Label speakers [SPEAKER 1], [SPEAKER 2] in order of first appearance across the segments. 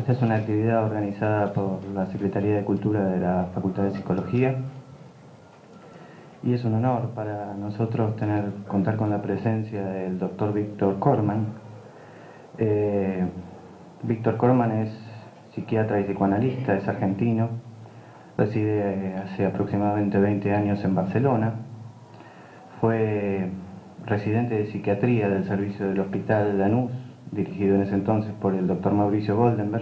[SPEAKER 1] Esta es una actividad organizada por la Secretaría de Cultura de la Facultad de Psicología y es un honor para nosotros contar con la presencia del doctor Víctor Corman. Víctor Corman es psiquiatra y psicoanalista, es argentino, reside hace aproximadamente 20 años en Barcelona, fue residente de psiquiatría del servicio del Hospital Lanús, dirigido en ese entonces por el doctor Mauricio Goldenberg,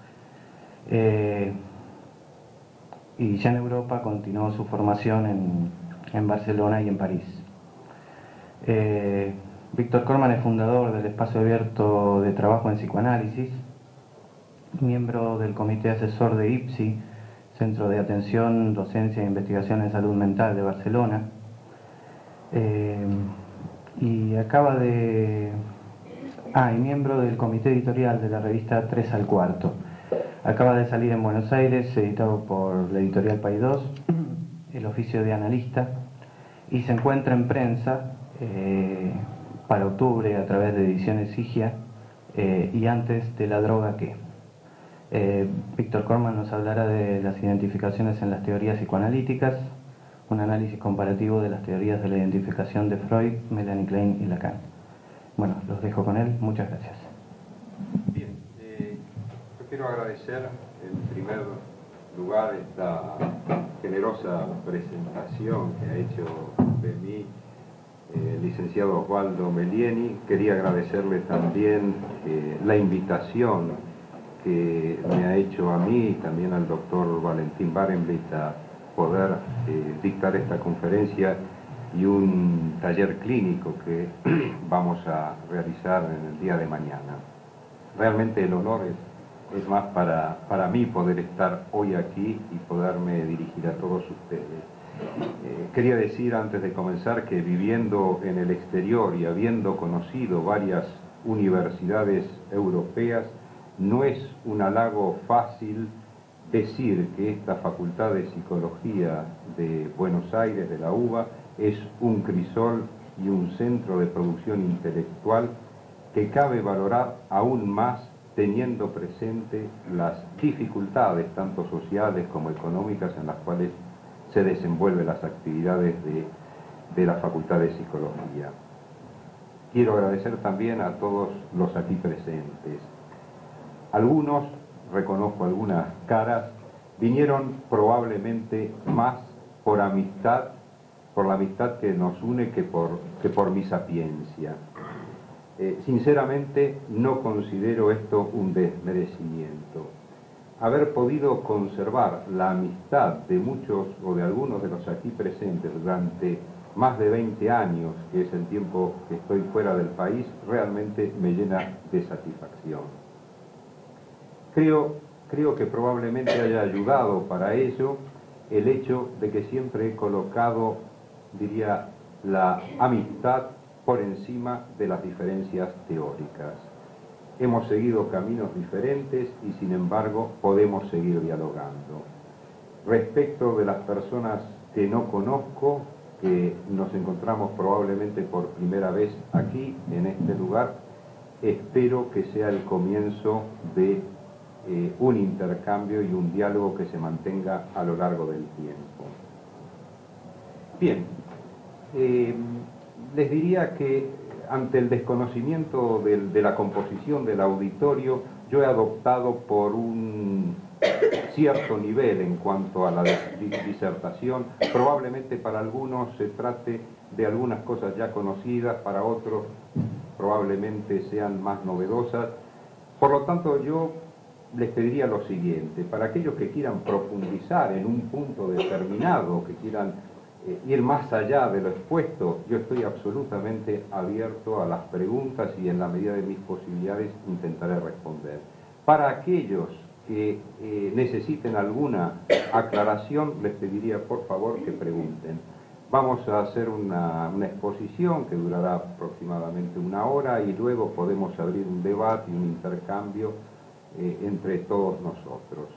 [SPEAKER 1] y ya en Europa continuó su formación en Barcelona y en París. Víctor Corman es fundador del Espacio Abierto de Trabajo en Psicoanálisis, miembro del Comité Asesor de IPSI, Centro de Atención, Docencia e Investigación en Salud Mental de Barcelona, y miembro del comité editorial de la revista 3 al Cuarto. Acaba de salir en Buenos Aires, editado por la editorial Paidós, El oficio de analista, y se encuentra en prensa para octubre a través de Ediciones Sigia y Antes de la droga que. Víctor Corman nos hablará de las identificaciones en las teorías psicoanalíticas, un análisis comparativo de las teorías de la identificación de Freud, Melanie Klein y Lacan. Bueno, los dejo con él. Muchas gracias.
[SPEAKER 2] Bien, yo quiero agradecer en primer lugar esta generosa presentación que ha hecho de mí el licenciado Osvaldo Melieni. Quería agradecerle también la invitación que me ha hecho a mí y también al doctor Valentín Barenblith a poder dictar esta conferencia y un taller clínico que vamos a realizar en el día de mañana. Realmente el honor es más para mí poder estar hoy aquí y poderme dirigir a todos ustedes. Quería decir antes de comenzar que viviendo en el exterior y habiendo conocido varias universidades europeas, no es un halago fácil decir que esta Facultad de Psicología de Buenos Aires, de la UBA, es un crisol y un centro de producción intelectual que cabe valorar aún más teniendo presente las dificultades, tanto sociales como económicas, en las cuales se desenvuelven las actividades de la Facultad de Psicología. Quiero agradecer también a todos los aquí presentes. Algunos, reconozco algunas caras, vinieron probablemente más por amistad, por la amistad que nos une que por mi sapiencia. Sinceramente no considero esto un desmerecimiento. Haber podido conservar la amistad de muchos o de algunos de los aquí presentes durante más de 20 años, que es el tiempo que estoy fuera del país, realmente me llena de satisfacción. Creo que probablemente haya ayudado para ello el hecho de que siempre he colocado, diría, la amistad por encima de las diferencias teóricas. Hemos seguido caminos diferentes y sin embargo podemos seguir dialogando. Respecto de las personas que no conozco, que nos encontramos probablemente por primera vez aquí, en este lugar, espero que sea el comienzo de un intercambio y un diálogo que se mantenga a lo largo del tiempo. Bien, les diría que ante el desconocimiento de la composición del auditorio, yo he adoptado por un cierto nivel en cuanto a la disertación. Probablemente para algunos se trate de algunas cosas ya conocidas, para otros probablemente sean más novedosas. Por lo tanto, yo les pediría lo siguiente: para aquellos que quieran profundizar en un punto determinado, que quieran ir más allá de lo expuesto, yo estoy absolutamente abierto a las preguntas y en la medida de mis posibilidades intentaré responder. Para aquellos que necesiten alguna aclaración, les pediría por favor que pregunten. Vamos a hacer una exposición que durará aproximadamente 1 hora y luego podemos abrir un debate y un intercambio entre todos nosotros.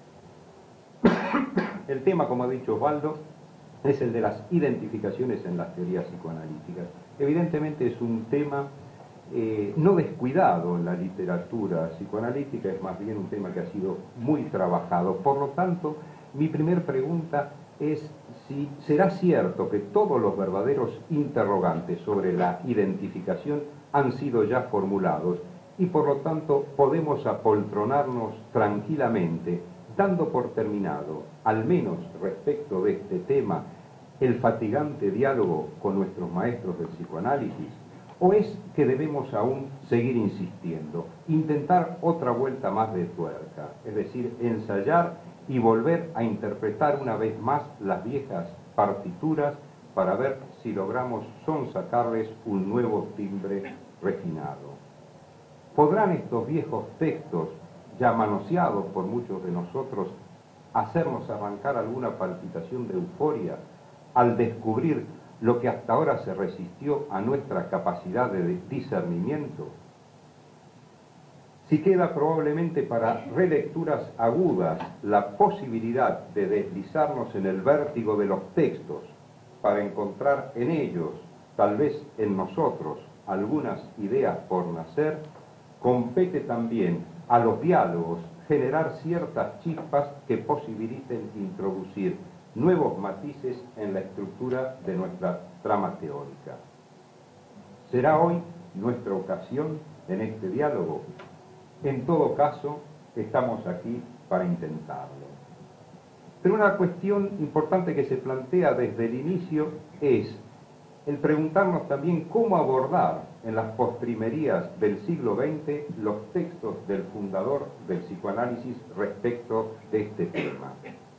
[SPEAKER 2] El tema, como ha dicho Osvaldo, es el de las identificaciones en las teorías psicoanalíticas. Evidentemente es un tema no descuidado en la literatura psicoanalítica, es más bien un tema que ha sido muy trabajado. Por lo tanto, mi primer pregunta es si será cierto que todos los verdaderos interrogantes sobre la identificación han sido ya formulados y por lo tanto podemos apoltronarnos tranquilamente, dando por terminado, al menos respecto de este tema, el fatigante diálogo con nuestros maestros del psicoanálisis. ¿O es que debemos aún seguir insistiendo, intentar otra vuelta más de tuerca, es decir, ensayar y volver a interpretar una vez más las viejas partituras para ver si logramos sonsacarles un nuevo timbre refinado? ¿Podrán estos viejos textos, ya manoseados por muchos de nosotros, hacernos arrancar alguna palpitación de euforia al descubrir lo que hasta ahora se resistió a nuestra capacidad de discernimiento? Si queda probablemente para relecturas agudas la posibilidad de deslizarnos en el vértigo de los textos para encontrar en ellos, tal vez en nosotros, algunas ideas por nacer, compete también a los diálogos generar ciertas chispas que posibiliten introducir nuevos matices en la estructura de nuestra trama teórica. ¿Será hoy nuestra ocasión en este diálogo? En todo caso, estamos aquí para intentarlo. Pero una cuestión importante que se plantea desde el inicio es el preguntarnos también cómo abordar en las postrimerías del siglo XX los textos del fundador del psicoanálisis respecto de este tema.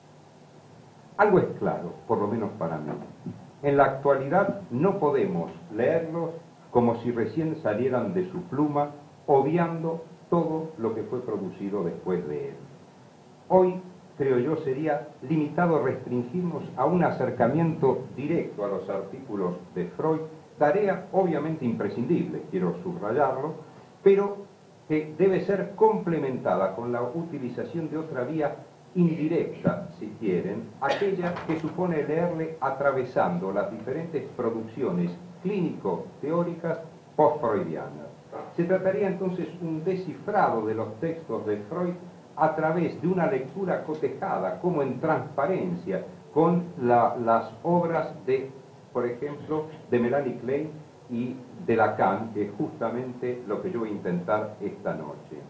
[SPEAKER 2] Algo es claro, por lo menos para mí. En la actualidad no podemos leerlos como si recién salieran de su pluma, obviando todo lo que fue producido después de él. Hoy, creo yo, sería limitado restringirnos a un acercamiento directo a los artículos de Freud, tarea obviamente imprescindible, quiero subrayarlo, pero que debe ser complementada con la utilización de otra vía indirecta, si quieren, aquella que supone leerle atravesando las diferentes producciones clínico-teóricas post-freudianas. Se trataría entonces un descifrado de los textos de Freud a través de una lectura cotejada, como en transparencia, con las obras de, por ejemplo, de Melanie Klein y de Lacan, que es justamente lo que yo voy a intentar esta noche.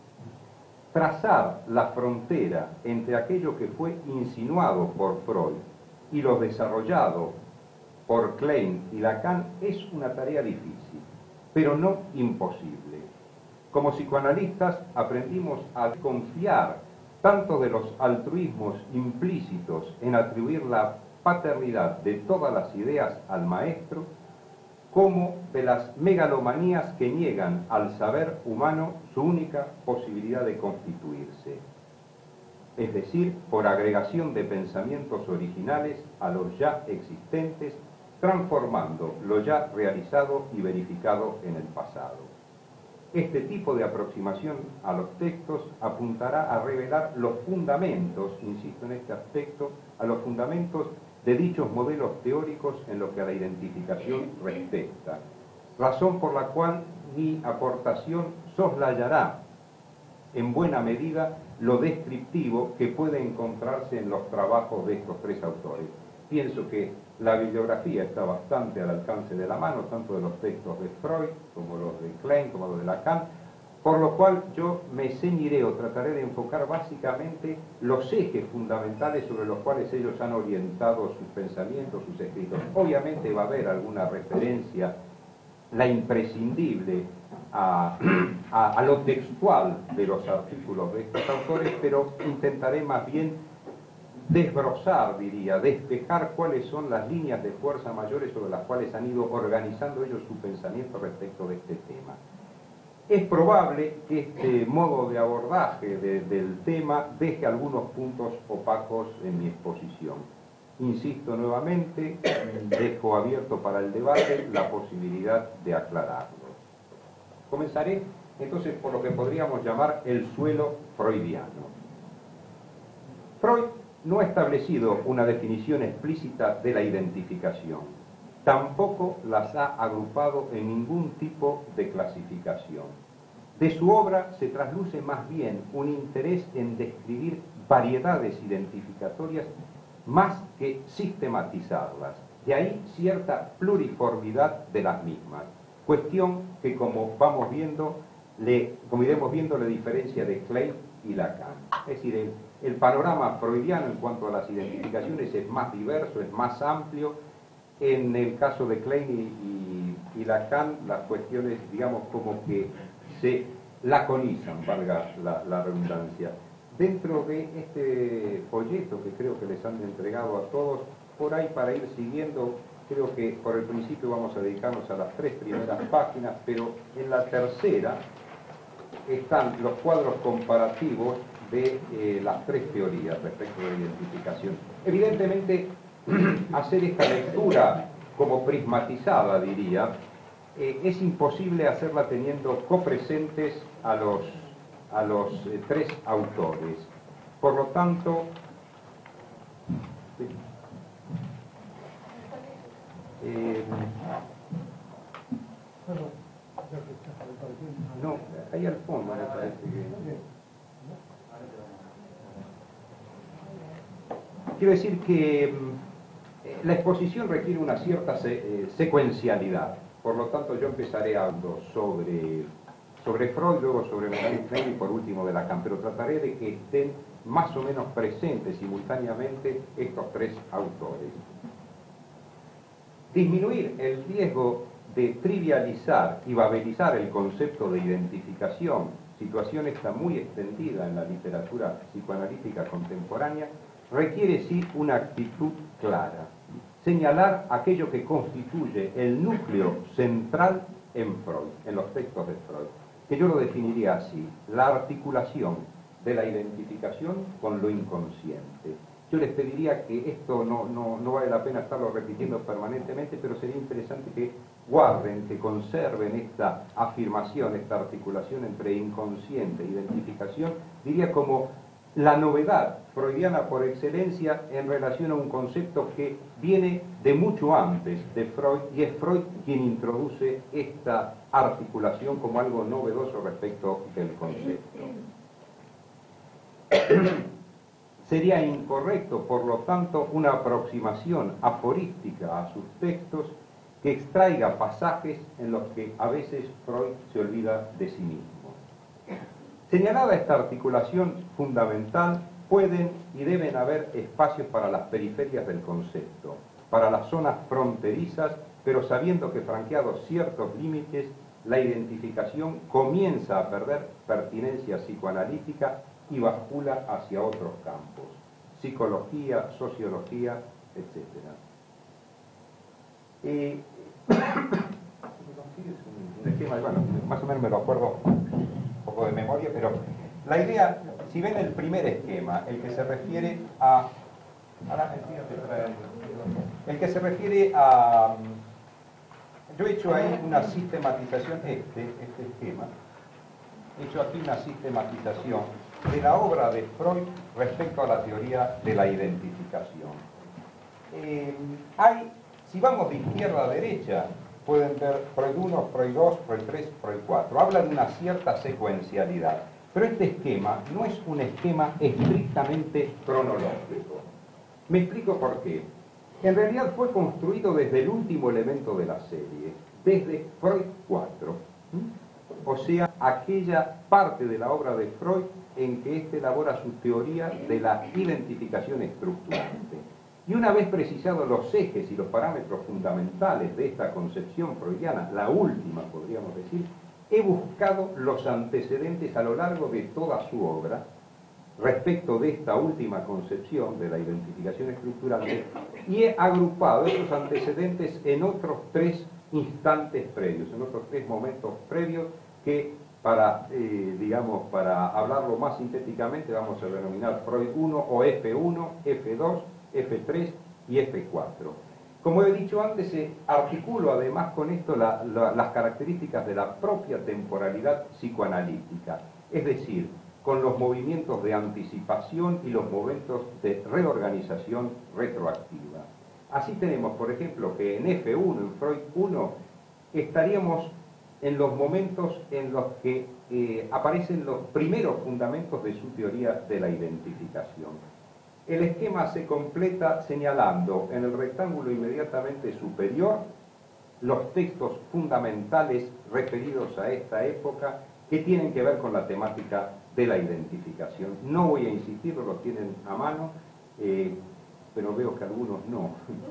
[SPEAKER 2] Trazar la frontera entre aquello que fue insinuado por Freud y lo desarrollado por Klein y Lacan es una tarea difícil, pero no imposible. Como psicoanalistas aprendimos a confiar tanto de los altruismos implícitos en atribuir la paternidad de todas las ideas al maestro, como de las megalomanías que niegan al saber humano su única posibilidad de constituirse, es decir, por agregación de pensamientos originales a los ya existentes, transformando lo ya realizado y verificado en el pasado. Este tipo de aproximación a los textos apuntará a revelar los fundamentos, insisto en este aspecto, a los fundamentos de dichos modelos teóricos en lo que a la identificación respecta, razón por la cual mi aportación soslayará en buena medida lo descriptivo que puede encontrarse en los trabajos de estos tres autores. Pienso que la bibliografía está bastante al alcance de la mano, tanto de los textos de Freud, como los de Klein, como los de Lacan, por lo cual yo me ceñiré o trataré de enfocar básicamente los ejes fundamentales sobre los cuales ellos han orientado sus pensamientos, sus escritos. Obviamente va a haber alguna referencia, la imprescindible, a lo textual de los artículos de estos autores, pero intentaré más bien desbrozar, diría, despejar cuáles son las líneas de fuerza mayores sobre las cuales han ido organizando ellos su pensamiento respecto de este tema. Es probable que este modo de abordaje del tema deje algunos puntos opacos en mi exposición. Insisto nuevamente, dejo abierto para el debate la posibilidad de aclararlos. Comenzaré entonces por lo que podríamos llamar el suelo freudiano. Freud no ha establecido una definición explícita de la identificación. tampoco las ha agrupado en ningún tipo de clasificación. De su obra se trasluce más bien un interés en describir variedades identificatorias más que sistematizarlas. De ahí cierta pluriformidad de las mismas, cuestión que como iremos viendo, le diferencia de Klein y Lacan. Es decir, el panorama freudiano en cuanto a las identificaciones es más diverso, es más amplio. En el caso de Klein y Lacan, las cuestiones, digamos, como que se laconizan, valga la redundancia. Dentro de este folleto que creo que les han entregado a todos, por ahí para ir siguiendo, creo que por el principio vamos a dedicarnos a las 3 primeras páginas, pero en la tercera están los cuadros comparativos de las 3 teorías respecto de la identificación. Evidentemente, hacer esta lectura como prismatizada, diría, es imposible hacerla teniendo copresentes a los 3 autores. Por lo tanto, no, ahí al fondo me parece que... Quiero decir que la exposición requiere una cierta secuencialidad. Por lo tanto, yo empezaré hablando sobre Freud, luego sobre Mendel y por último de Lacan, pero trataré de que estén más o menos presentes simultáneamente estos 3 autores. Disminuir el riesgo de trivializar y babelizar el concepto de identificación, situación esta muy extendida en la literatura psicoanalítica contemporánea, requiere sí una actitud clara. Señalar aquello que constituye el núcleo central en Freud, en los textos de Freud, que yo lo definiría así: la articulación de la identificación con lo inconsciente. Yo les pediría que esto no vale la pena estarlo repitiendo permanentemente, pero sería interesante que guarden, que conserven esta afirmación, esta articulación entre inconsciente e identificación, diría como la novedad freudiana por excelencia en relación a un concepto que viene de mucho antes de Freud, y es Freud quien introduce esta articulación como algo novedoso respecto del concepto. Sería incorrecto, por lo tanto, una aproximación aforística a sus textos que extraiga pasajes en los que a veces Freud se olvida de sí mismo. Señalada esta articulación fundamental, pueden y deben haber espacios para las periferias del concepto, para las zonas fronterizas, pero sabiendo que franqueados ciertos límites, la identificación comienza a perder pertinencia psicoanalítica y bascula hacia otros campos, psicología, sociología, etc. Un esquema, bueno, más o menos me lo acuerdo un poco de memoria, pero la idea, si ven el primer esquema, el que se refiere a... El que se refiere a... Yo he hecho ahí una sistematización, este esquema, he hecho aquí una sistematización de la obra de Freud respecto a la teoría de la identificación. Si vamos de izquierda a derecha, pueden ver Freud 1, Freud 2, Freud 3, Freud 4. Habla de una cierta secuencialidad, pero este esquema no es un esquema estrictamente cronológico. Me explico por qué. En realidad fue construido desde el último elemento de la serie, desde Freud 4. O sea, aquella parte de la obra de Freud en que éste elabora su teoría de la identificación estructurante. Y una vez precisados los ejes y los parámetros fundamentales de esta concepción freudiana, la última podríamos decir, he buscado los antecedentes a lo largo de toda su obra respecto de esta última concepción de la identificación estructurante, y he agrupado esos antecedentes en otros 3 instantes previos, en otros 3 momentos previos que para hablarlo más sintéticamente vamos a denominar Freud 1 o F1, F2, F3 y F4. Como he dicho antes, articulo además con esto las características de la propia temporalidad psicoanalítica, es decir, con los movimientos de anticipación y los momentos de reorganización retroactiva. Así tenemos, por ejemplo, que en F1, en Freud 1, estaríamos en los momentos en los que aparecen los primeros fundamentos de su teoría de la identificación. El esquema se completa señalando en el rectángulo inmediatamente superior los textos fundamentales referidos a esta época que tienen que ver con la temática de la identificación. No voy a insistir, los tienen a mano, pero veo que algunos no.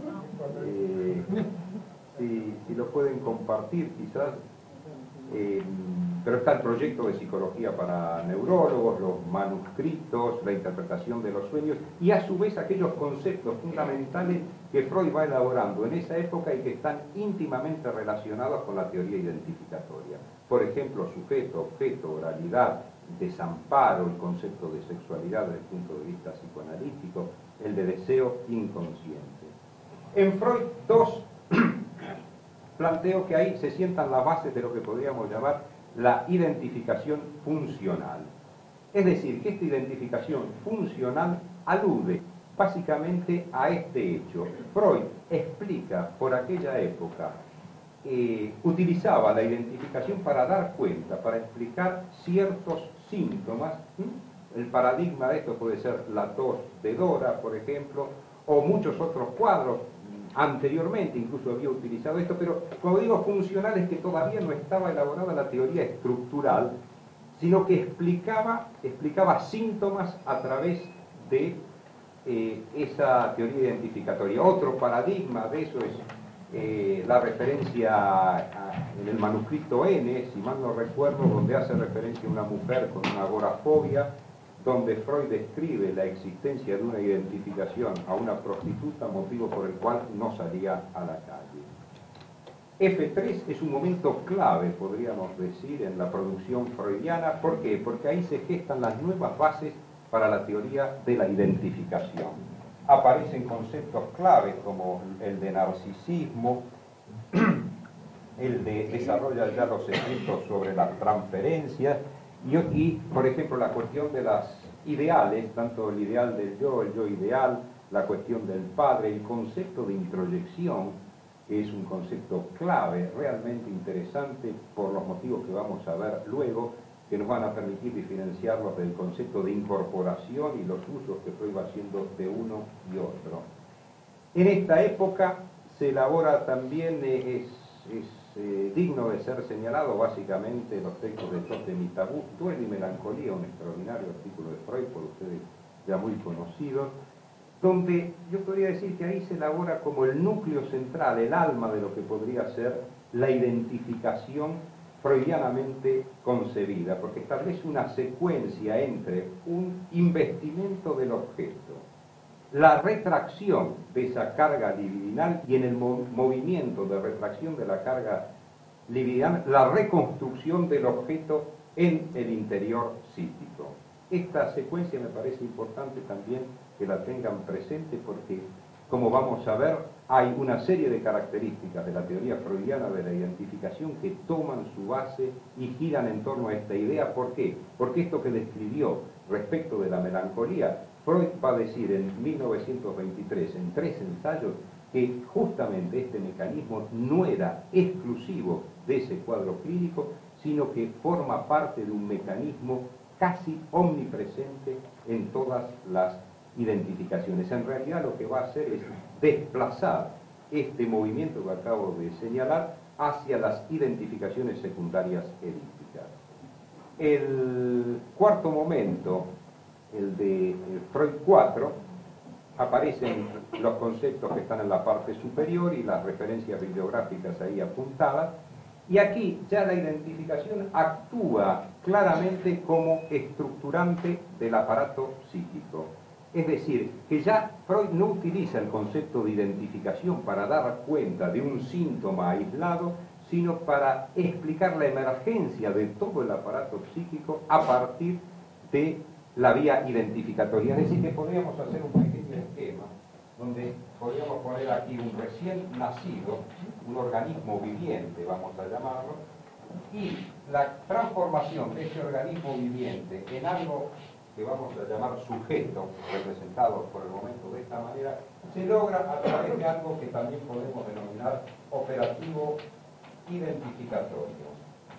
[SPEAKER 2] Si lo pueden compartir quizás, pero está el proyecto de psicología para neurólogos, los manuscritos, la interpretación de los sueños y a su vez aquellos conceptos fundamentales que Freud va elaborando en esa época y que están íntimamente relacionados con la teoría identificatoria. Por ejemplo, sujeto, objeto, oralidad, desamparo, el concepto de sexualidad desde el punto de vista psicoanalítico, el de deseo inconsciente. En Freud 2 planteo que ahí se sientan las bases de lo que podríamos llamar la identificación funcional. Es decir, que esta identificación funcional alude básicamente a este hecho. Freud explica por aquella época, utilizaba la identificación para dar cuenta, para explicar ciertos síntomas. El paradigma de esto puede ser la tos de Dora, por ejemplo, o muchos otros cuadros. Anteriormente incluso había utilizado esto, pero cuando digo funcional es que todavía no estaba elaborada la teoría estructural, sino que explicaba síntomas a través de esa teoría identificatoria. Otro paradigma de eso es la referencia en el manuscrito N, si mal no recuerdo, donde hace referencia a una mujer con una agorafobia, donde Freud describe la existencia de una identificación a una prostituta, motivo por el cual no salía a la calle. F3 es un momento clave, podríamos decir, en la producción freudiana. ¿Por qué? Porque ahí se gestan las nuevas bases para la teoría de la identificación. Aparecen conceptos claves como el de narcisismo, el de desarrolla ya los escritos sobre las transferencias, y, por ejemplo, la cuestión de las ideales, tanto el ideal del yo, el yo ideal, la cuestión del padre, el concepto de introyección, que es un concepto clave, realmente interesante, por los motivos que vamos a ver luego, que nos van a permitir diferenciarlos del concepto de incorporación y los usos que Freud va haciendo de uno y otro. En esta época se elabora también, digno de ser señalado básicamente los textos de Totem y Tabú, Duelo y Melancolía, un extraordinario artículo de Freud por ustedes ya muy conocidos, donde yo podría decir que ahí se elabora como el núcleo central, el alma de lo que podría ser la identificación freudianamente concebida, porque establece una secuencia entre un investimento del objeto, la retracción de esa carga libidinal y en el movimiento de retracción de la carga libidinal, la reconstrucción del objeto en el interior psíquico. Esta secuencia me parece importante también que la tengan presente porque, como vamos a ver, hay una serie de características de la teoría freudiana de la identificación que toman su base y giran en torno a esta idea. ¿Por qué? Porque esto que describió respecto de la melancolía, Freud va a decir en 1923, en 3 ensayos, que justamente este mecanismo no era exclusivo de ese cuadro clínico, sino que forma parte de un mecanismo casi omnipresente en todas las identificaciones. En realidad lo que va a hacer es desplazar este movimiento que acabo de señalar hacia las identificaciones secundarias edípicas. El cuarto momento, el de Freud 4, aparecen los conceptos que están en la parte superior y las referencias bibliográficas ahí apuntadas, y aquí ya la identificación actúa claramente como estructurante del aparato psíquico. Es decir, que ya Freud no utiliza el concepto de identificación para dar cuenta de un síntoma aislado, sino para explicar la emergencia de todo el aparato psíquico a partir de la vía identificatoria. Es decir, que podríamos hacer un pequeño esquema donde podríamos poner aquí un recién nacido, un organismo viviente, vamos a llamarlo, y la transformación de ese organismo viviente en algo que vamos a llamar sujeto, representado por el momento de esta manera, se logra a través de algo que también podemos denominar operativo identificatorio.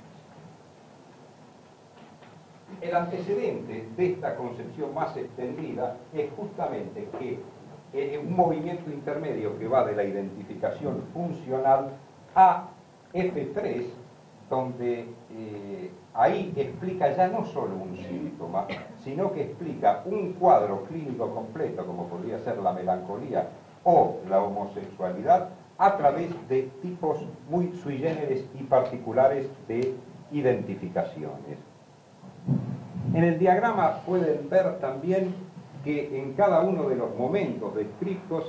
[SPEAKER 2] El antecedente de esta concepción más extendida es justamente que un movimiento intermedio que va de la identificación funcional a F3, donde ahí explica ya no solo un síntoma, sino que explica un cuadro clínico completo, como podría ser la melancolía o la homosexualidad, a través de tipos muy sui generis y particulares de identificaciones. En el diagrama pueden ver también que en cada uno de los momentos descritos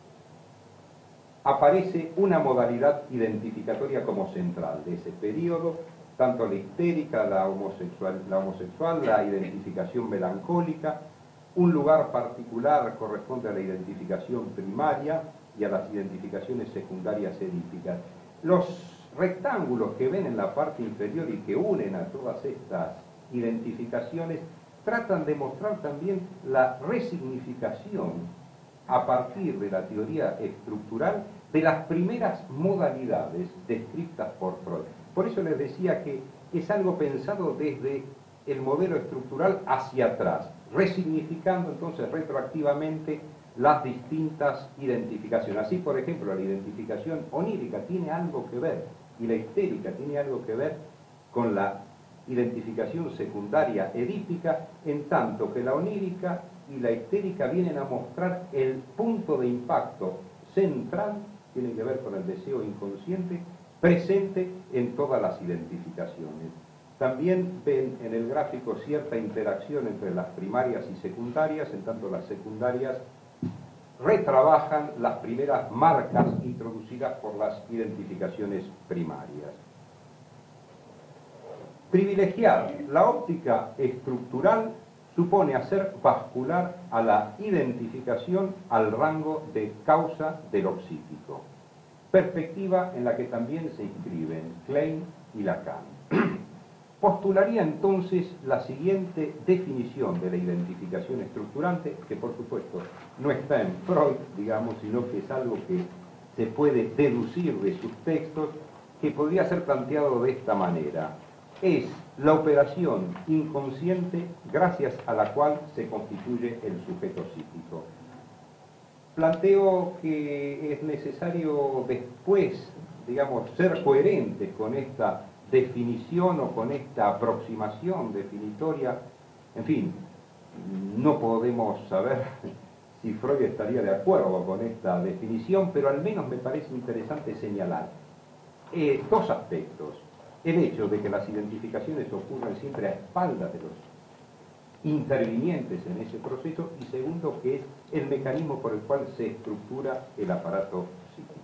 [SPEAKER 2] aparece una modalidad identificatoria como central de ese periodo, tanto la histérica, la homosexual, la identificación melancólica. Un lugar particular corresponde a la identificación primaria y a las identificaciones secundarias edípicas. Los rectángulos que ven en la parte inferior y que unen a todas estas identificaciones tratan de mostrar también la resignificación a partir de la teoría estructural de las primeras modalidades descritas por Freud. Por eso les decía que es algo pensado desde el modelo estructural hacia atrás, resignificando entonces retroactivamente las distintas identificaciones. Así, por ejemplo, la identificación onírica tiene algo que ver, y la histérica tiene algo que ver con la identificación secundaria edípica, en tanto que la onírica y la histérica vienen a mostrar el punto de impacto central, tiene que ver con el deseo inconsciente, presente en todas las identificaciones. También ven en el gráfico cierta interacción entre las primarias y secundarias, en tanto las secundarias retrabajan las primeras marcas introducidas por las identificaciones primarias. Privilegiar la óptica estructural supone hacer bascular a la identificación al rango de causa de lo psíquico, perspectiva en la que también se inscriben Klein y Lacan. Postularía entonces la siguiente definición de la identificación estructurante, que por supuesto no está en Freud, digamos, sino que es algo que se puede deducir de sus textos, que podría ser planteado de esta manera. Es la operación inconsciente gracias a la cual se constituye el sujeto psíquico. Planteo que es necesario después, digamos, ser coherente con esta definición o con esta aproximación definitoria. En fin, no podemos saber si Freud estaría de acuerdo con esta definición, pero al menos me parece interesante señalar dos aspectos. El hecho de que las identificaciones ocurren siempre a espaldas de los intervinientes en ese proceso, y segundo, que es el mecanismo por el cual se estructura el aparato psíquico.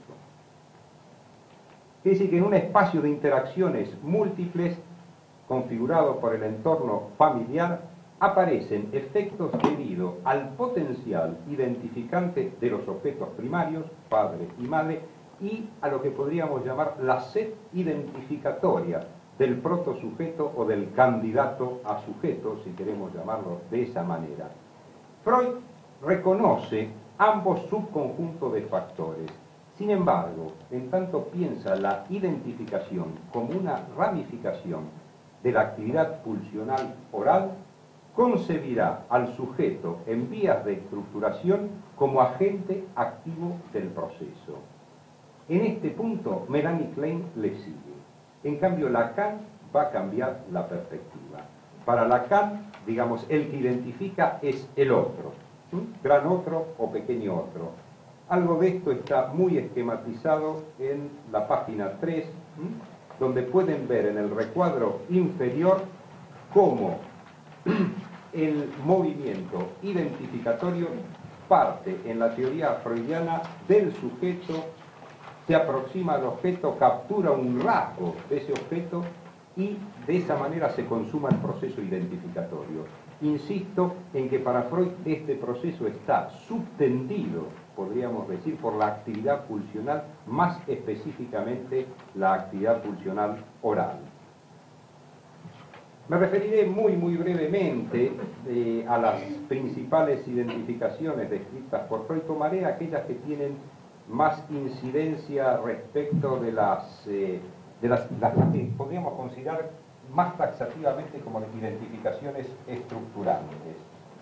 [SPEAKER 2] Es decir, que en un espacio de interacciones múltiples, configurado por el entorno familiar, aparecen efectos debido al potencial identificante de los objetos primarios, padre y madre, y a lo que podríamos llamar la sed identificatoria del protosujeto o del candidato a sujeto, si queremos llamarlo de esa manera. Freud reconoce ambos subconjuntos de factores. Sin embargo, en tanto piensa la identificación como una ramificación de la actividad pulsional oral, concebirá al sujeto en vías de estructuración como agente activo del proceso. En este punto, Melanie Klein le sigue. En cambio, Lacan va a cambiar la perspectiva. Para Lacan, digamos, el que identifica es el otro, gran otro o pequeño otro. Algo de esto está muy esquematizado en la página 3, donde pueden ver en el recuadro inferior cómo el movimiento identificatorio parte en la teoría freudiana del sujeto, se aproxima al objeto, captura un rasgo de ese objeto y de esa manera se consuma el proceso identificatorio. Insisto en que para Freud este proceso está subtendido, podríamos decir, por la actividad pulsional, más específicamente la actividad pulsional oral. Me referiré muy brevemente a las principales identificaciones descritas por Freud. Tomaré aquellas que tienen más incidencia respecto de las que podríamos considerar más taxativamente como identificaciones estructurantes.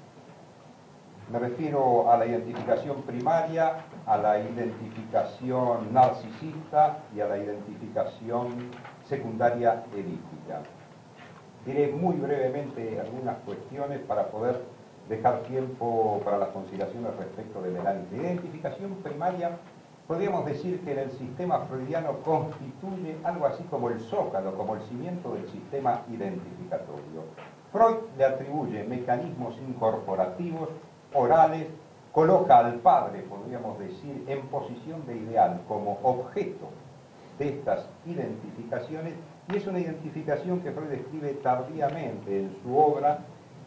[SPEAKER 2] Me refiero a la identificación primaria, a la identificación narcisista y a la identificación secundaria edípica. Diré muy brevemente algunas cuestiones para poder dejar tiempo para las consideraciones respecto del análisis. La identificación primaria, podríamos decir que en el sistema freudiano constituye algo así como el zócalo, como el cimiento del sistema identificatorio. Freud le atribuye mecanismos incorporativos, orales, coloca al padre, podríamos decir, en posición de ideal como objeto de estas identificaciones, y es una identificación que Freud describe tardíamente en su obra.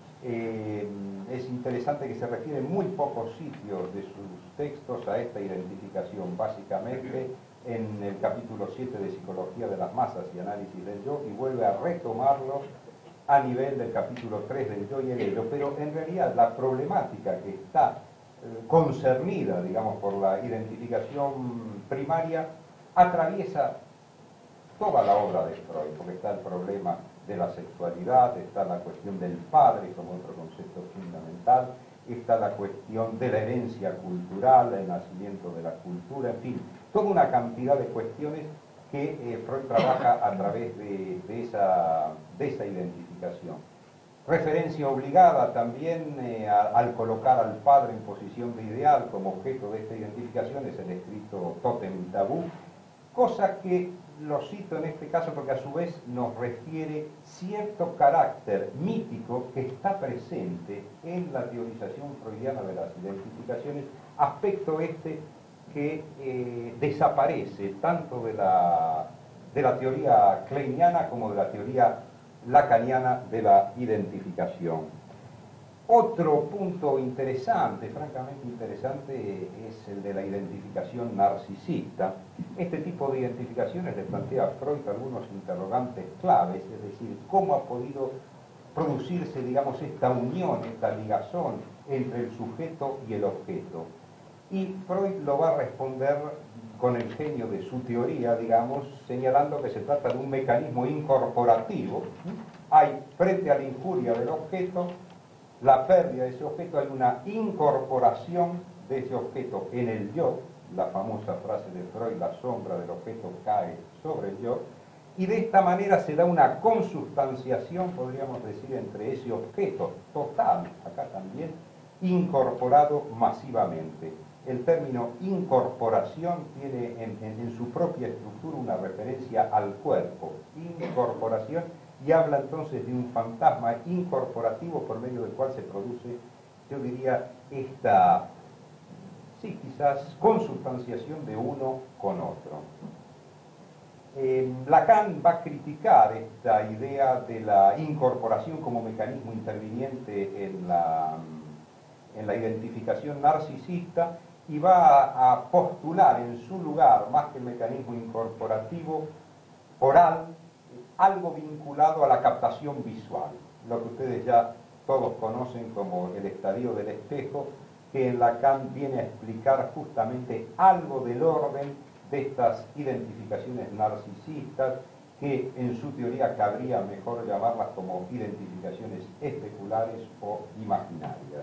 [SPEAKER 2] Es interesante que se refiere en muy pocos sitios de sus textos a esta identificación, básicamente en el capítulo 7 de Psicología de las Masas y Análisis del Yo, y vuelve a retomarlo a nivel del capítulo 3 del Yo y el Ello, pero en realidad la problemática que está concernida, digamos, por la identificación primaria, atraviesa toda la obra de Freud, porque está el problema de la sexualidad, está la cuestión del padre como otro concepto fundamental, está la cuestión de la herencia cultural, el nacimiento de la cultura, en fin, toda una cantidad de cuestiones que Freud trabaja a través de esa identificación. Referencia obligada también al colocar al padre en posición de ideal como objeto de esta identificación es el escrito Tótem y Tabú, cosa que lo cito en este caso porque a su vez nos refiere cierto carácter mítico que está presente en la teorización freudiana de las identificaciones, aspecto este que desaparece tanto de la teoría kleiniana como de la teoría lacaniana de la identificación. Otro punto interesante, francamente interesante, es el de la identificación narcisista. Este tipo de identificaciones le plantea a Freud algunos interrogantes claves, es decir, cómo ha podido producirse, digamos, esta unión, esta ligazón entre el sujeto y el objeto. Y Freud lo va a responder con el genio de su teoría, digamos, señalando que se trata de un mecanismo incorporativo. Hay, frente a la injuria del objeto, la pérdida de ese objeto, hay una incorporación de ese objeto en el yo, la famosa frase de Freud, la sombra del objeto cae sobre el yo, y de esta manera se da una consubstanciación, podríamos decir, entre ese objeto total, acá también, incorporado masivamente. El término incorporación tiene en su propia estructura una referencia al cuerpo, incorporación, y habla entonces de un fantasma incorporativo por medio del cual se produce, yo diría, esta, sí, quizás consubstanciación de uno con otro. Lacan va a criticar esta idea de la incorporación como mecanismo interviniente en la identificación narcisista y va a postular en su lugar, más que el mecanismo incorporativo, oral, algo vinculado a la captación visual, lo que ustedes ya todos conocen como el estadio del espejo, que en Lacan viene a explicar justamente algo del orden de estas identificaciones narcisistas, que en su teoría cabría mejor llamarlas como identificaciones especulares o imaginarias.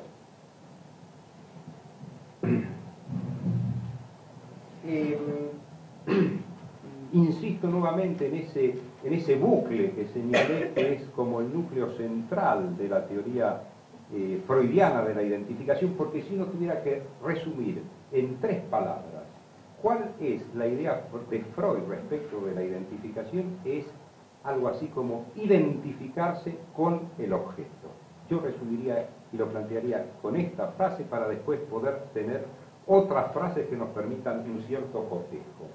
[SPEAKER 2] Insisto nuevamente en ese bucle que señalé, que es como el núcleo central de la teoría freudiana de la identificación, porque si uno tuviera que resumir en 3 palabras cuál es la idea de Freud respecto de la identificación, es algo así como identificarse con el objeto. Yo resumiría y lo plantearía con esta frase para después poder tener otras frases que nos permitan un cierto cotejo.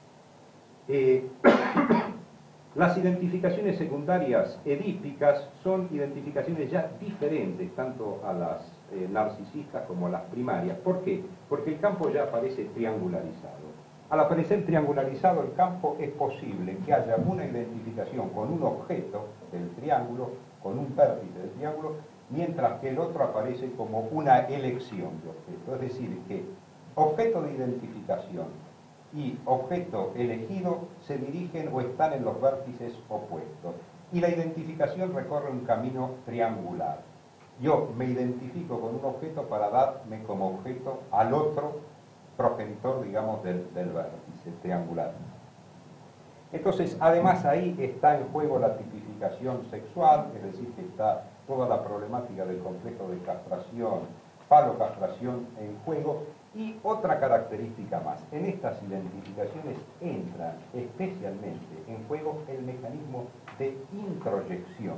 [SPEAKER 2] Las identificaciones secundarias edípicas son identificaciones ya diferentes tanto a las narcisistas como a las primarias. ¿Por qué? Porque el campo ya aparece triangularizado.
[SPEAKER 3] Al aparecer triangularizado el campo, es posible que haya una identificación con un objeto del triángulo, con un vértice del triángulo, mientras que el otro aparece como una elección de objeto. Es decir, que objeto de identificación y objeto elegido se dirigen o están en los vértices opuestos. Y la identificación recorre un camino triangular. Yo me identifico con un objeto para darme como objeto al otro progenitor, digamos, del vértice triangular. Entonces, además ahí está en juego la tipificación sexual, es decir, que está toda la problemática del complejo de castración, falocastración en juego, y otra característica más. En estas identificaciones entra especialmente en juego el mecanismo de introyección,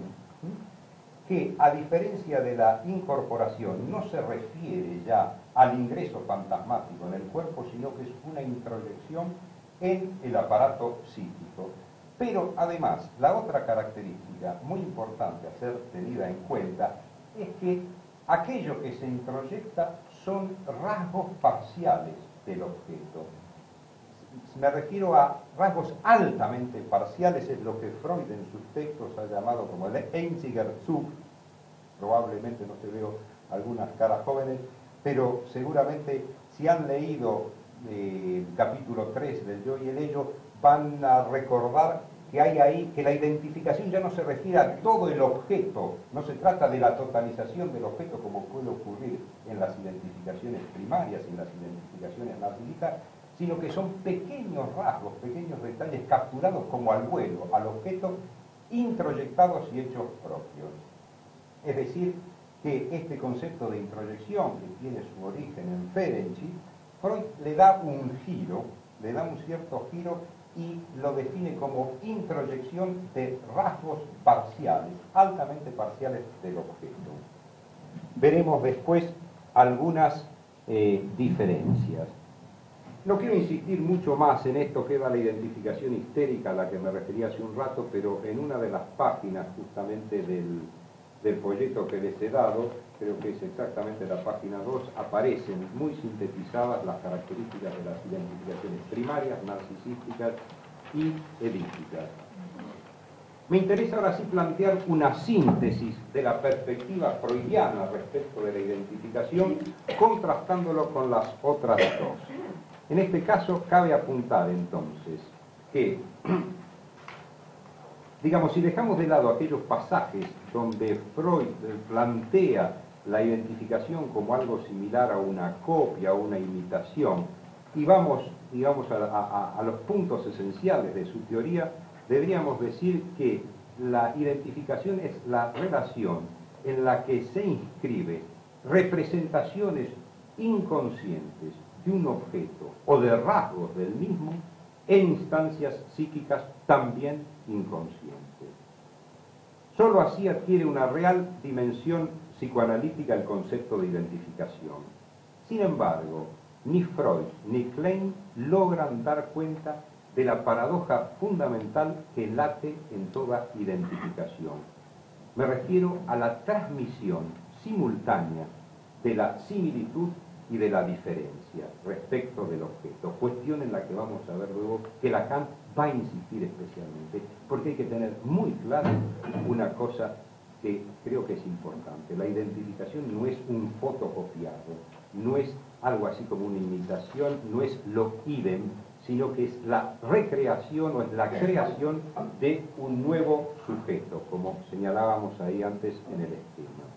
[SPEAKER 3] que a diferencia de la incorporación no se refiere ya al ingreso fantasmático en el cuerpo, sino que es una introyección en el aparato psíquico. Pero además, la otra característica muy importante a ser tenida en cuenta es que aquello que se introyecta son rasgos parciales del objeto. Me refiero a rasgos altamente parciales, es lo que Freud en sus textos ha llamado como el einziger Zug. Probablemente no se veo algunas caras jóvenes, pero seguramente si han leído el capítulo 3 del Yo y el Ello, van a recordar que hay ahí, que la identificación ya no se refiere a todo el objeto, no se trata de la totalización del objeto como puede ocurrir en las identificaciones primarias y en las identificaciones narcisistas, sino que son pequeños rasgos, pequeños detalles capturados como al vuelo, al objeto, introyectados y hechos propios. Es decir, que este concepto de introyección, que tiene su origen en Ferenczi, Freud le da un giro, le da un cierto giro y lo define como introyección de rasgos parciales, altamente parciales del objeto. Veremos después algunas diferencias. No quiero insistir mucho más en esto que va la identificación histérica a la que me refería hace un rato, pero en una de las páginas justamente del folleto que les he dado, creo que es exactamente la página 2, aparecen muy sintetizadas las características de las identificaciones primarias, narcisísticas y edípicas. Me interesa ahora sí plantear una síntesis de la perspectiva freudiana respecto de la identificación, contrastándolo con las otras dos. En este caso, cabe apuntar entonces que, digamos, si dejamos de lado aquellos pasajes donde Freud plantea la identificación como algo similar a una copia o una imitación, y vamos, digamos, a los puntos esenciales de su teoría, deberíamos decir que la identificación es la relación en la que se inscribe representaciones inconscientes de un objeto o de rasgos del mismo en instancias psíquicas también inconscientes. Solo así adquiere una real dimensión psicoanalítica el concepto de identificación. Sin embargo, ni Freud ni Klein logran dar cuenta de la paradoja fundamental que late en toda identificación. Me refiero a la transmisión simultánea de la similitud y de la diferencia respecto del objeto, cuestión en la que vamos a ver luego que Lacan va a insistir especialmente, porque hay que tener muy claro una cosa que creo que es importante. La identificación no es un fotocopiado, no es algo así como una imitación, no es lo idem, sino que es la recreación o es la creación de un nuevo sujeto, como señalábamos ahí antes en el esquema.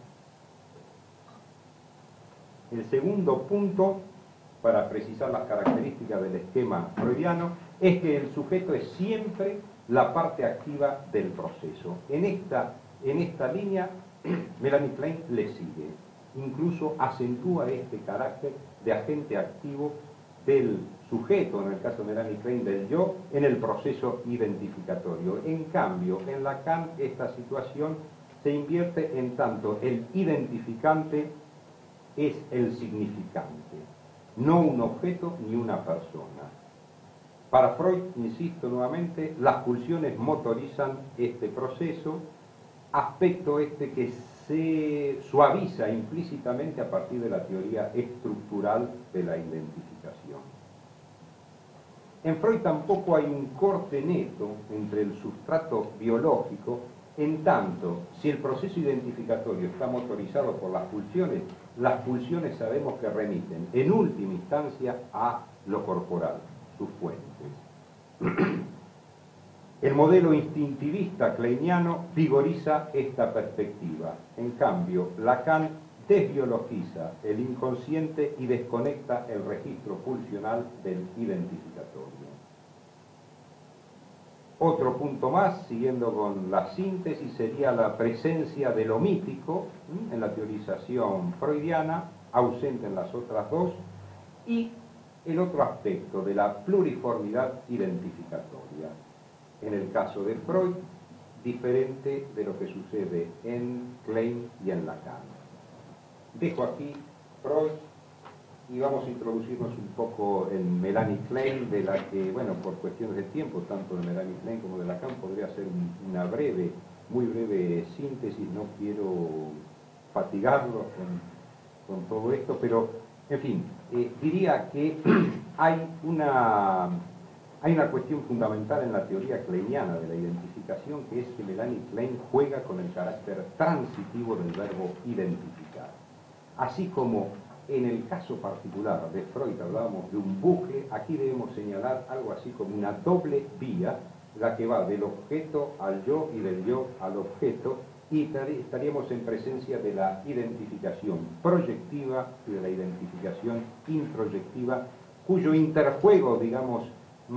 [SPEAKER 3] El segundo punto, para precisar las características del esquema freudiano, es que el sujeto es siempre la parte activa del proceso. En esta línea, Melanie Klein le sigue. Incluso acentúa este carácter de agente activo del sujeto, en el caso de Melanie Klein del yo, en el proceso identificatorio. En cambio, en Lacan esta situación se invierte en tanto el identificante es el significante, no un objeto ni una persona. Para Freud, insisto nuevamente, las pulsiones motorizan este proceso, aspecto este que se suaviza implícitamente a partir de la teoría estructural de la identificación. En Freud tampoco hay un corte neto entre el sustrato biológico, en tanto, si el proceso identificatorio está motorizado por las pulsiones sabemos que remiten, en última instancia, a lo corporal, sus fuentes. El modelo instintivista kleiniano vigoriza esta perspectiva. En cambio, Lacan desbiologiza el inconsciente y desconecta el registro pulsional del identificatorio. Otro punto más, siguiendo con la síntesis, sería la presencia de lo mítico en la teorización freudiana, ausente en las otras dos, y el otro aspecto de la pluriformidad identificatoria. En el caso de Freud, diferente de lo que sucede en Klein y en Lacan. Dejo aquí Freud y vamos a introducirnos un poco en Melanie Klein, de la que, bueno, por cuestiones de tiempo, tanto de Melanie Klein como de Lacan, podría hacer una breve, muy breve síntesis. No quiero fatigarlos con todo esto, pero, en fin, diría que hay una cuestión fundamental en la teoría kleiniana de la identificación, que es que Melanie Klein juega con el carácter transitivo del verbo identificar. Así como en el caso particular de Freud hablábamos de un bucle, aquí debemos señalar algo así como una doble vía, la que va del objeto al yo y del yo al objeto, y estaríamos en presencia de la identificación proyectiva y de la identificación introyectiva, cuyo interjuego, digamos,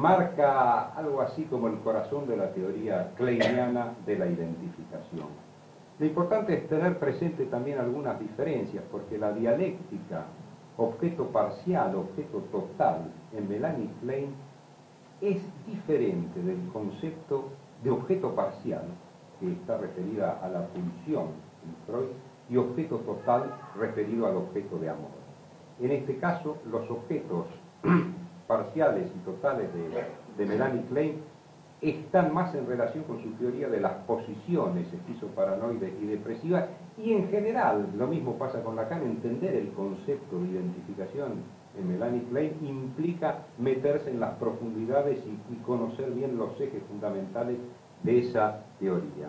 [SPEAKER 3] marca algo así como el corazón de la teoría kleiniana de la identificación. Lo importante es tener presente también algunas diferencias, porque la dialéctica objeto parcial, objeto total en Melanie Klein es diferente del concepto de objeto parcial, que está referida a la pulsión en Freud, y objeto total referido al objeto de amor. En este caso, los objetos parciales y totales de Melanie Klein están más en relación con su teoría de las posiciones esquizoparanoides y depresivas, y en general, lo mismo pasa con Lacan. Entender el concepto de identificación en Melanie Klein implica meterse en las profundidades y conocer bien los ejes fundamentales de esa teoría.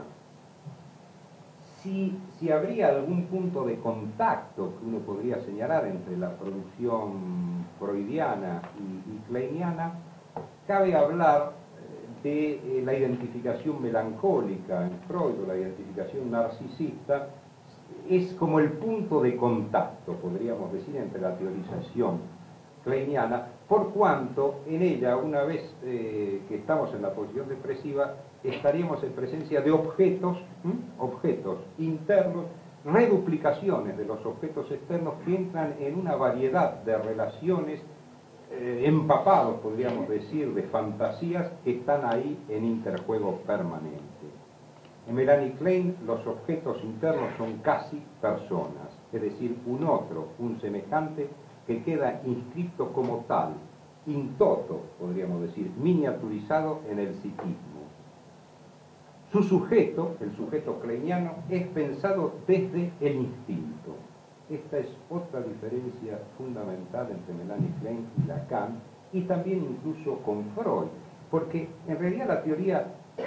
[SPEAKER 3] Si habría algún punto de contacto que uno podría señalar entre la producción freudiana y kleiniana, cabe hablar de la identificación melancólica en Freud, o la identificación narcisista. Es como el punto de contacto, podríamos decir, entre la teorización kleiniana, por cuanto en ella, una vez que estamos en la posición depresiva, estaríamos en presencia de objetos internos, reduplicaciones de los objetos externos que entran en una variedad de relaciones empapados, podríamos decir, de fantasías que están ahí en interjuego permanente. En Melanie Klein los objetos internos son casi personas, es decir, un otro, un semejante, que queda inscrito como tal, in toto, podríamos decir, miniaturizado en el psiquismo. Su sujeto, el sujeto kleiniano, es pensado desde el instinto. Esta es otra diferencia fundamental entre Melanie Klein y Lacan, y también incluso con Freud, porque en realidad la teoría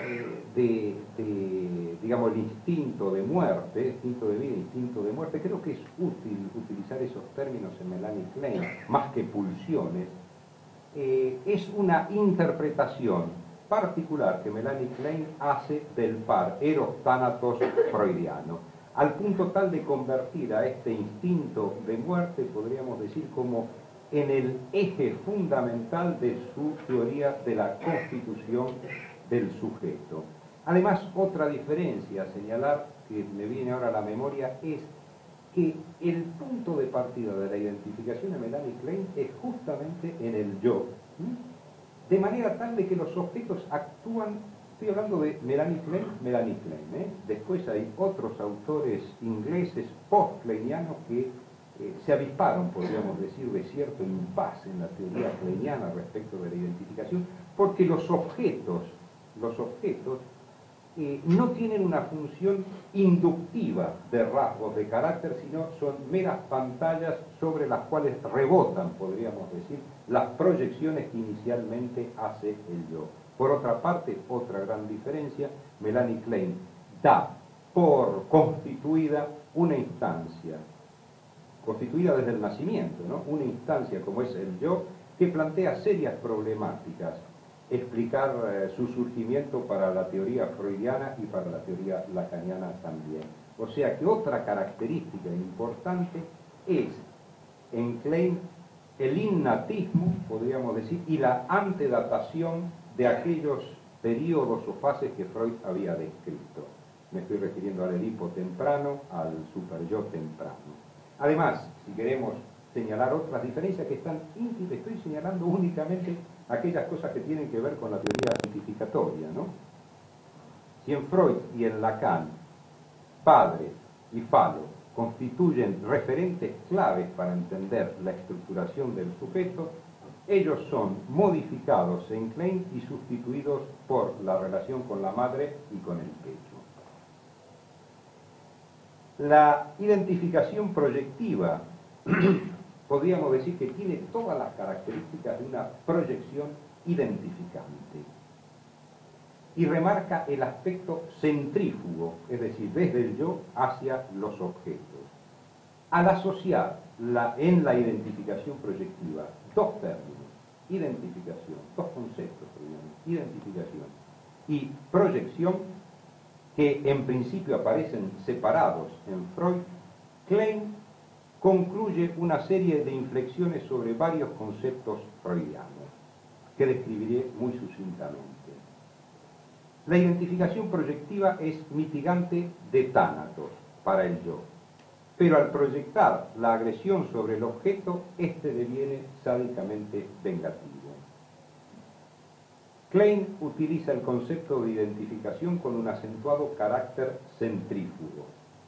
[SPEAKER 3] digamos, el instinto de muerte, instinto de vida, instinto de muerte, creo que es útil utilizar esos términos en Melanie Klein, más que pulsiones. Es una interpretación particular que Melanie Klein hace del par eros-tánatos freudiano, al punto tal de convertir a este instinto de muerte, podríamos decir, como en el eje fundamental de su teoría de la constitución del sujeto. Además, otra diferencia a señalar, que me viene ahora a la memoria, es que el punto de partida de la identificación de Melanie Klein es justamente en el yo, de manera tal de que los objetos actúan. Estoy hablando de Melanie Klein, Después hay otros autores ingleses post-kleinianos que se avisparon, podríamos decir, de cierto impasse en la teoría kleiniana respecto de la identificación, porque los objetos no tienen una función inductiva de rasgos de carácter, sino son meras pantallas sobre las cuales rebotan, podríamos decir, las proyecciones que inicialmente hace el yo. Por otra parte, otra gran diferencia, Melanie Klein da por constituida una instancia, constituida desde el nacimiento, ¿no? Una instancia como es el yo, que plantea serias problemáticas. Explicar su surgimiento para la teoría freudiana y para la teoría lacaniana también. O sea que otra característica importante es en Klein el innatismo, podríamos decir, y la antedatación de aquellos periodos o fases que Freud había descrito. Me estoy refiriendo al Edipo temprano, al superyo temprano. Además, si queremos señalar otras diferencias que están íntimas, estoy señalando únicamente aquellas cosas que tienen que ver con la teoría identificatoria, ¿no? Si en Freud y en Lacan, padre y falo constituyen referentes claves para entender la estructuración del sujeto, ellos son modificados en Klein y sustituidos por la relación con la madre y con el pecho. La identificación proyectiva podríamos decir que tiene todas las características de una proyección identificante y remarca el aspecto centrífugo, es decir, desde el yo hacia los objetos. Al asociar en la identificación proyectiva dos términos, identificación, dos conceptos, identificación y proyección, que en principio aparecen separados en Freud, Klein concluye una serie de inflexiones sobre varios conceptos freudianos, que describiré muy sucintamente. La identificación proyectiva es mitigante de tánatos para el yo, pero al proyectar la agresión sobre el objeto, éste deviene sádicamente vengativo. Klein utiliza el concepto de identificación con un acentuado carácter centrífugo.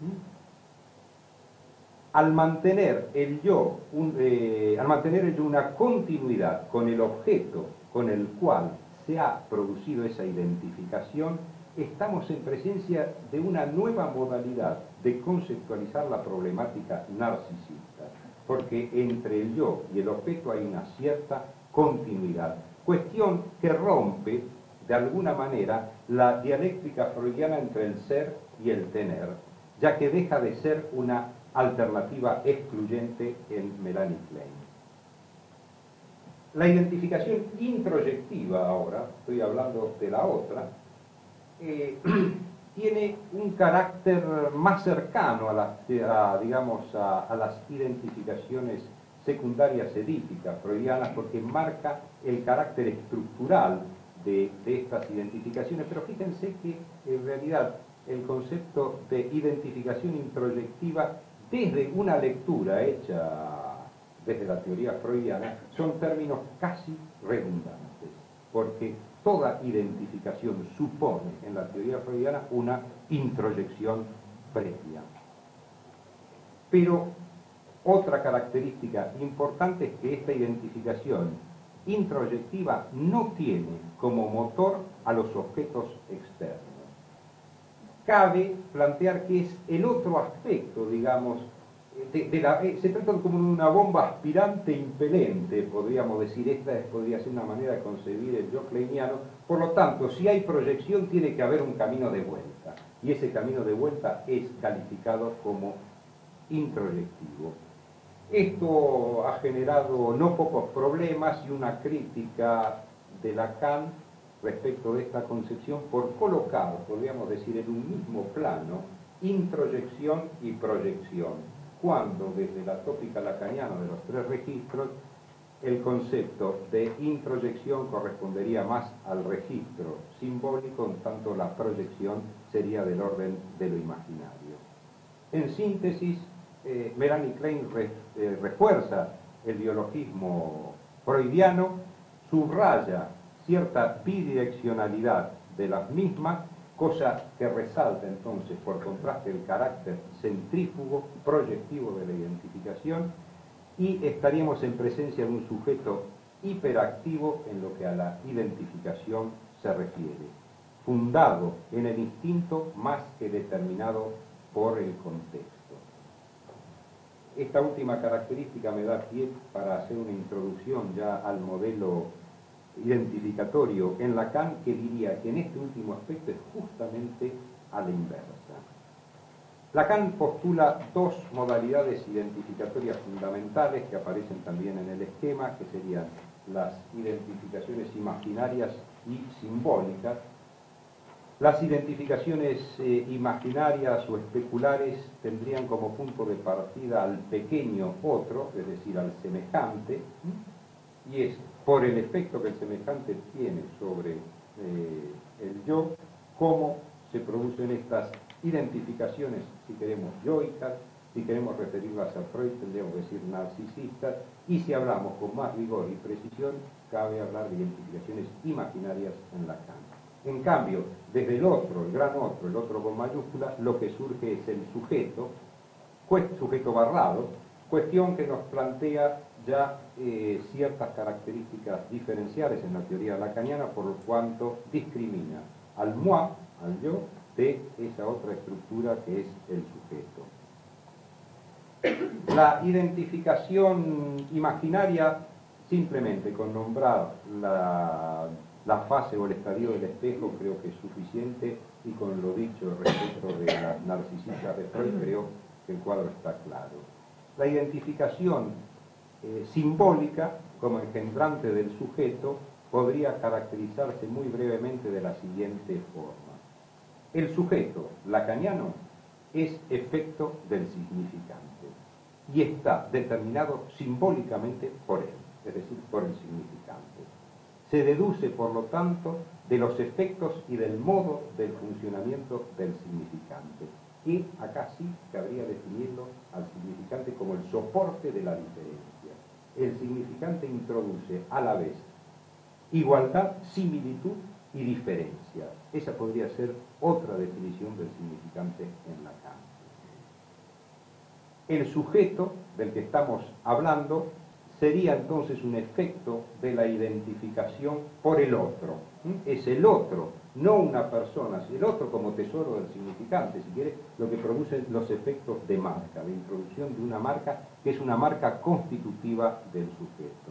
[SPEAKER 3] Al mantener el yo una continuidad con el objeto con el cual se ha producido esa identificación, estamos en presencia de una nueva modalidad de conceptualizar la problemática narcisista, porque entre el yo y el objeto hay una cierta continuidad, cuestión que rompe de alguna manera la dialéctica freudiana entre el ser y el tener, ya que deja de ser una alternativa excluyente en Melanie Klein. La identificación introyectiva, ahora estoy hablando de la otra, tiene un carácter más cercano a las identificaciones secundarias edípicas freudianas, porque marca el carácter estructural de estas identificaciones. Pero fíjense que en realidad el concepto de identificación introyectiva, desde una lectura hecha desde la teoría freudiana, son términos casi redundantes, porque toda identificación supone en la teoría freudiana una introyección previa. Pero otra característica importante es que esta identificación introyectiva no tiene como motor a los objetos externos. Cabe plantear que es el otro aspecto, digamos, se trata como de una bomba aspirante impelente, podríamos decir. Esta podría ser una manera de concebir el yo kleiniano. Por lo tanto, si hay proyección, tiene que haber un camino de vuelta, y ese camino de vuelta es calificado como introyectivo. Esto ha generado no pocos problemas y una crítica de Lacan respecto de esta concepción por colocar, podríamos decir, en un mismo plano introyección y proyección, cuando desde la tópica lacaniana de los tres registros el concepto de introyección correspondería más al registro simbólico, en tanto la proyección sería del orden de lo imaginario. En síntesis, Melanie Klein refuerza el biologismo freudiano, subraya cierta bidireccionalidad de las mismas, cosa que resalta entonces por contraste el carácter centrífugo, proyectivo de la identificación, y estaríamos en presencia de un sujeto hiperactivo en lo que a la identificación se refiere. fundado en el instinto más que determinado por el contexto. Esta última característica me da pie para hacer una introducción ya al modelo identificatorio en Lacan, que diría que en este último aspecto es justamente a la inversa. Lacan postula dos modalidades identificatorias fundamentales que aparecen también en el esquema, que serían las identificaciones imaginarias y simbólicas. Las identificaciones imaginarias o especulares tendrían como punto de partida al pequeño otro, es decir, al semejante, y es por el efecto que el semejante tiene sobre el yo, cómo se producen estas identificaciones, si queremos yoicas, si queremos referirlas a Freud, tendríamos que decir narcisistas, y si hablamos con más rigor y precisión, cabe hablar de identificaciones imaginarias en Lacan. En cambio, desde el otro, el gran otro, el otro con mayúsculas, lo que surge es el sujeto, sujeto barrado, cuestión que nos plantea ya ciertas características diferenciales en la teoría lacaniana, por lo cuanto discrimina al moi, al yo, de esa otra estructura que es el sujeto. La identificación imaginaria, simplemente con nombrar la fase o el estadio del espejo, creo que es suficiente, y con lo dicho respecto de las narcisistas de Freud, creo que el cuadro está claro. La identificación simbólica, como engendrante del sujeto, podría caracterizarse muy brevemente de la siguiente forma. El sujeto lacaniano es efecto del significante y está determinado simbólicamente por él, es decir, por el significante. Se deduce, por lo tanto, de los efectos y del modo del funcionamiento del significante. Y acá sí cabría definirlo al significante como el soporte de la diferencia. El significante introduce a la vez igualdad, similitud y diferencia. Esa podría ser otra definición del significante en Lacan. El sujeto del que estamos hablando sería entonces un efecto de la identificación por el otro. Es el otro, no una persona, sino el otro como tesoro del significante, si quiere, lo que produce los efectos de marca, de introducción de una marca que es una marca constitutiva del sujeto.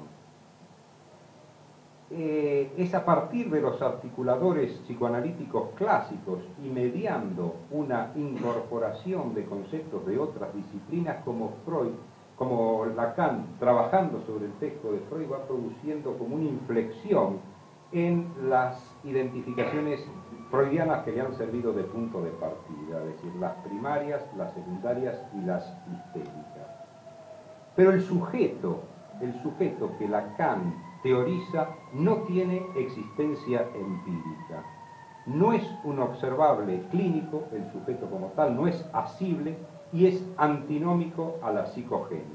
[SPEAKER 3] Es a partir de los articuladores psicoanalíticos clásicos y mediando una incorporación de conceptos de otras disciplinas como Freud, como Lacan, trabajando sobre el texto de Freud, va produciendo como una inflexión en las identificaciones freudianas que le han servido de punto de partida, es decir, las primarias, las secundarias y las histéricas. Pero el sujeto que Lacan teoriza no tiene existencia empírica. No es un observable clínico, el sujeto como tal, no es asible y es antinómico a la psicogénesis.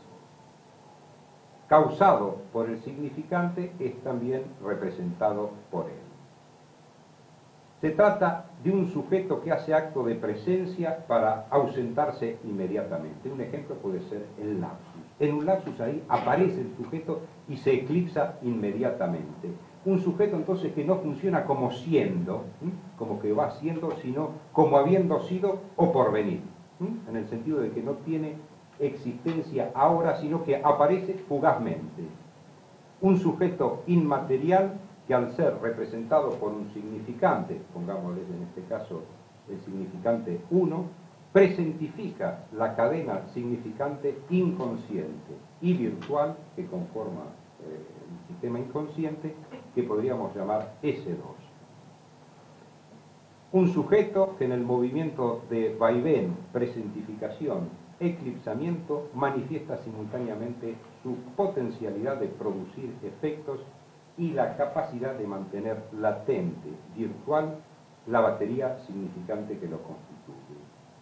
[SPEAKER 3] Causado por el significante, es también representado por él. Se trata de un sujeto que hace acto de presencia para ausentarse inmediatamente. Un ejemplo puede ser el lapsus. En un lapsus ahí aparece el sujeto y se eclipsa inmediatamente. Un sujeto entonces que no funciona como siendo, como que va siendo, sino como habiendo sido o por venir. En el sentido de que no tiene existencia ahora, sino que aparece fugazmente. Un sujeto inmaterial que al ser representado por un significante, pongámosle en este caso el significante 1, presentifica la cadena significante inconsciente y virtual que conforma el sistema inconsciente, que podríamos llamar S2. Un sujeto que en el movimiento de vaivén, presentificación, eclipsamiento, manifiesta simultáneamente su potencialidad de producir efectos y la capacidad de mantener latente, virtual, la batería significante que lo constituye.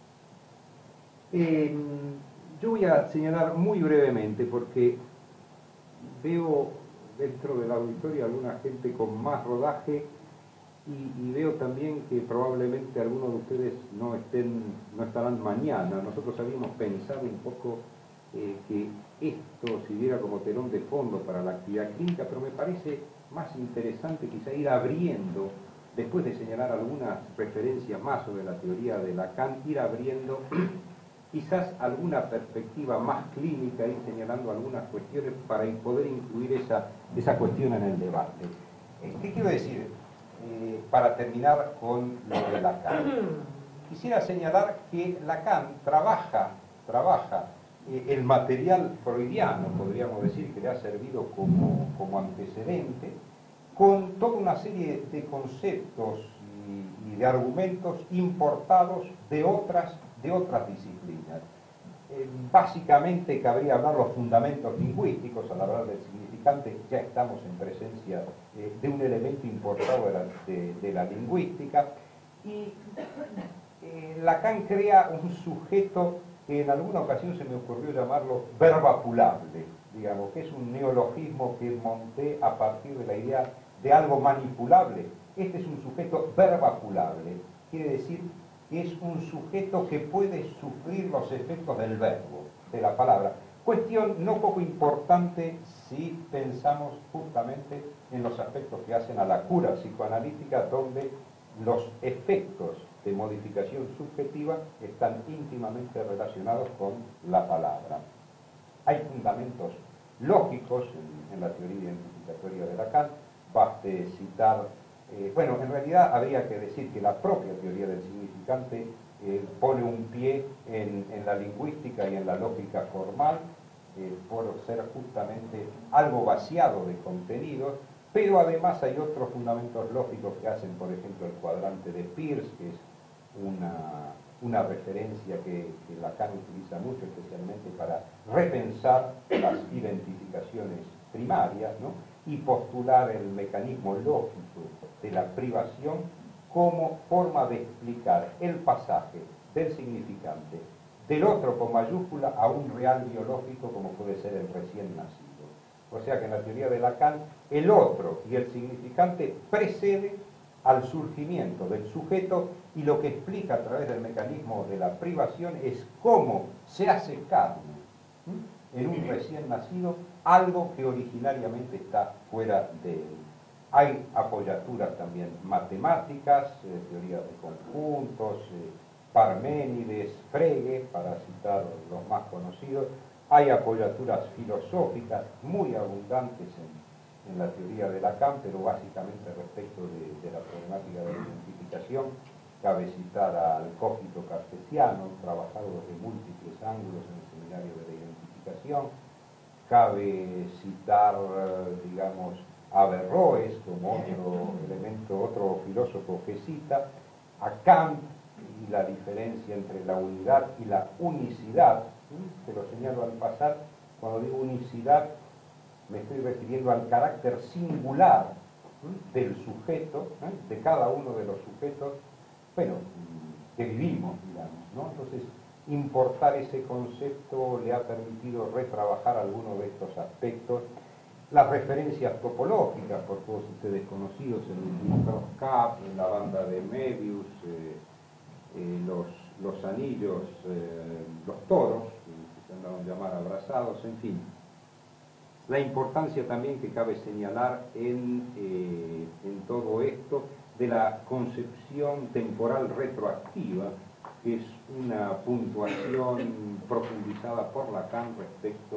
[SPEAKER 3] Yo voy a señalar muy brevemente, porque veo dentro del auditorio alguna gente con más rodaje y veo también que probablemente algunos de ustedes no estarán mañana. Nosotros habíamos pensado un poco que esto sirviera como telón de fondo para la actividad clínica, pero me parece más interesante quizá ir abriendo
[SPEAKER 2] después de señalar algunas referencias más sobre la teoría de Lacan, ir abriendo quizás alguna perspectiva más clínica, ir señalando algunas cuestiones para poder incluir esa cuestión en el debate. ¿Qué quiero decir? Para terminar con lo de Lacan. Quisiera señalar que Lacan trabaja el material freudiano, podríamos decir, que le ha servido como antecedente, con toda una serie de conceptos y de argumentos importados de otras disciplinas. Básicamente cabría hablar los fundamentos lingüísticos. Al hablar del significante ya estamos en presencia de un elemento importado de la lingüística, y Lacan crea un sujeto que en alguna ocasión se me ocurrió llamarlo verbapulable, digamos, que es un neologismo que monté a partir de la idea de algo manipulable. Este es un sujeto verbapulable, quiere decir que es un sujeto que puede sufrir los efectos del verbo, de la palabra. Cuestión no poco importante si pensamos justamente en los aspectos que hacen a la cura psicoanalítica, donde los efectos de modificación subjetiva están íntimamente relacionados con la palabra. Hay fundamentos lógicos en la teoría identificatoria de Lacan. Baste citar, bueno, en realidad habría que decir que la propia teoría del significante pone un pie en la lingüística y en la lógica formal, por ser justamente algo vaciado de contenidos, pero además hay otros fundamentos lógicos que hacen, por ejemplo, el cuadrante de Peirce, que es una referencia que Lacan utiliza mucho, especialmente para repensar las identificaciones primarias, ¿no? Y postular el mecanismo lógico de la privación como forma de explicar el pasaje del significante del otro con mayúscula a un real biológico como puede ser el recién nacido. O sea que en la teoría de Lacan el otro y el significante precede al surgimiento del sujeto, y lo que explica a través del mecanismo de la privación es cómo se hace carne en un recién nacido algo que originariamente está fuera de él. Hay apoyaturas también matemáticas, teorías de conjuntos, Parménides, Frege, para citar los más conocidos. Hay apoyaturas filosóficas muy abundantes en la teoría de Lacan, pero básicamente respecto de la problemática de la identificación. Cabe citar al Cogito Cartesiano, trabajado desde múltiples ángulos en el seminario de la identificación. Cabe citar, digamos, a Averroes como otro elemento, otro filósofo que cita, a Kant y la diferencia entre la unidad y la unicidad. Se lo señalo al pasar. Cuando digo unicidad me estoy refiriendo al carácter singular del sujeto, de cada uno de los sujetos, bueno, que vivimos, digamos, ¿no? Entonces, importar ese concepto le ha permitido retrabajar algunos de estos aspectos. Las referencias topológicas, por todos ustedes conocidos, en el Cross-Cap, en la banda de Möbius, los anillos, los toros, que se han dado a llamar abrazados, en fin. La importancia también que cabe señalar en todo esto de la concepción temporal retroactiva, que es una puntuación profundizada por Lacan respecto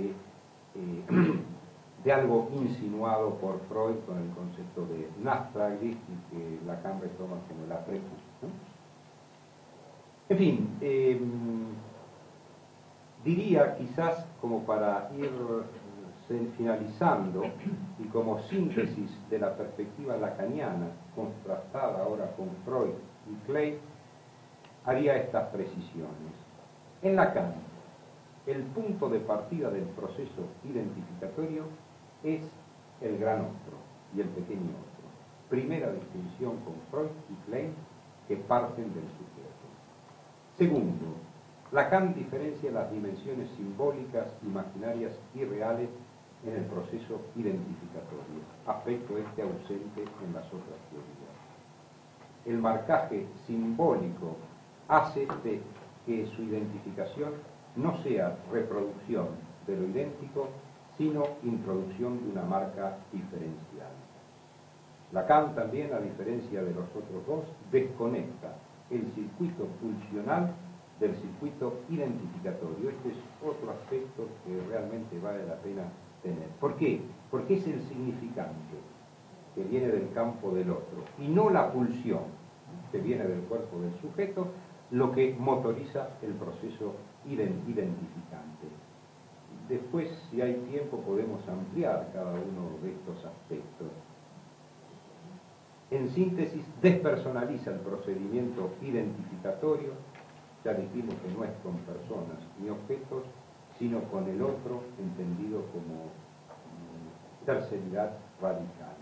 [SPEAKER 2] de algo insinuado por Freud con el concepto de Nachtraglicht, y que Lacan retoma como la prepucio, ¿no? En fin, diría quizás, como para ir finalizando y como síntesis de la perspectiva lacaniana contrastada ahora con Freud y Klein, haría estas precisiones. En Lacan, el punto de partida del proceso identificatorio es el gran otro y el pequeño otro. Primera distinción con Freud y Klein, que parten del sujeto. Segundo, Lacan diferencia las dimensiones simbólicas, imaginarias y reales en el proceso identificatorio, aspecto este ausente en las otras teorías. El marcaje simbólico hace que su identificación no sea reproducción de lo idéntico, sino introducción de una marca diferencial. Lacan también, a diferencia de los otros dos, desconecta el circuito pulsional del circuito identificatorio. Este es otro aspecto que realmente vale la pena tener. ¿Por qué? Porque es el significante que viene del campo del otro y no la pulsión que viene del cuerpo del sujeto lo que motoriza el proceso identificante. Después, si hay tiempo, podemos ampliar cada uno de estos aspectos. En síntesis, despersonaliza el procedimiento identificatorio. Ya dijimos que no es con personas ni objetos, sino con el otro, entendido como terceridad radical.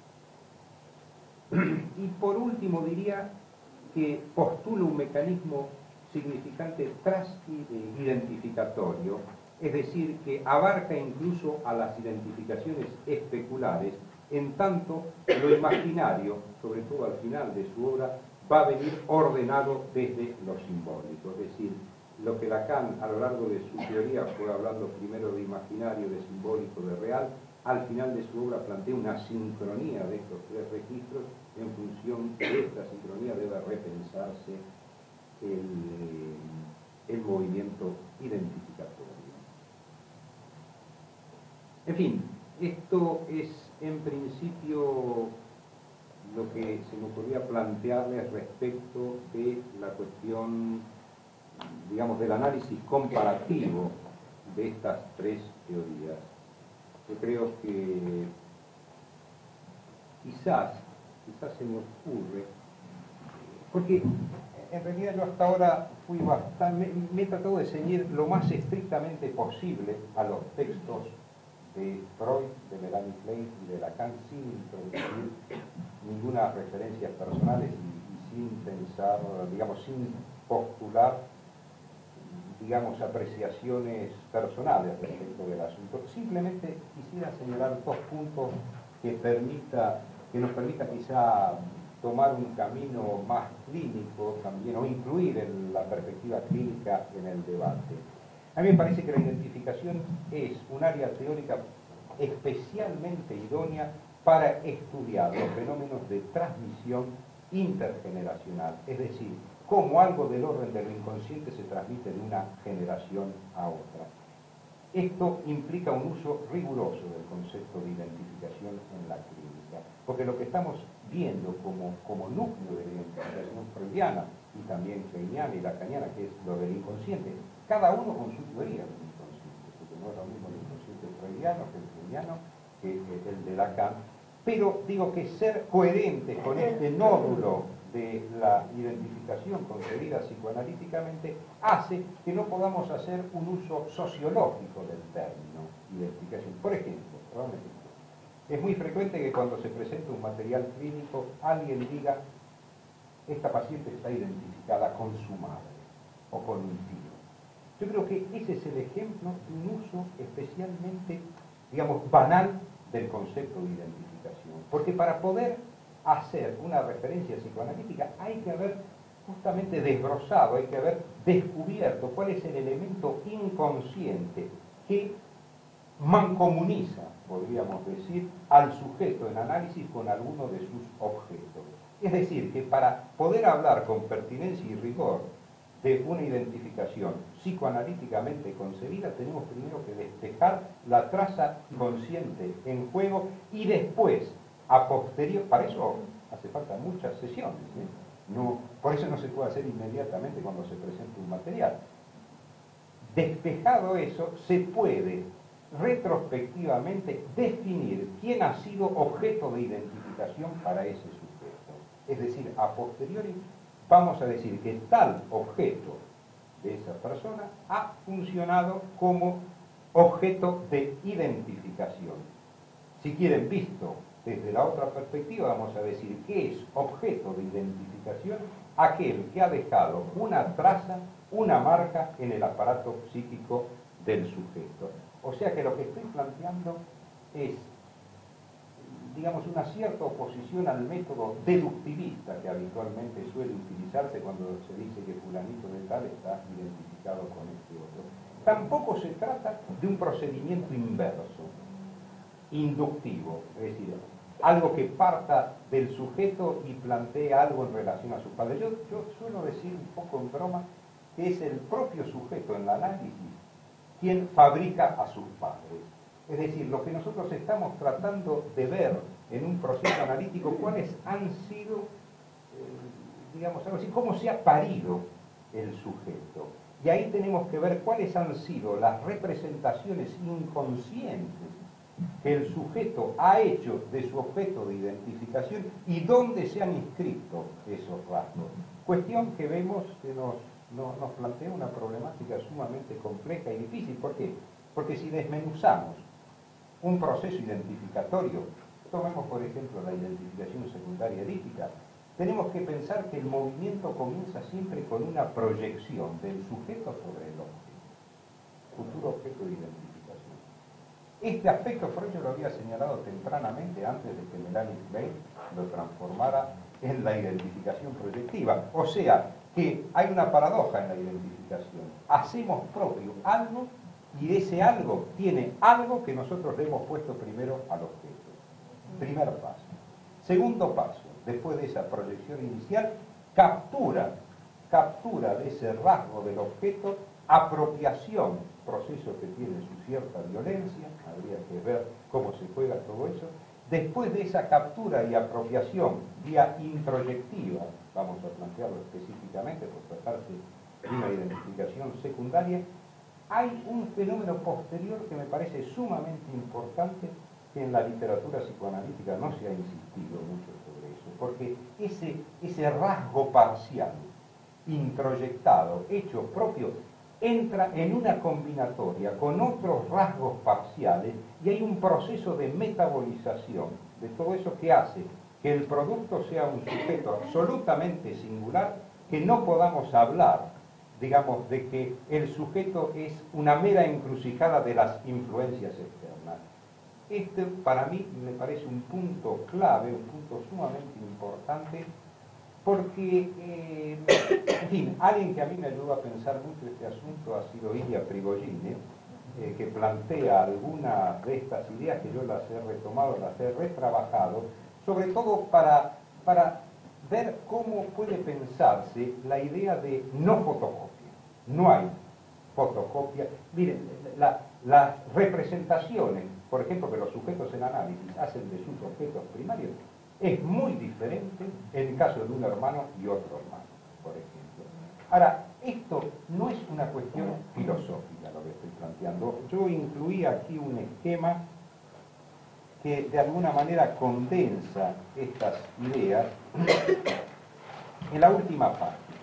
[SPEAKER 2] Y por último diría que postula un mecanismo significante transidentificatorio, es decir, que abarca incluso a las identificaciones especulares, en tanto lo imaginario, sobre todo al final de su obra, va a venir ordenado desde lo simbólico, es decir, lo que Lacan a lo largo de su teoría fue hablando primero de imaginario, de simbólico, de real, al final de su obra plantea una sincronía de estos tres registros. En función de esta sincronía debe repensarse el movimiento identificatorio. En fin, esto es en principio lo que se me ocurría plantearles respecto de la cuestión, digamos, del análisis comparativo de estas tres teorías. Yo creo que quizás se me ocurre, porque en realidad yo hasta ahora me he tratado de ceñir lo más estrictamente posible a los textos de Freud, de Melanie Klein y de Lacan, sin introducir ninguna referencia personales y sin pensar, digamos, sin postular, digamos, apreciaciones personales respecto del asunto. Simplemente quisiera señalar dos puntos que nos permita quizá tomar un camino más clínico también, o incluir en la perspectiva clínica en el debate. A mí me parece que la identificación es un área teórica especialmente idónea para estudiar los fenómenos de transmisión intergeneracional, es decir, cómo algo del orden de lo inconsciente se transmite de una generación a otra. Esto implica un uso riguroso del concepto de identificación en la clínica, porque lo que estamos viendo como núcleo de la identificación freudiana y también kleiniana y lacaniana, que es lo del inconsciente, cada uno con su teoría del inconsciente, porque no es lo mismo el inconsciente freudiano que el kleiniano, que el de Lacan, pero digo que ser coherentes con este nódulo de la identificación concebida psicoanalíticamente hace que no podamos hacer un uso sociológico del término identificación. Por ejemplo, es muy frecuente que cuando se presenta un material clínico alguien diga: esta paciente está identificada con su madre o con un tío. Yo creo que ese es el ejemplo de un uso especialmente, digamos, banal del concepto de identificación, porque para poder hacer una referencia psicoanalítica hay que haber justamente desbrozado, hay que haber descubierto cuál es el elemento inconsciente que mancomuniza, podríamos decir, al sujeto en análisis con alguno de sus objetos. Es decir, que para poder hablar con pertinencia y rigor de una identificación psicoanalíticamente concebida, tenemos primero que despejar la traza consciente en juego y después, a posteriori, para eso hace falta muchas sesiones, por eso no se puede hacer inmediatamente cuando se presenta un material. Despejado eso, se puede retrospectivamente definir quién ha sido objeto de identificación para ese sujeto. Es decir, a posteriori vamos a decir que tal objeto de esa persona ha funcionado como objeto de identificación. Si quieren, visto desde la otra perspectiva, vamos a decir que es objeto de identificación aquel que ha dejado una traza, una marca en el aparato psíquico del sujeto. O sea que lo que estoy planteando es, digamos, una cierta oposición al método deductivista que habitualmente suele utilizarse cuando se dice que fulanito de tal está identificado con este otro. Tampoco se trata de un procedimiento inverso, inductivo, es decir,
[SPEAKER 3] algo que parta del sujeto y plantee algo en relación a su padre. Yo suelo decir un poco en broma que es el propio sujeto en el análisis quien fabrica a sus padres. Es decir, lo que nosotros estamos tratando de ver en un proceso analítico, cuáles han sido, digamos algo así, cómo se ha parido el sujeto. Y ahí tenemos que ver cuáles han sido las representaciones inconscientes que el sujeto ha hecho de su objeto de identificación y dónde se han inscrito esos rasgos. Cuestión que vemos que nos plantea una problemática sumamente compleja y difícil. ¿Por qué? Porque si desmenuzamos un proceso identificatorio, tomemos por ejemplo la identificación secundaria erítica, tenemos que pensar que el movimiento comienza siempre con una proyección del sujeto sobre el objeto, futuro objeto de identificación. Este aspecto Freud lo había señalado tempranamente antes de que Melanie Klein lo transformara en la identificación proyectiva. O sea, que hay una paradoja en la identificación. Hacemos propio algo y ese algo tiene algo que nosotros le hemos puesto primero al objeto. Primer paso. Segundo paso, después de esa proyección inicial, captura de ese rasgo del objeto, apropiación, proceso que tiene su cierta violencia, habría que ver cómo se juega todo eso. Después de esa captura y apropiación vía introyectiva, vamos a plantearlo específicamente por tratarse de una identificación secundaria, hay un fenómeno posterior que me parece sumamente importante, que en la literatura psicoanalítica no se ha insistido mucho sobre eso, porque ese rasgo parcial, introyectado, hecho propio, entra en una combinatoria con otros rasgos parciales y hay un proceso de metabolización de todo eso que hace que el producto sea un sujeto absolutamente singular, que no podamos hablar, digamos, de que el sujeto es una mera encrucijada de las influencias externas. Este, para mí, me parece un punto clave, un punto sumamente importante, porque, en fin, alguien que a mí me ayudó a pensar mucho este asunto ha sido Ilya Prigogine, que plantea algunas de estas ideas que yo las he retomado, las he retrabajado, sobre todo para ver cómo puede pensarse la idea de no fotocopia. No hay fotocopia. Miren, las representaciones, por ejemplo, que los sujetos en análisis hacen de sus objetos primarios, es muy diferente en el caso de un hermano y otro hermano, por ejemplo. Ahora, esto no es una cuestión filosófica lo que estoy planteando. Yo incluí aquí un esquema que de alguna manera condensa estas ideas en la última página.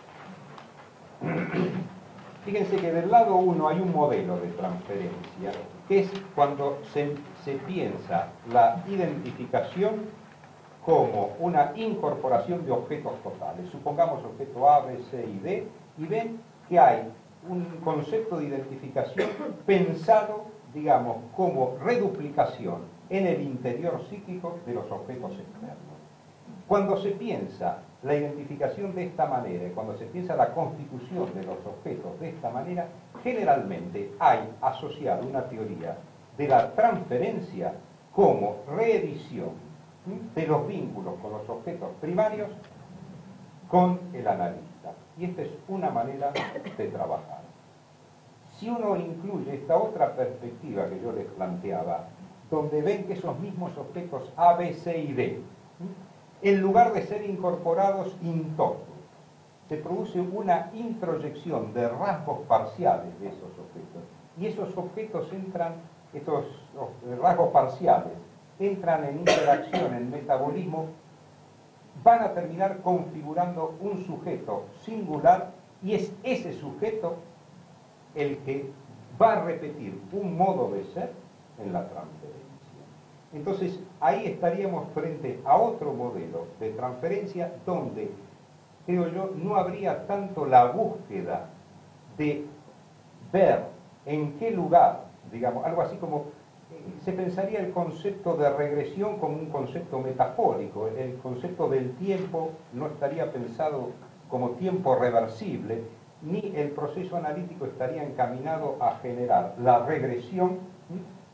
[SPEAKER 3] Fíjense que del lado 1 hay un modelo de transferencia, que es cuando se piensa la identificación como una incorporación de objetos totales. Supongamos objeto A, B, C y D, y ven que hay un concepto de identificación pensado, digamos, como reduplicación en el interior psíquico de los objetos externos. Cuando se piensa la identificación de esta manera, y cuando se piensa la constitución de los objetos de esta manera, generalmente hay asociada una teoría de la transferencia como reedición de los vínculos con los objetos primarios con el analista. Y esta es una manera de trabajar. Si uno incluye esta otra perspectiva que yo les planteaba, donde ven que esos mismos objetos A, B, C y D, en lugar de ser incorporados in toto, se produce una introyección de rasgos parciales de esos objetos. Y esos objetos entran, estos rasgos parciales, entran en interacción, en metabolismo, van a terminar configurando un sujeto singular, y es ese sujeto el que va a repetir un modo de ser en la transferencia. Entonces, ahí estaríamos frente a otro modelo de transferencia donde, creo yo, no habría tanto la búsqueda de ver en qué lugar, digamos, algo así como, se pensaría el concepto de regresión como un concepto metafórico. El concepto del tiempo no estaría pensado como tiempo reversible, ni el proceso analítico estaría encaminado a generar la regresión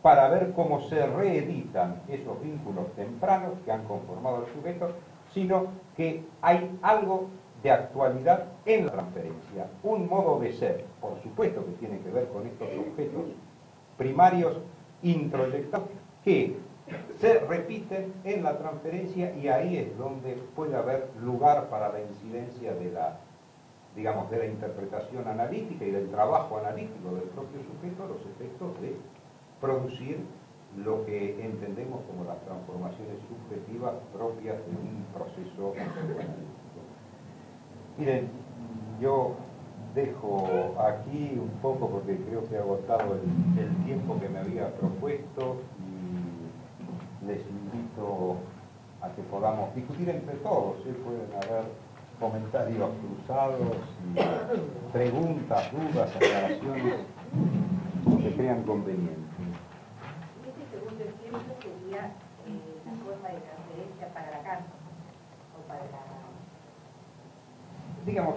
[SPEAKER 3] para ver cómo se reeditan esos vínculos tempranos que han conformado al sujeto, sino que hay algo de actualidad en la transferencia, un modo de ser, por supuesto que tiene que ver con estos objetos primarios introyectados que se repiten en la transferencia, y ahí es donde puede haber lugar para la incidencia de la, digamos, de la interpretación analítica y del trabajo analítico del propio sujeto, los efectos de producir lo que entendemos como las transformaciones subjetivas propias de un proceso analítico. Miren, yo dejo aquí un poco porque creo que he agotado el tiempo que me había propuesto, y les invito a que podamos discutir entre todos. Pueden haber comentarios cruzados, y preguntas, dudas, aclaraciones, lo que crean conveniente.
[SPEAKER 4] Este segundo ejemplo sería la forma de transferencia para la casa o para la...
[SPEAKER 3] Digamos,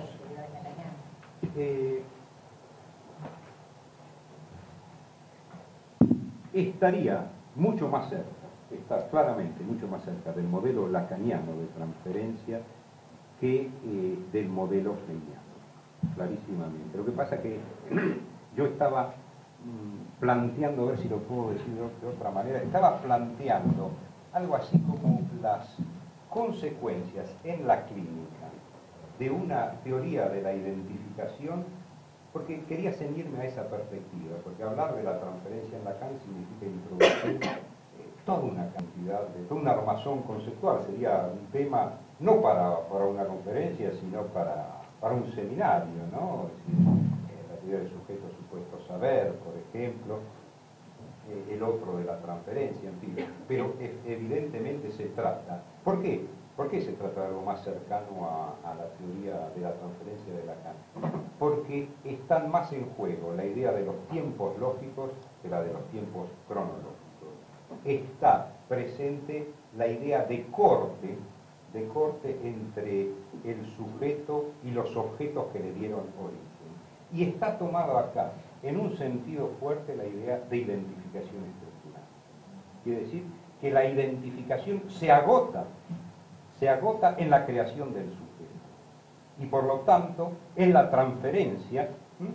[SPEAKER 3] estaría mucho más cerca, está claramente mucho más cerca del modelo lacaniano de transferencia que del modelo freudiano, clarísimamente. Lo que pasa que yo estaba planteando, a ver si lo puedo decir de otra manera, estaba planteando algo así como las consecuencias en la clínica de una teoría de la identificación, porque quería ceñirme a esa perspectiva, porque hablar de la transferencia en Lacan significa introducir toda una cantidad, toda una armazón conceptual. Sería un tema no para una conferencia, sino para un seminario, ¿no? Es decir, la teoría del sujeto supuesto saber, por ejemplo, el otro de la transferencia, en fin. Pero evidentemente se trata. ¿Por qué? ¿Por qué se trata de algo más cercano a la teoría de la transferencia de Lacan? Porque están más en juego la idea de los tiempos lógicos que la de los tiempos cronológicos. Está presente la idea de corte entre el sujeto y los objetos que le dieron origen. Y está tomado acá, en un sentido fuerte, la idea de identificación estructural. Quiere decir que la identificación se agota en la creación del sujeto. Y por lo tanto, en la transferencia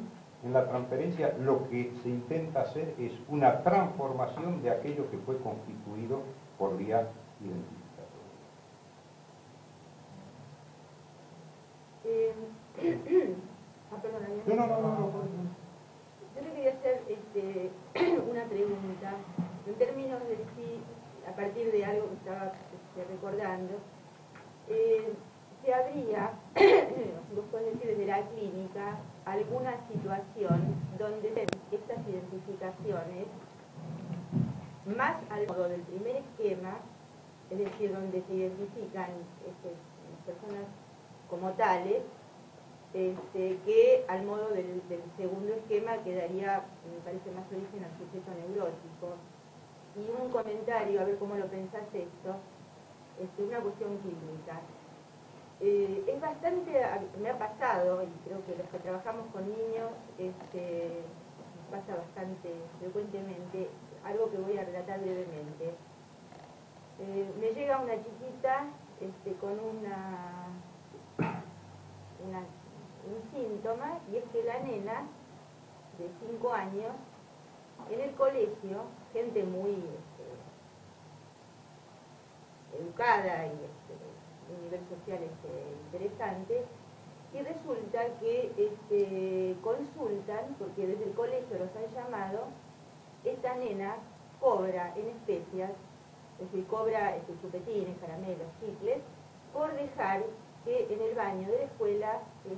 [SPEAKER 3] lo que se intenta hacer es una transformación de aquello que fue constituido por vía identificatoria.
[SPEAKER 4] No. Yo le quería hacer una pregunta, en términos de si, a partir de algo que estaba recordando, si habría, vos podés decir desde la clínica, alguna situación donde estas identificaciones, más al modo del primer esquema, es decir, donde se identifican personas como tales, que al modo del segundo esquema quedaría, me parece, más origen al sujeto neurótico. Y un comentario, a ver cómo lo pensás esto, una cuestión clínica. Es bastante, me ha pasado, y creo que los que trabajamos con niños, nos pasa bastante frecuentemente, algo que voy a relatar brevemente. Me llega una chiquita con un síntoma, y es que la nena de 5 años, en el colegio, gente muy educada y un nivel social interesante, y resulta que consultan, porque desde el colegio los han llamado, esta nena cobra en especias, es decir, cobra chupetines, caramelos, chicles, por dejar que en el baño de la escuela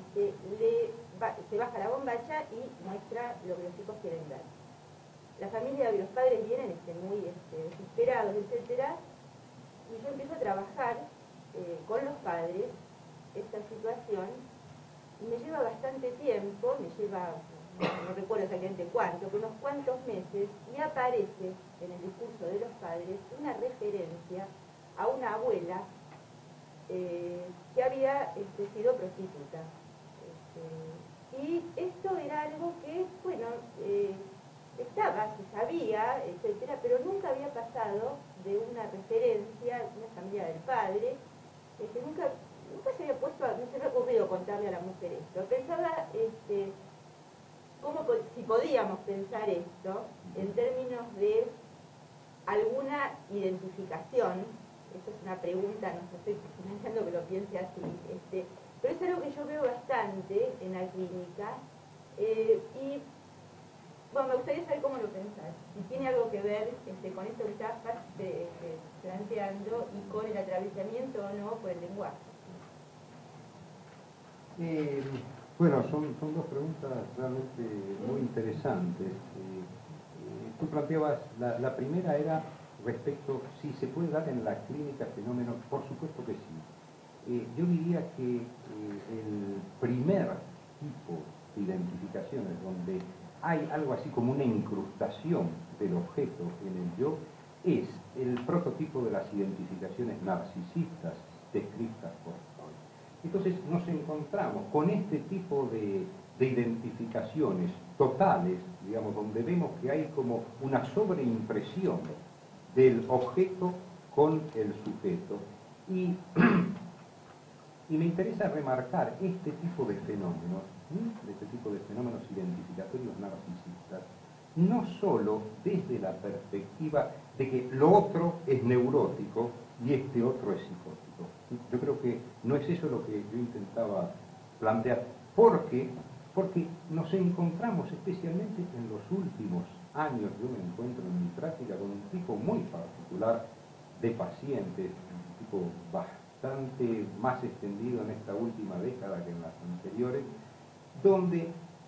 [SPEAKER 4] se baja la bombacha y muestra lo que los chicos quieren ver. La familia y los padres vienen muy desesperados, etcétera, y yo empiezo a trabajar con los padres esta situación, y me lleva bastante tiempo, no recuerdo exactamente cuánto, pero unos cuantos meses, y aparece en el discurso de los padres una referencia a una abuela que había sido prostituta. Y esto era algo que, bueno, estaba, se sabía, etcétera, pero nunca había pasado de una referencia, una familia del padre, nunca se había puesto, no se había ocurrido contarle a la mujer esto. Pensaba si podíamos pensar esto en términos de alguna identificación. Esa es una pregunta, no sé, estoy pensando que lo piense así, pero es algo que yo veo bastante en la clínica, y bueno, me gustaría saber cómo lo pensás, si tiene algo que ver con esto que estás planteando y con el atravesamiento o no por el lenguaje.
[SPEAKER 3] Bueno, son dos preguntas realmente muy interesantes. Tú planteabas, la primera era respecto si se puede dar en la clínica fenómenos. Por supuesto que sí. Yo diría que el primer tipo de identificaciones donde hay algo así como una incrustación del objeto en el yo es el prototipo de las identificaciones narcisistas descritas por Freud. Entonces nos encontramos con este tipo de identificaciones totales, digamos, donde vemos que hay como una sobreimpresión del objeto con el sujeto. Y me interesa remarcar este tipo de fenómenos, identificatorios narcisistas, no solo desde la perspectiva de que lo otro es neurótico y este otro es psicótico. Yo creo que no es eso lo que yo intentaba plantear, porque nos encontramos especialmente en los últimos años. Yo me encuentro en mi práctica con un tipo muy particular de pacientes, un tipo bastante más extendido en esta última década que en las anteriores, donde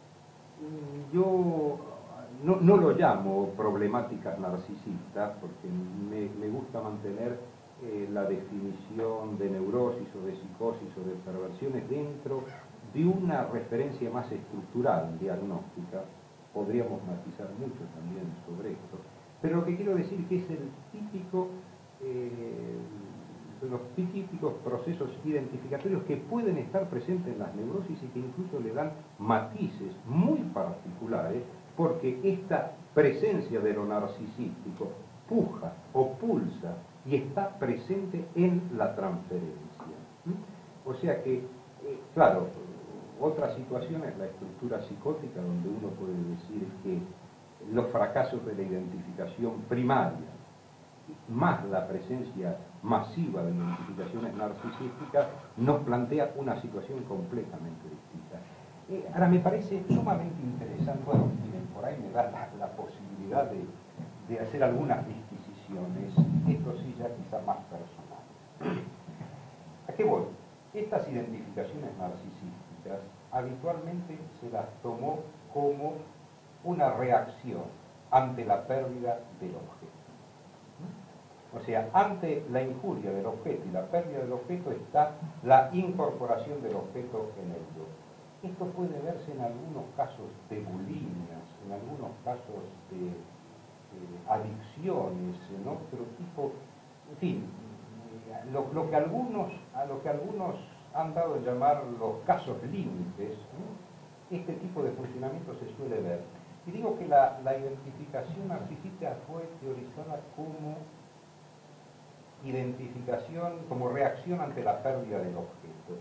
[SPEAKER 3] yo no lo llamo problemáticas narcisistas, porque me gusta mantener la definición de neurosis o de psicosis o de perversiones dentro de una referencia más estructural, diagnóstica. Podríamos matizar mucho también sobre esto, pero lo que quiero decir que es el típico, los típicos procesos identificatorios que pueden estar presentes en las neurosis y que incluso le dan matices muy particulares, porque esta presencia de lo narcisístico puja o pulsa y está presente en la transferencia. O sea que, claro, otra situación es la estructura psicótica, donde uno puede decir que los fracasos de la identificación primaria, más la presencia masiva de identificaciones narcisísticas, nos plantea una situación completamente distinta. Ahora, me parece sumamente interesante, bueno, miren, por ahí me da la posibilidad de hacer algunas disquisiciones, esto sí ya quizá más personal. ¿A qué voy? Estas identificaciones narcisísticas habitualmente se las tomó como una reacción ante la pérdida del objeto. O sea, ante la injuria del objeto y la pérdida del objeto está la incorporación del objeto en el yo. Esto puede verse en algunos casos de bulimias, en algunos casos de adicciones, en otro tipo, en fin, lo que algunos han dado a llamar los casos límites, este tipo de funcionamiento se suele ver. Y digo que la identificación narcisista fue teorizada como identificación, como reacción ante la pérdida del objeto.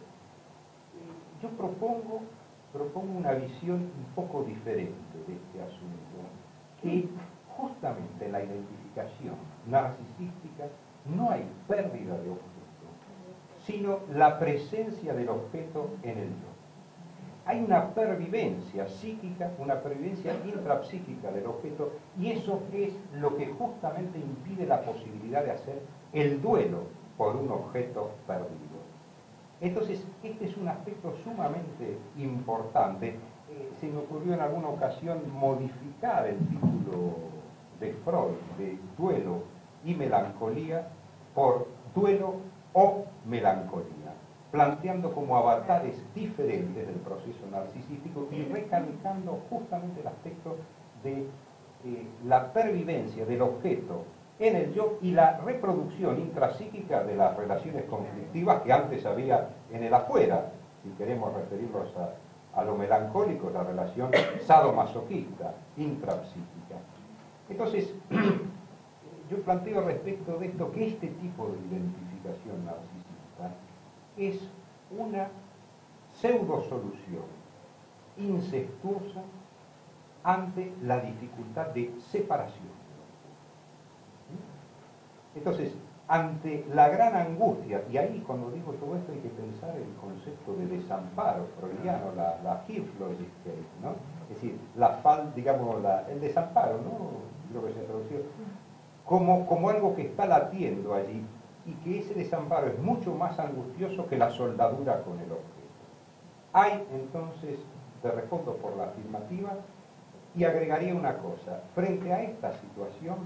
[SPEAKER 3] Yo propongo una visión un poco diferente de este asunto, que justamente en la identificación narcisística no hay pérdida de objeto, sino la presencia del objeto en el yo. Hay una pervivencia psíquica, una pervivencia intrapsíquica del objeto, y eso es lo que justamente impide la posibilidad de hacer el duelo por un objeto perdido. Entonces, este es un aspecto sumamente importante. Se me ocurrió en alguna ocasión modificar el título de Freud, de duelo y melancolía, por duelo o melancolía, planteando como avatares diferentes del proceso narcisístico y recalcando justamente el aspecto de la pervivencia del objeto en el yo y la reproducción intrapsíquica de las relaciones conflictivas que antes había en el afuera, si queremos referirnos A lo melancólico, la relación sadomasoquista, intrapsíquica. Entonces, yo planteo respecto de esto que este tipo de identificación narcisista es una pseudo-solución incestuosa ante la dificultad de separación. Entonces, ante la gran angustia, y ahí cuando digo todo esto hay que pensar el concepto de desamparo freudiano, la Hilflosigkeit, ¿no? Es decir, el desamparo, ¿no? Creo que se ha traducido, como algo que está latiendo allí, y que ese desamparo es mucho más angustioso que la soldadura con el objeto. Hay entonces, te respondo por la afirmativa, y agregaría una cosa, frente a esta situación,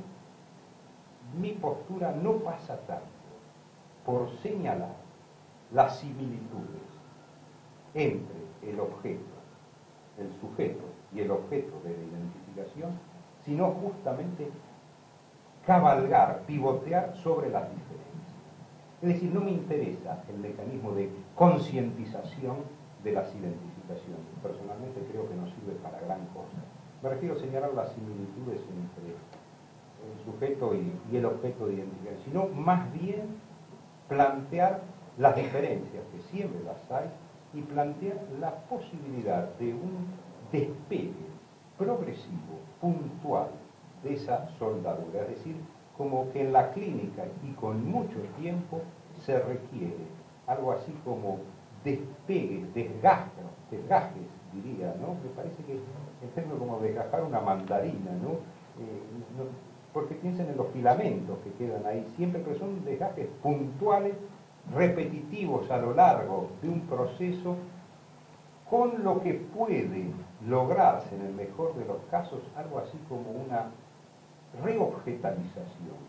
[SPEAKER 3] mi postura no pasa tanto por señalar las similitudes entre el objeto, el sujeto y el objeto de la identificación, sino justamente cabalgar, pivotear sobre las diferencias. Es decir, no me interesa el mecanismo de concientización de las identificaciones. Personalmente creo que no sirve para gran cosa. Me refiero a señalar las similitudes entre el sujeto y el objeto de identificación, sino más bien plantear las diferencias, que siempre las hay, y plantear la posibilidad de un despegue progresivo, puntual, de esa soldadura. Es decir, como que en la clínica y con mucho tiempo se requiere algo así como despegues, desgajes, diría, ¿no? Me parece que el término como desgajar una mandarina, ¿no? Porque piensen en los filamentos que quedan ahí siempre, pero son desgajes puntuales, repetitivos a lo largo de un proceso, con lo que puede lograrse en el mejor de los casos algo así como una reobjetalización.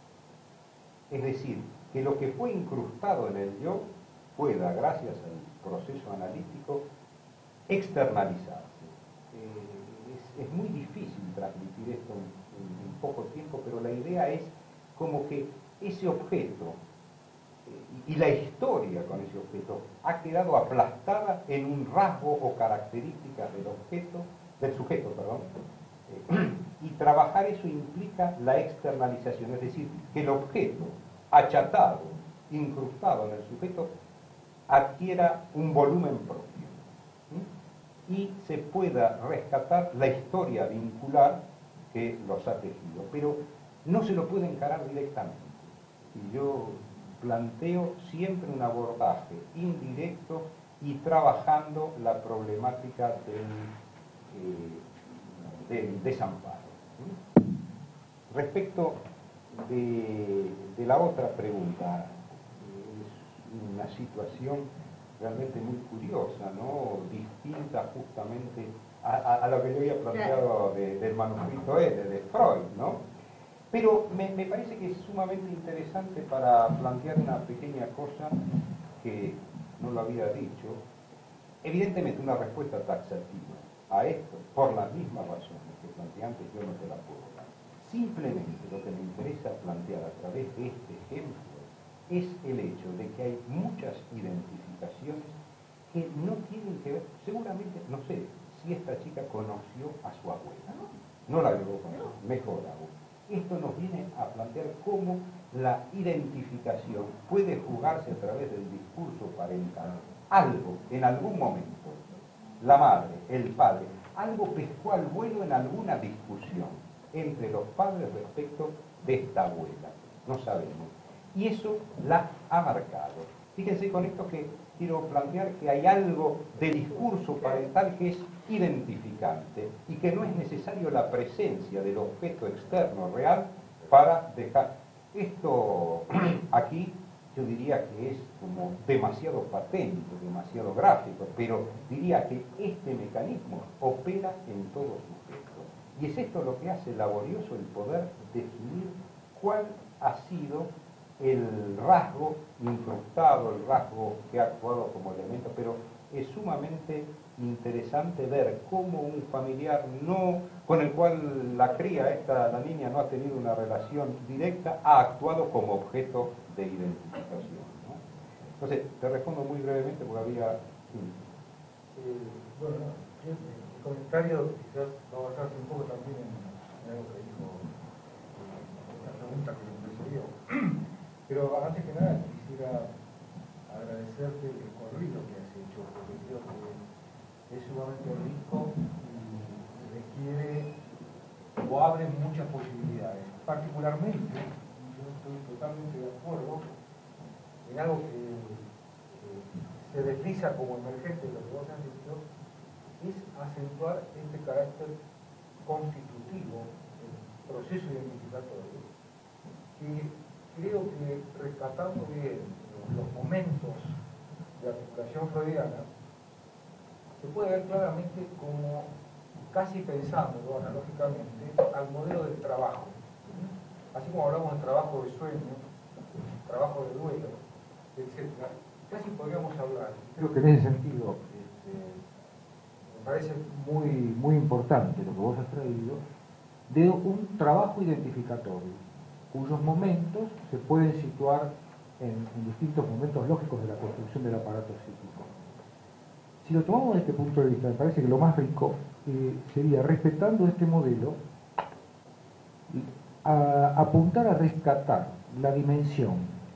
[SPEAKER 3] Es decir, que lo que fue incrustado en el yo pueda, gracias al proceso analítico, externalizarse. Es muy difícil transmitir esto en poco tiempo, pero la idea es como que ese objeto y la historia con ese objeto ha quedado aplastada en un rasgo o características del sujeto, y trabajar eso implica la externalización, es decir, que el objeto achatado, incrustado en el sujeto, adquiera un volumen propio y se pueda rescatar la historia vincular que los ha tejido, pero no se lo puede encarar directamente. Y yo planteo siempre un abordaje indirecto y trabajando la problemática del desamparo. Respecto de la otra pregunta, es una situación realmente muy curiosa, ¿no? Distinta justamente a lo que yo había planteado del manuscrito de Freud, ¿no? Pero me parece que es sumamente interesante para plantear una pequeña cosa que no lo había dicho. Evidentemente una respuesta taxativa a esto, por las mismas razones que planteé antes, yo no te la puedo dar. Simplemente lo que me interesa plantear a través de este ejemplo es el hecho de que hay muchas identificaciones que no tienen que ver, seguramente, no sé, si esta chica conoció a su abuela. No la vio conocer, mejor aún. Esto nos viene a plantear cómo la identificación puede jugarse a través del discurso parental. Algo, en algún momento, la madre, el padre, algo pescó al vuelo en alguna discusión entre los padres respecto de esta abuela. No sabemos. Y eso la ha marcado. Fíjense con esto que quiero plantear que hay algo de discurso parental que es identificante y que no es necesario la presencia del objeto externo real para dejar. Esto aquí yo diría que es como demasiado patente, demasiado gráfico, pero diría que este mecanismo opera en todo sujeto. Y es esto lo que hace laborioso el poder definir cuál ha sido el rasgo incrustado, el rasgo que ha actuado como elemento, pero es sumamente interesante ver cómo un familiar con el cual la niña no ha tenido una relación directa, ha actuado como objeto de identificación, ¿no? Entonces, te respondo muy brevemente porque había...
[SPEAKER 5] Bueno, mi comentario quizás va a basarse un poco también en algo que dijo la pregunta que me precedió. Pero antes que nada quisiera agradecerte el recorrido que has hecho, porque creo que es sumamente rico y requiere o abre muchas posibilidades. Particularmente, yo estoy totalmente de acuerdo en algo que se desliza como emergente de lo que vos has dicho, es acentuar este carácter constitutivo del proceso identificatorio, que creo que rescatando bien los momentos de articulación freudiana, se puede ver claramente como casi pensándolo analógicamente al modelo del trabajo. Así como hablamos de trabajo de sueño, trabajo de duelo, etc. Casi podríamos hablar, creo que en ese sentido me parece muy importante lo que vos has traído, de un trabajo identificatorio, cuyos momentos se pueden situar en distintos momentos lógicos de la construcción del aparato psíquico. Si lo tomamos desde este punto de vista, me parece que lo más rico sería, respetando este modelo, apuntar a rescatar la dimensión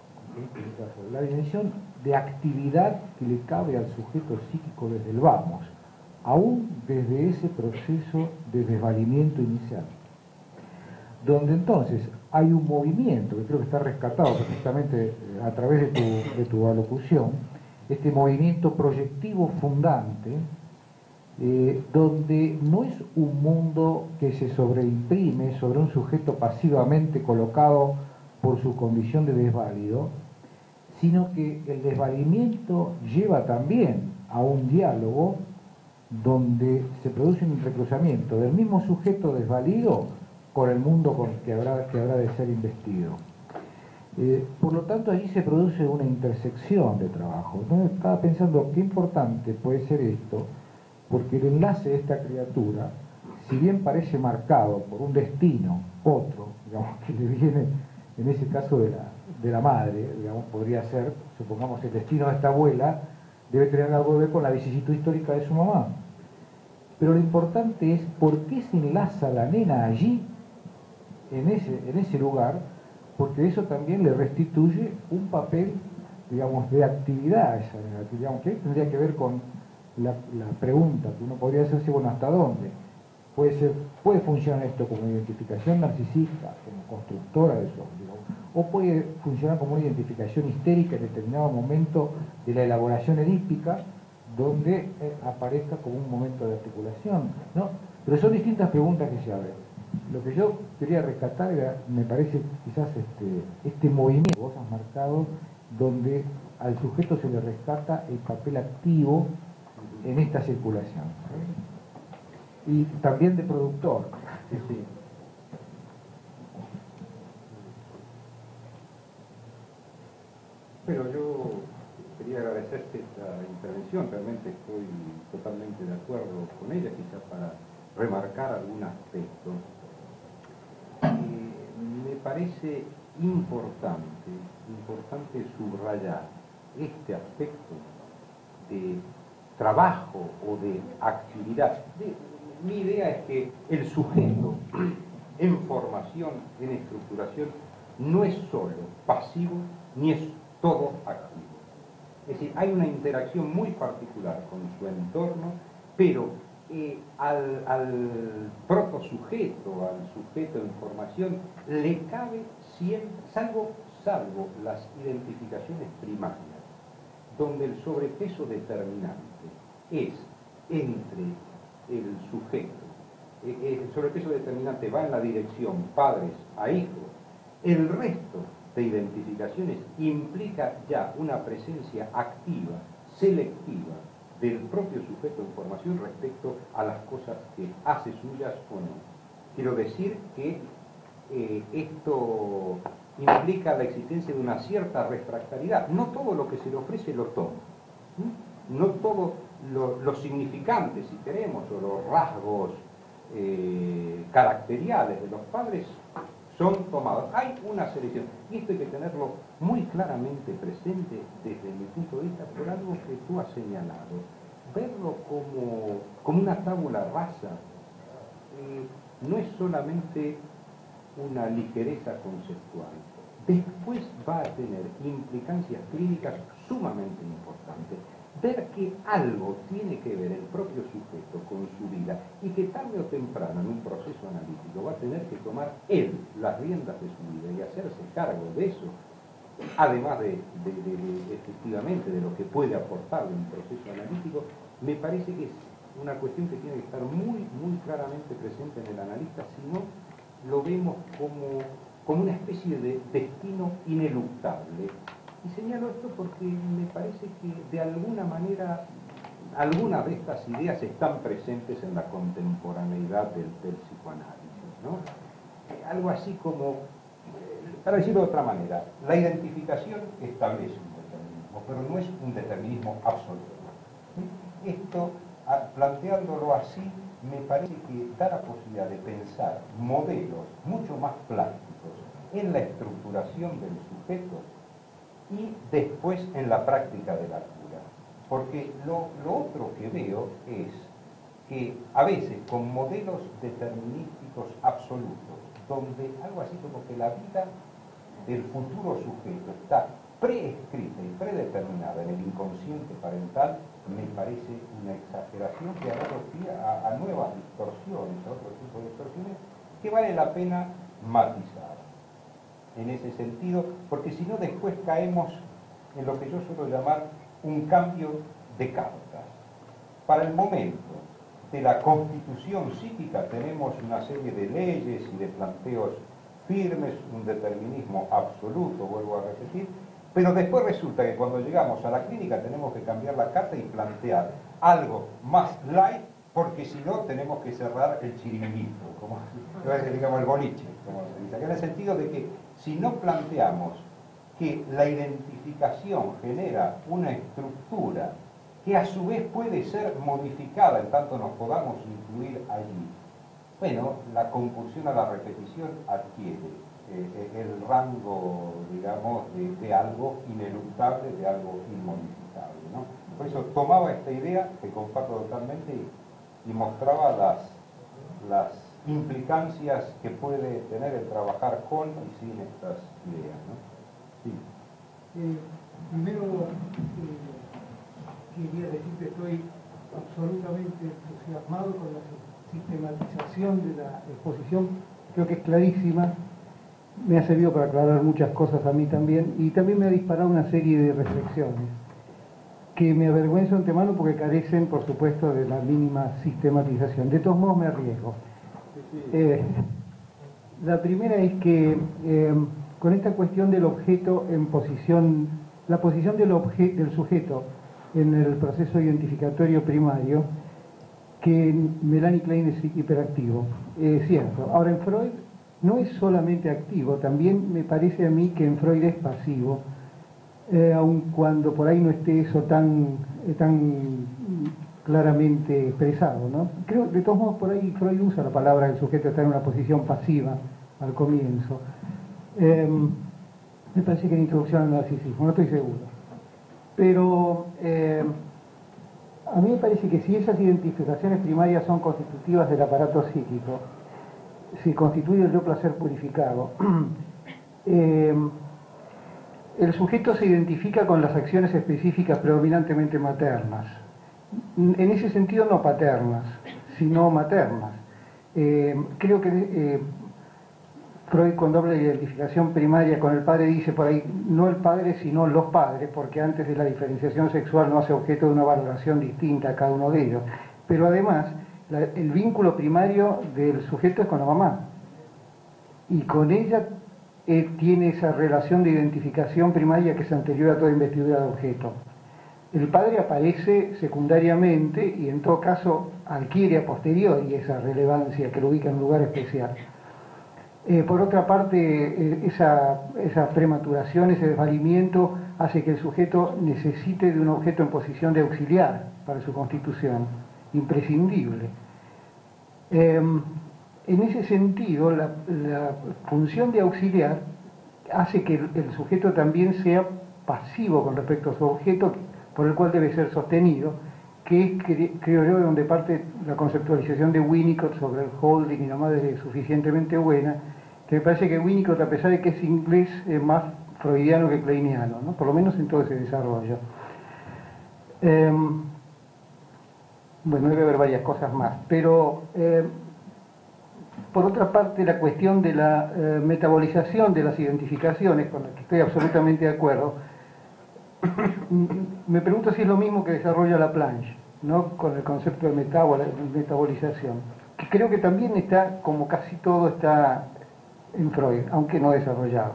[SPEAKER 5] de actividad que le cabe al sujeto psíquico desde el vamos, aún desde ese proceso de desvalimiento inicial, donde entonces hay un movimiento que creo que está rescatado precisamente a través de tu alocución, este movimiento proyectivo fundante, donde no es un mundo que se sobreimprime sobre un sujeto pasivamente colocado por su condición de desválido, sino que el desvalimiento lleva también a un diálogo donde se produce un recruzamiento del mismo sujeto desvalido con el mundo con que habrá de ser investido. Por lo tanto, allí se produce una intersección de trabajo. Entonces, estaba pensando qué importante puede ser esto, porque el enlace de esta criatura, si bien parece marcado por un destino, otro, digamos, que le viene, en ese caso de la madre, digamos, podría ser, supongamos, el destino de esta abuela, debe tener algo que ver con la vicisitud histórica de su mamá. Pero lo importante es por qué se enlaza la nena allí, en ese lugar, porque eso también le restituye un papel, digamos, de actividad a esa nena, digamos, que tendría que ver con la pregunta que uno podría hacerse, bueno, ¿hasta dónde? Puede funcionar esto como identificación narcisista, como constructora de eso, digamos, o puede funcionar como una identificación histérica en determinado momento de la elaboración edípica, donde aparezca como un momento de articulación, ¿no? Pero son distintas preguntas que se abren. Lo que yo quería rescatar era, me parece, quizás este movimiento que vos has marcado, donde al sujeto se le rescata el papel activo en esta circulación, ¿sí? Y también de productor. Sí.
[SPEAKER 3] Pero yo quería agradecerte esta intervención, realmente estoy totalmente de acuerdo con ella, quizás para remarcar algún aspecto. Me parece importante subrayar este aspecto de trabajo o de actividad. Mi idea es que el sujeto en formación, en estructuración, no es solo pasivo ni es todo activo. Es decir, hay una interacción muy particular con su entorno, pero al protosujeto, al sujeto en formación, le cabe siempre, salvo las identificaciones primarias, donde el sobrepeso determinante es entre el sujeto, el sobrepeso determinante va en la dirección padres a hijos, el resto de identificaciones implica ya una presencia activa, selectiva, del propio sujeto en formación respecto a las cosas que hace suyas o no. Quiero decir que esto implica la existencia de una cierta refractariedad. No todo lo que se le ofrece lo toma. No todo los significantes, si queremos, o los rasgos caracteriales de los padres son tomados. Hay una selección. Y esto hay que tenerlo muy claramente presente desde mi punto de vista por algo que tú has señalado. verlo como una tabula rasa no es solamente una ligereza conceptual. Después va a tener implicancias clínicas sumamente importantes. Ver que algo tiene que ver el propio sujeto con su vida y que tarde o temprano en un proceso analítico va a tener que tomar él las riendas de su vida y hacerse cargo de eso, además de efectivamente de lo que puede aportarle un proceso analítico, me parece que es una cuestión que tiene que estar muy claramente presente en el analista, si no lo vemos como una especie de destino ineluctable. Y señalo esto porque me parece que de alguna manera algunas de estas ideas están presentes en la contemporaneidad del psicoanálisis, ¿no? Algo así como, para decirlo de otra manera, la identificación establece un determinismo, pero no es un determinismo absoluto. Esto, planteándolo así, me parece que da la posibilidad de pensar modelos mucho más plásticos en la estructuración del sujeto y después en la práctica de la cura. Porque lo otro que veo es que a veces con modelos determinísticos absolutos, donde algo así como que la vida del futuro sujeto está preescrita y predeterminada en el inconsciente parental, me parece una exageración que ha dado pie a nuevas distorsiones, a otro tipo de distorsiones, que vale la pena matizar en ese sentido, porque si no después caemos en lo que yo suelo llamar un cambio de cartas. Para el momento de la constitución psíquica tenemos una serie de leyes y de planteos firmes, un determinismo absoluto, vuelvo a repetir, pero después resulta que cuando llegamos a la clínica tenemos que cambiar la carta y plantear algo más light, porque si no tenemos que cerrar el chiringuito, como digamos el boliche, como se dice, en el sentido de que si no planteamos que la identificación genera una estructura que a su vez puede ser modificada en tanto nos podamos incluir allí, bueno, la compulsión a la repetición adquiere el rango, digamos, de algo ineluctable, de algo inmodificable, ¿no? Por eso tomaba esta idea, que comparto totalmente, y mostraba las implicancias que puede tener el trabajar con y sin estas ideas, ¿no? Sí.
[SPEAKER 6] Primero, quería decir que estoy absolutamente entusiasmado con la sistematización de la exposición, creo que es clarísima, me ha servido para aclarar muchas cosas a mí también, y también me ha disparado una serie de reflexiones que me avergüenzo de antemano porque carecen, por supuesto, de la mínima sistematización. De todos modos me arriesgo. La primera es que con esta cuestión del objeto en posición, la posición del sujeto en el proceso identificatorio primario, que Melanie Klein es hiperactivo, es cierto. Ahora en Freud no es solamente activo, también me parece a mí que en Freud es pasivo, aun cuando por ahí no esté eso tan claramente expresado, ¿no? Creo de todos modos por ahí Freud usa la palabra que el sujeto está en una posición pasiva al comienzo. Me parece que en introducción al narcisismo, no estoy seguro. Pero a mí me parece que si esas identificaciones primarias son constitutivas del aparato psíquico, si constituye el yo placer purificado, el sujeto se identifica con las acciones específicas predominantemente maternas. En ese sentido no paternas, sino maternas. Creo que Freud, cuando habla de identificación primaria con el padre, dice por ahí no el padre sino los padres, porque antes de la diferenciación sexual no hace objeto de una valoración distinta a cada uno de ellos. Pero además el vínculo primario del sujeto es con la mamá, y con ella tiene esa relación de identificación primaria que es anterior a toda investidura de objeto. El padre aparece secundariamente y en todo caso adquiere a posteriori esa relevancia que lo ubica en un lugar especial. Por otra parte, esa prematuración, ese desvalimiento hace que el sujeto necesite de un objeto en posición de auxiliar para su constitución, imprescindible. En ese sentido, la función de auxiliar hace que el sujeto también sea pasivo con respecto a su objeto, por el cual debe ser sostenido, que es, creo yo, de donde parte la conceptualización de Winnicott sobre el holding y la madre suficientemente buena, que me parece que Winnicott, a pesar de que es inglés, es más freudiano que kleiniano, ¿no? Por lo menos en todo ese desarrollo. Bueno, debe haber varias cosas más, pero por otra parte, la cuestión de la metabolización de las identificaciones, con la que estoy absolutamente de acuerdo, me pregunto si es lo mismo que desarrolla Laplanche, ¿no? Con el concepto de metabolización, que creo que también está, como casi todo, está en Freud, aunque no desarrollado.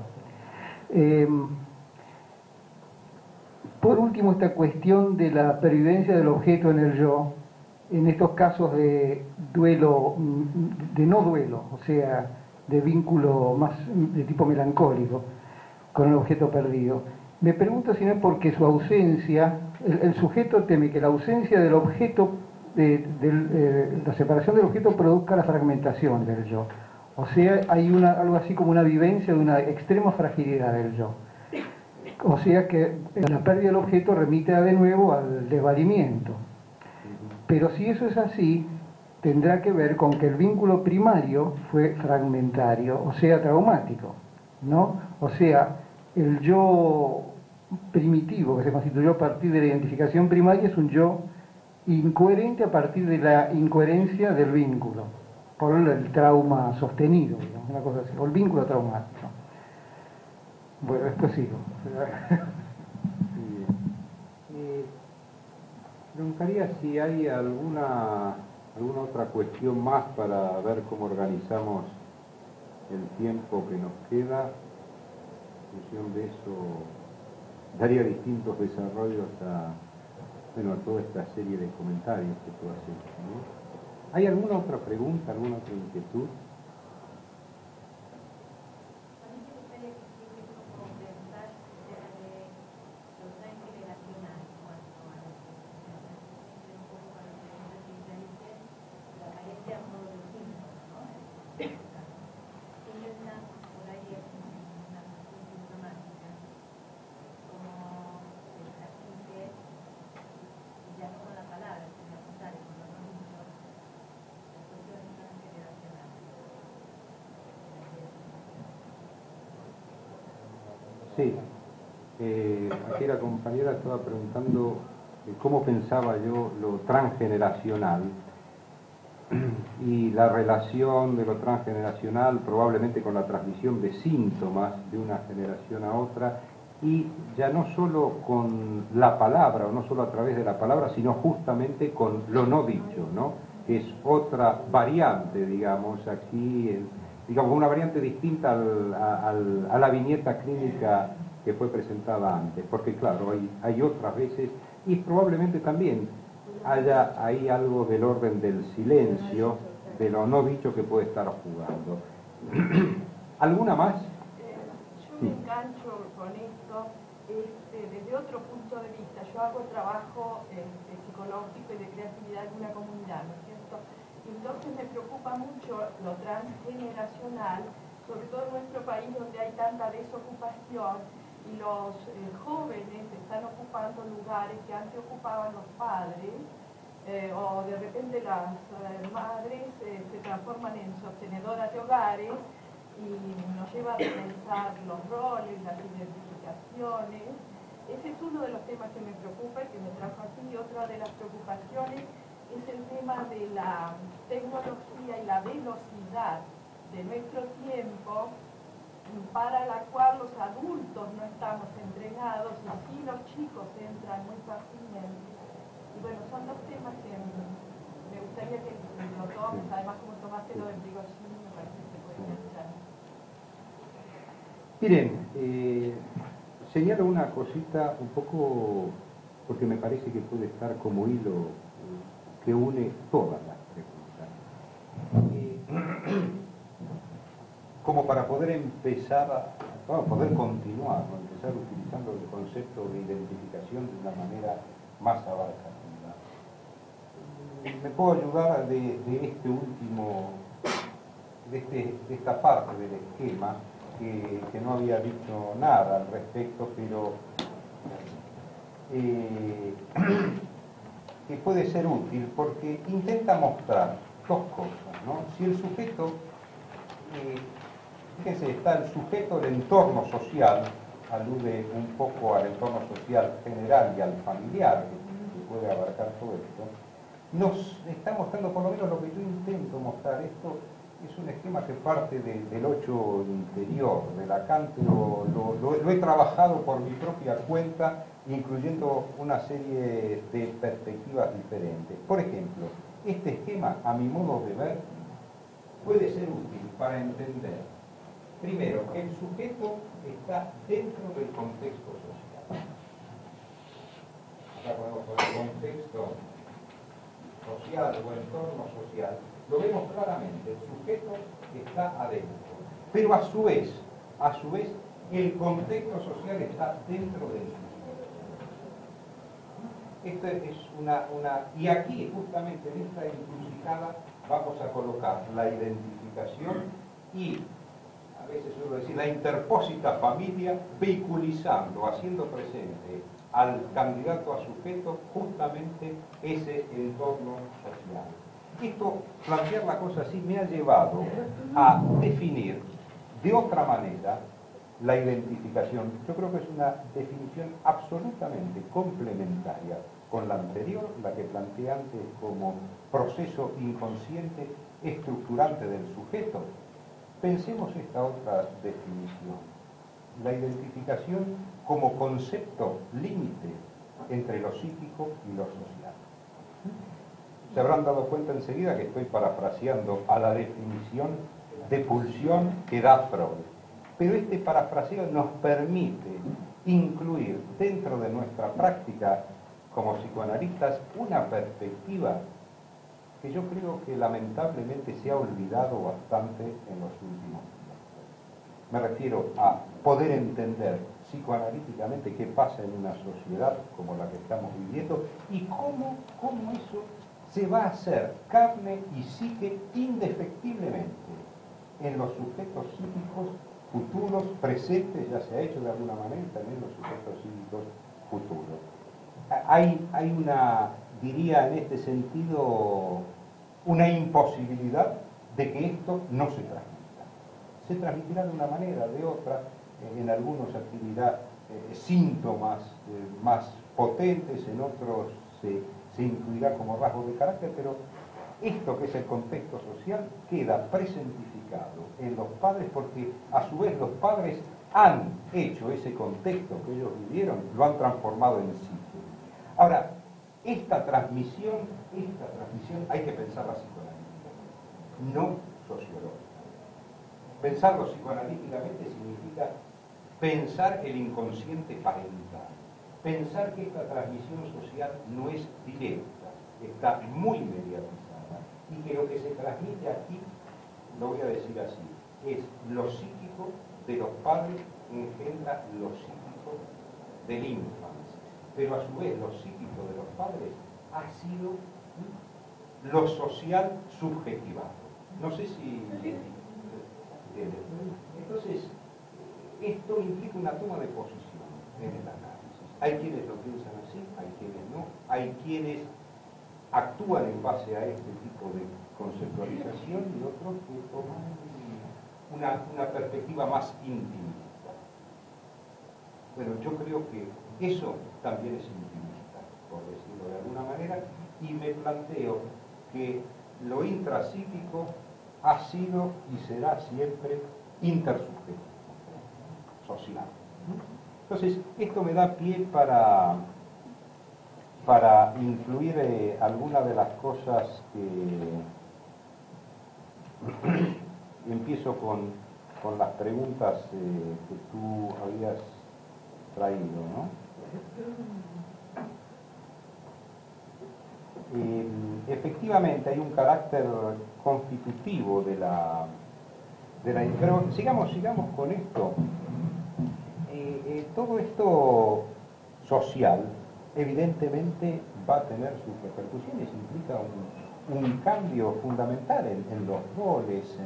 [SPEAKER 6] Por último, esta cuestión de la pervivencia del objeto en el yo, en estos casos de duelo, de no duelo, o sea, de vínculo más de tipo melancólico con el objeto perdido. Me pregunto si no es porque su ausencia, el sujeto teme que la ausencia del objeto, la separación del objeto produzca la fragmentación del yo. O sea, hay algo así como una vivencia de una extrema fragilidad del yo. O sea que la pérdida del objeto remite de nuevo al desvalimiento. Pero si eso es así, tendrá que ver con que el vínculo primario fue fragmentario, o sea, traumático, ¿no? O sea, el yo primitivo que se constituyó a partir de la identificación primaria es un yo incoherente a partir de la incoherencia del vínculo, por el trauma sostenido, digamos, una cosa así, o el vínculo traumático. Bueno, después sigo.
[SPEAKER 2] Preguntaría si hay alguna otra cuestión más para ver cómo organizamos el tiempo que nos queda. En función de eso, daría distintos desarrollos a toda esta serie de comentarios que tú has hecho, ¿no? ¿Hay alguna otra pregunta, alguna otra inquietud? Sí, aquí la compañera estaba preguntando cómo pensaba yo lo transgeneracional y la relación de lo transgeneracional probablemente con la transmisión de síntomas de una generación a otra, y ya no solo con la palabra o no solo a través de la palabra, sino justamente con lo no dicho, ¿no? Que es otra variante, digamos, aquí digamos, una variante distinta a la viñeta clínica que fue presentada antes, porque claro, hay otras veces, y probablemente también haya ahí algo del orden del silencio, de lo no dicho que puede estar jugando. ¿Alguna más?
[SPEAKER 7] Yo me engancho con esto desde otro punto de vista. Yo hago trabajo psicológico y de creatividad en una comunidad, ¿no es cierto? Entonces me preocupa mucho lo transgeneracional, sobre todo en nuestro país donde hay tanta desocupación y los jóvenes están ocupando lugares que antes ocupaban los padres, o de repente las madres se transforman en sostenedoras de hogares y nos lleva a pensar los roles, las identificaciones. Ese es uno de los temas que me preocupa y que me trajo aquí, y otra de las preocupaciones es el tema de la tecnología y la velocidad de nuestro tiempo, para la cual los adultos no estamos entrenados y sí los chicos entran muy fácilmente. Y bueno, son dos temas que me gustaría que lo tomes, además como tomaste lo del Prigozhin, me parece que se puede enganchar.
[SPEAKER 2] Miren, señalo una cosita un poco, porque me parece que puede estar como hilo que une todas las preguntas. Como para poder empezar, poder continuar, empezar utilizando el concepto de identificación de una manera más abarcativa. Me puedo ayudar de este último, de esta parte del esquema, que no había dicho nada al respecto, pero
[SPEAKER 3] que puede ser útil porque intenta mostrar dos cosas, ¿no? Si el sujeto, fíjense, está el sujeto del entorno social, alude un poco al entorno social general y al familiar, que puede abarcar todo esto, nos está mostrando, por lo menos lo que yo intento mostrar, esto es un esquema que parte del 8 interior, de Lacan, pero lo he trabajado por mi propia cuenta, incluyendo una serie de perspectivas diferentes. Por ejemplo, este esquema, a mi modo de ver, puede ser útil para entender, primero, que el sujeto está dentro del contexto social. Acá podemos poner contexto social o entorno social, lo vemos claramente, el sujeto está adentro, pero a su vez, el contexto social está dentro del sujeto. Esto es y aquí justamente en esta encrucijada vamos a colocar la identificación y, a veces suelo decir, la interpósita familia, vehiculizando, haciendo presente al candidato a sujeto justamente ese entorno social. Esto, plantear la cosa así, me ha llevado a definir de otra manera la identificación. Yo creo que es una definición absolutamente complementaria con la anterior, la que planteé antes como proceso inconsciente estructurante del sujeto. Pensemos esta otra definición. La identificación como concepto límite entre lo psíquico y lo social. Se habrán dado cuenta enseguida que estoy parafraseando a la definición de pulsión que da Freud. Pero este parafraseo nos permite incluir dentro de nuestra práctica como psicoanalistas una perspectiva que yo creo que lamentablemente se ha olvidado bastante en los últimos días. Me refiero a poder entender psicoanalíticamente qué pasa en una sociedad como la que estamos viviendo y cómo eso se va a hacer carne y psique indefectiblemente en los sujetos psíquicos futuros, presentes, ya se ha hecho de alguna manera, y también los sujetos psíquicos futuros. Hay una, diría en este sentido, una imposibilidad de que esto no se transmita. Se transmitirá de una manera, de otra, en algunos adquirirá síntomas más potentes, en otros se incluirá como rasgo de carácter, pero esto que es el contexto social queda presentificado en los padres porque a su vez los padres han hecho ese contexto que ellos vivieron, lo han transformado en psique. Ahora, esta transmisión hay que pensarla psicoanalíticamente, no sociológicamente. Pensarlo psicoanalíticamente significa pensar el inconsciente parental, pensar que esta transmisión social no es directa, está muy mediatizada y que lo que se transmite aquí, lo voy a decir así, es lo psíquico de los padres engendra lo psíquico del infancia, pero a su vez lo psíquico de los padres ha sido lo social subjetivado. No sé si... Entonces, esto implica una toma de posición en el análisis. Hay quienes lo piensan así, hay quienes no, hay quienes actúan en base a este tipo de conceptualización y otros que toman una perspectiva más intimista. Bueno, yo creo que eso también es intimista, por decirlo de alguna manera, y me planteo que lo intrapsíquico ha sido y será siempre intersubjetivo, social. Entonces, esto me da pie para incluir algunas de las cosas que... Empiezo con las preguntas que tú habías traído, ¿no? Efectivamente hay un carácter constitutivo de la pero sigamos con esto. Todo esto social evidentemente va a tener sus repercusiones, implica un cambio fundamental en los roles,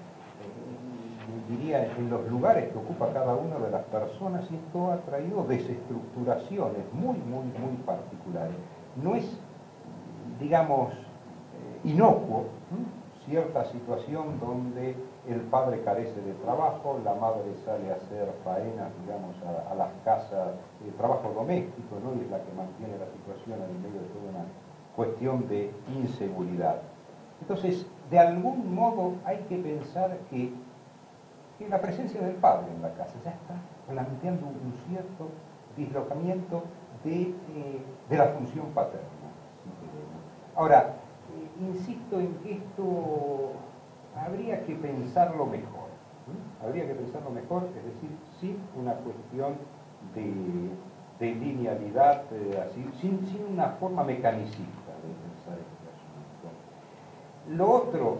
[SPEAKER 3] diría en los lugares que ocupa cada una de las personas, y esto ha traído desestructuraciones muy particulares. No es digamos, inocuo, cierta situación donde el padre carece de trabajo, la madre sale a hacer faenas, digamos, a las casas, trabajo doméstico, ¿no? Y es la que mantiene la situación en medio de toda una cuestión de inseguridad. Entonces, de algún modo hay que pensar que la presencia del padre en la casa ya está planteando un cierto dislocamiento de la función paterna, si queremos. Ahora, insisto en que esto habría que pensarlo mejor. Habría que pensarlo mejor, es decir, sin una cuestión de linealidad, así, sin una forma mecanicista de pensar este asunto. Lo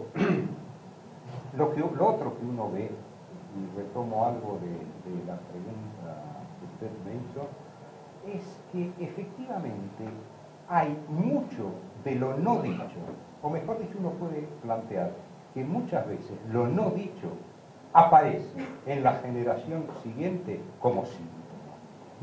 [SPEAKER 3] otro que uno ve, y retomo algo de la pregunta que usted me hizo, es que efectivamente hay mucho de lo no dicho, o mejor dicho, uno puede plantear que muchas veces lo no dicho aparece en la generación siguiente como síntoma.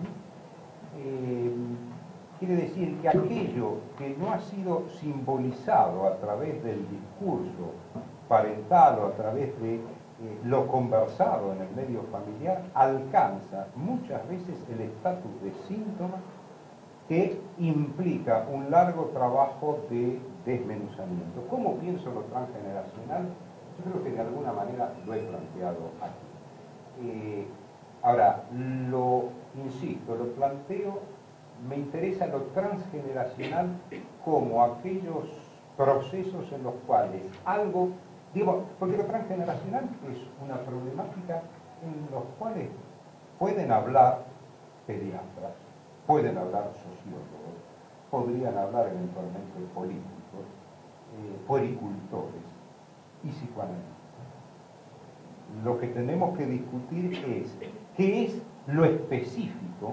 [SPEAKER 3] Quiere decir que aquello que no ha sido simbolizado a través del discurso parental o a través de lo conversado en el medio familiar alcanza muchas veces el estatus de síntoma que implica un largo trabajo de desmenuzamiento. ¿Cómo pienso lo transgeneracional? Yo creo que de alguna manera lo he planteado aquí. Ahora, insisto, lo planteo, me interesa lo transgeneracional como aquellos procesos en los cuales algo, digo, porque lo transgeneracional es una problemática en los cuales pueden hablar pediatras, pueden hablar sociólogos, podrían hablar eventualmente políticos, puericultores y psicoanalistas. Lo que tenemos que discutir es qué es lo específico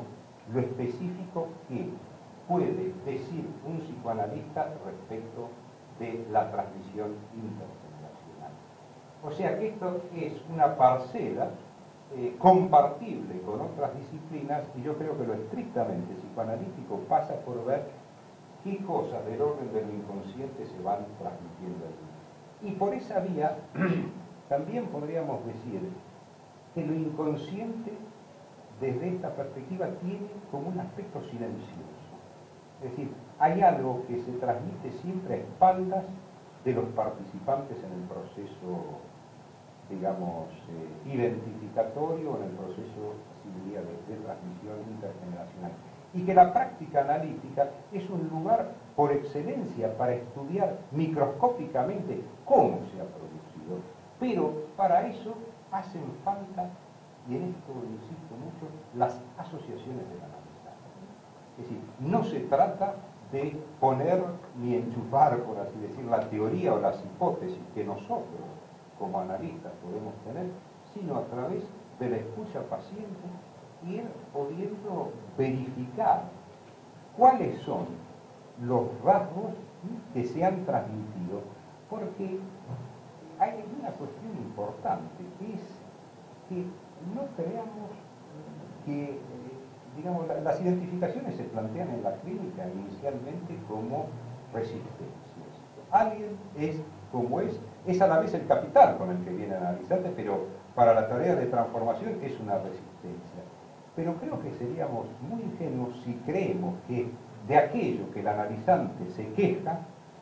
[SPEAKER 3] que puede decir un psicoanalista respecto de la transmisión intergeneracional. O sea que esto es una parcela compartible con otras disciplinas, y yo creo que lo estrictamente psicoanalítico pasa por ver qué cosas del orden de lo inconsciente se van transmitiendo allí. Y por esa vía también podríamos decir que lo inconsciente desde esta perspectiva tiene como un aspecto silencioso. Es decir, hay algo que se transmite siempre a espaldas de los participantes en el proceso, digamos, identificatorio, en el proceso, si diría, de transmisión intergeneracional. Y que la práctica analítica es un lugar por excelencia para estudiar microscópicamente cómo se ha producido. Pero para eso hacen falta, y en esto insisto mucho, las asociaciones del analizante. Es decir, no se trata de poner ni enchufar, por así decir, la teoría o las hipótesis que nosotros como analistas podemos tener, sino a través de la escucha paciente, ir pudiendo verificar cuáles son los rasgos que se han transmitido, porque hay una cuestión importante, que es que no creamos que, digamos, las identificaciones se plantean en la clínica inicialmente como resistencias. Alguien es como es a la vez el capital con el que viene a analizarte, pero para la tarea de transformación es una resistencia. Pero creo que seríamos muy ingenuos si creemos que de aquello que el analizante se queja,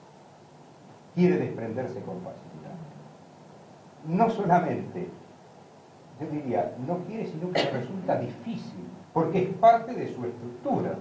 [SPEAKER 3] quiere desprenderse con facilidad. No solamente, yo diría, no quiere, sino que le resulta difícil, porque es parte de su estructura.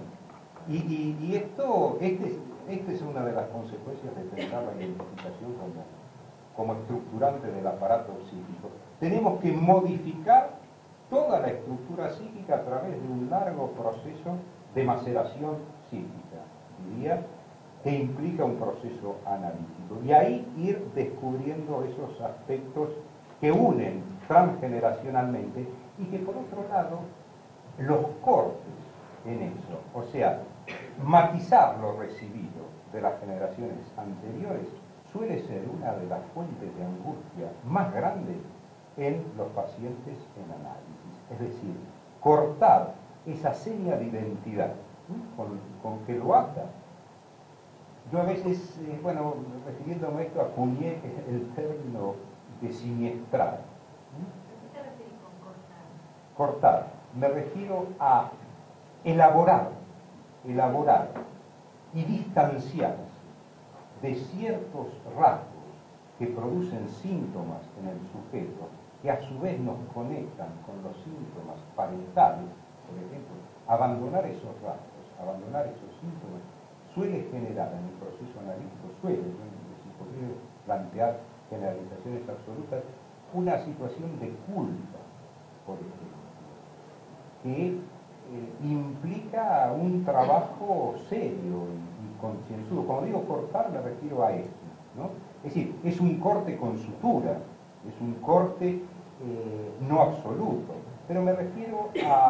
[SPEAKER 3] Y esta es una de las consecuencias de pensar la identificación como estructurante del aparato psíquico. Tenemos que modificar toda la estructura psíquica a través de un largo proceso de maceración psíquica, diría, que implica un proceso analítico. Y ahí ir descubriendo esos aspectos que unen transgeneracionalmente y que por otro lado los cortes en eso, o sea, matizar lo recibido de las generaciones anteriores suele ser una de las fuentes de angustia más grandes en los pacientes en análisis. Es decir, cortar esa seña de identidad con que lo ata Yo a veces, bueno, refiriéndome a esto, acuñé el término de siniestrar.
[SPEAKER 4] ¿Qué te refieres con cortar?
[SPEAKER 3] Cortar, me refiero a elaborar y distanciarse de ciertos rasgos que producen síntomas en el sujeto, que a su vez nos conectan con los síntomas parentales, por ejemplo, abandonar esos rasgos, abandonar esos síntomas, suele generar en el proceso analítico, es imposible plantear generalizaciones absolutas, una situación de culpa, por ejemplo, que implica un trabajo serio y concienzudo. Cuando digo cortar me refiero a esto, ¿no? Es decir, es un corte con sutura, es un corte no absoluto, pero me refiero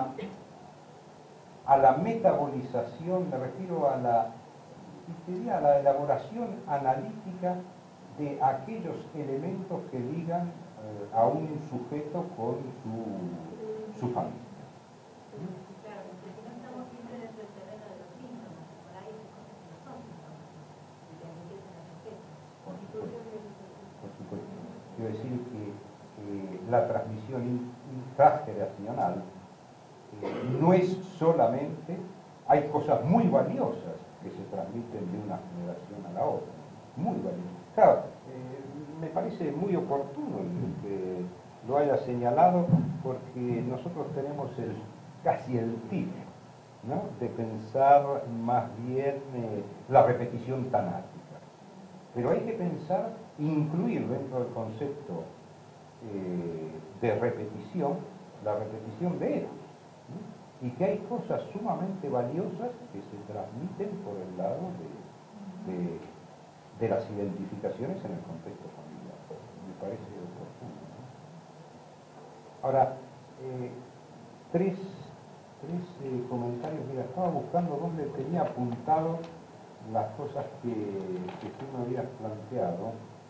[SPEAKER 3] a la metabolización, me refiero a a la elaboración analítica de aquellos elementos que ligan a un sujeto con su familia.
[SPEAKER 4] Claro, porque si no estamos siempre dentro del terreno de los síntomas, por ahí hay cosas que no son síntomas, y que enriquecen la receta.
[SPEAKER 3] Por supuesto. Quiero decir que la transmisión transgeneracional no es solamente, hay cosas muy valiosas que se transmiten de una generación a la otra, muy valiosas. Claro, me parece muy oportuno que lo haya señalado porque nosotros tenemos casi el tip, ¿no?, de pensar más bien la repetición tanática. Pero hay que pensar, incluir dentro del concepto de repetición, la repetición de hechos, ¿no? Y que hay cosas sumamente valiosas que se transmiten por el lado de las identificaciones en el contexto familiar. Me parece oportuno, ¿no? Ahora, tres comentarios. Mira, estaba buscando dónde tenía apuntado las cosas que tú me habías planteado,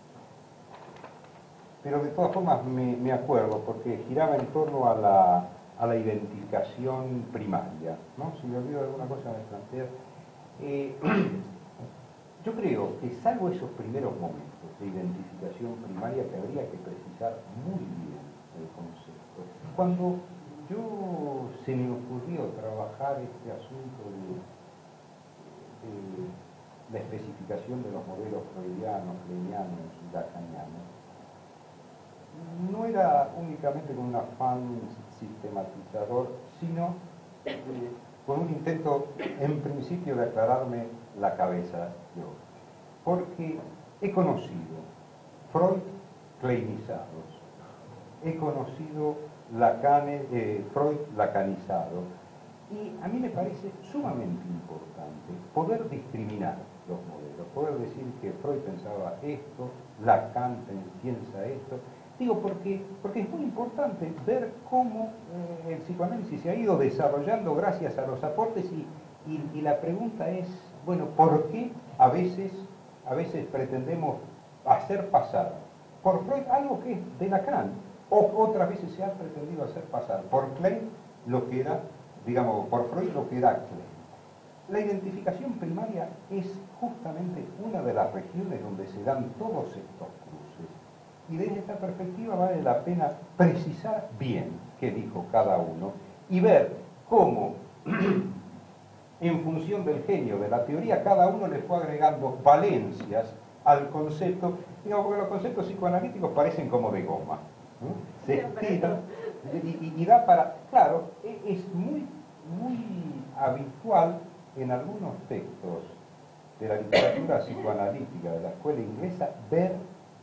[SPEAKER 3] pero de todas formas me acuerdo, porque giraba en torno a la identificación primaria, ¿no? Si me olvido de alguna cosa me planteas. Yo creo que salvo esos primeros momentos de identificación primaria que habría que precisar muy bien el concepto, cuando se me ocurrió trabajar este asunto de la especificación de los modelos freudianos, lenianos y lacanianos, no era únicamente con un afán sistematizador, sino con un intento, en principio, de aclararme la cabeza yo. Porque he conocido Freud kleinizados, he conocido Freud lacanizado, y a mí me parece sumamente importante poder discriminar los modelos, poder decir que Freud pensaba esto, Lacan piensa esto. Digo, porque es muy importante ver cómo el psicoanálisis se ha ido desarrollando gracias a los aportes y la pregunta es, bueno, ¿por qué a veces pretendemos hacer pasar por Freud algo que es de Lacan? O otras veces se ha pretendido hacer pasar por Klein lo que era, digamos, por Freud lo que era Klein. La identificación primaria es justamente una de las regiones donde se dan todos estos cruces. Y desde esta perspectiva vale la pena precisar bien qué dijo cada uno y ver cómo, en función del genio de la teoría, cada uno le fue agregando valencias al concepto, digamos, porque los conceptos psicoanalíticos parecen como de goma, ¿no? Se estiran y da para... Claro, es muy habitual en algunos textos de la literatura psicoanalítica de la escuela inglesa ver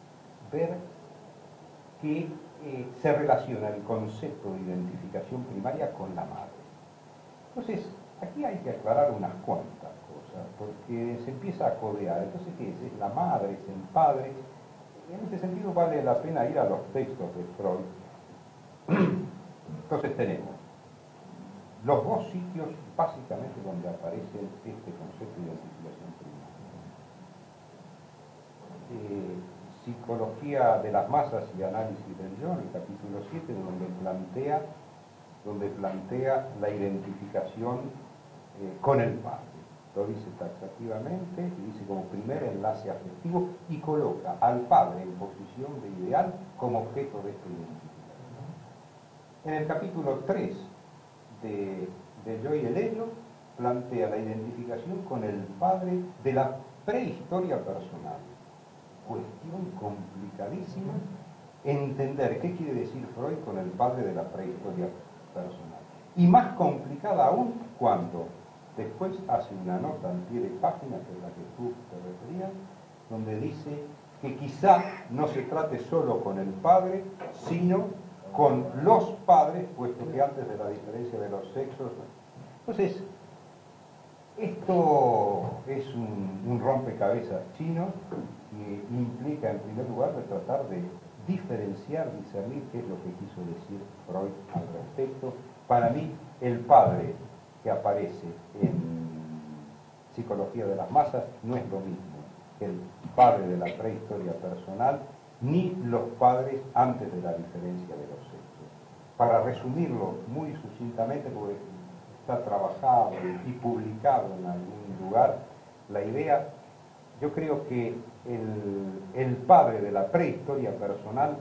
[SPEAKER 3] que se relaciona el concepto de identificación primaria con la madre. Entonces, aquí hay que aclarar unas cuantas cosas, porque se empieza a codear. Entonces, ¿qué es? ¿Es la madre? ¿Es el padre? En este sentido vale la pena ir a los textos de Freud. Entonces tenemos los dos sitios básicamente donde aparece este concepto de identificación primaria. Psicología de las masas y análisis del yo, en el capítulo 7, donde plantea la identificación con el padre. lo dice taxativamente, y dice como primer enlace afectivo, y coloca al padre en posición de ideal como objeto de esta identificación. En el capítulo 3 de Yo y el Ello, plantea la identificación con el padre de la prehistoria personal. Cuestión complicadísima entender qué quiere decir Freud con el padre de la prehistoria personal. Y más complicada aún cuando después hace una nota al pie de página, que es la que tú te referías, donde dice que quizá no se trate solo con el padre, sino con los padres, puesto que antes de la diferencia de los sexos. Entonces, esto es un rompecabezas chino que implica, en primer lugar, de tratar de diferenciar, discernir qué es lo que quiso decir Freud al respecto. Para mí, el padre que aparece en Psicología de las Masas no es lo mismo que el padre de la prehistoria personal, ni los padres antes de la diferencia de los sexos. Para resumirlo muy sucintamente, porque está trabajado y publicado en algún lugar, la idea, yo creo que el padre de la prehistoria personal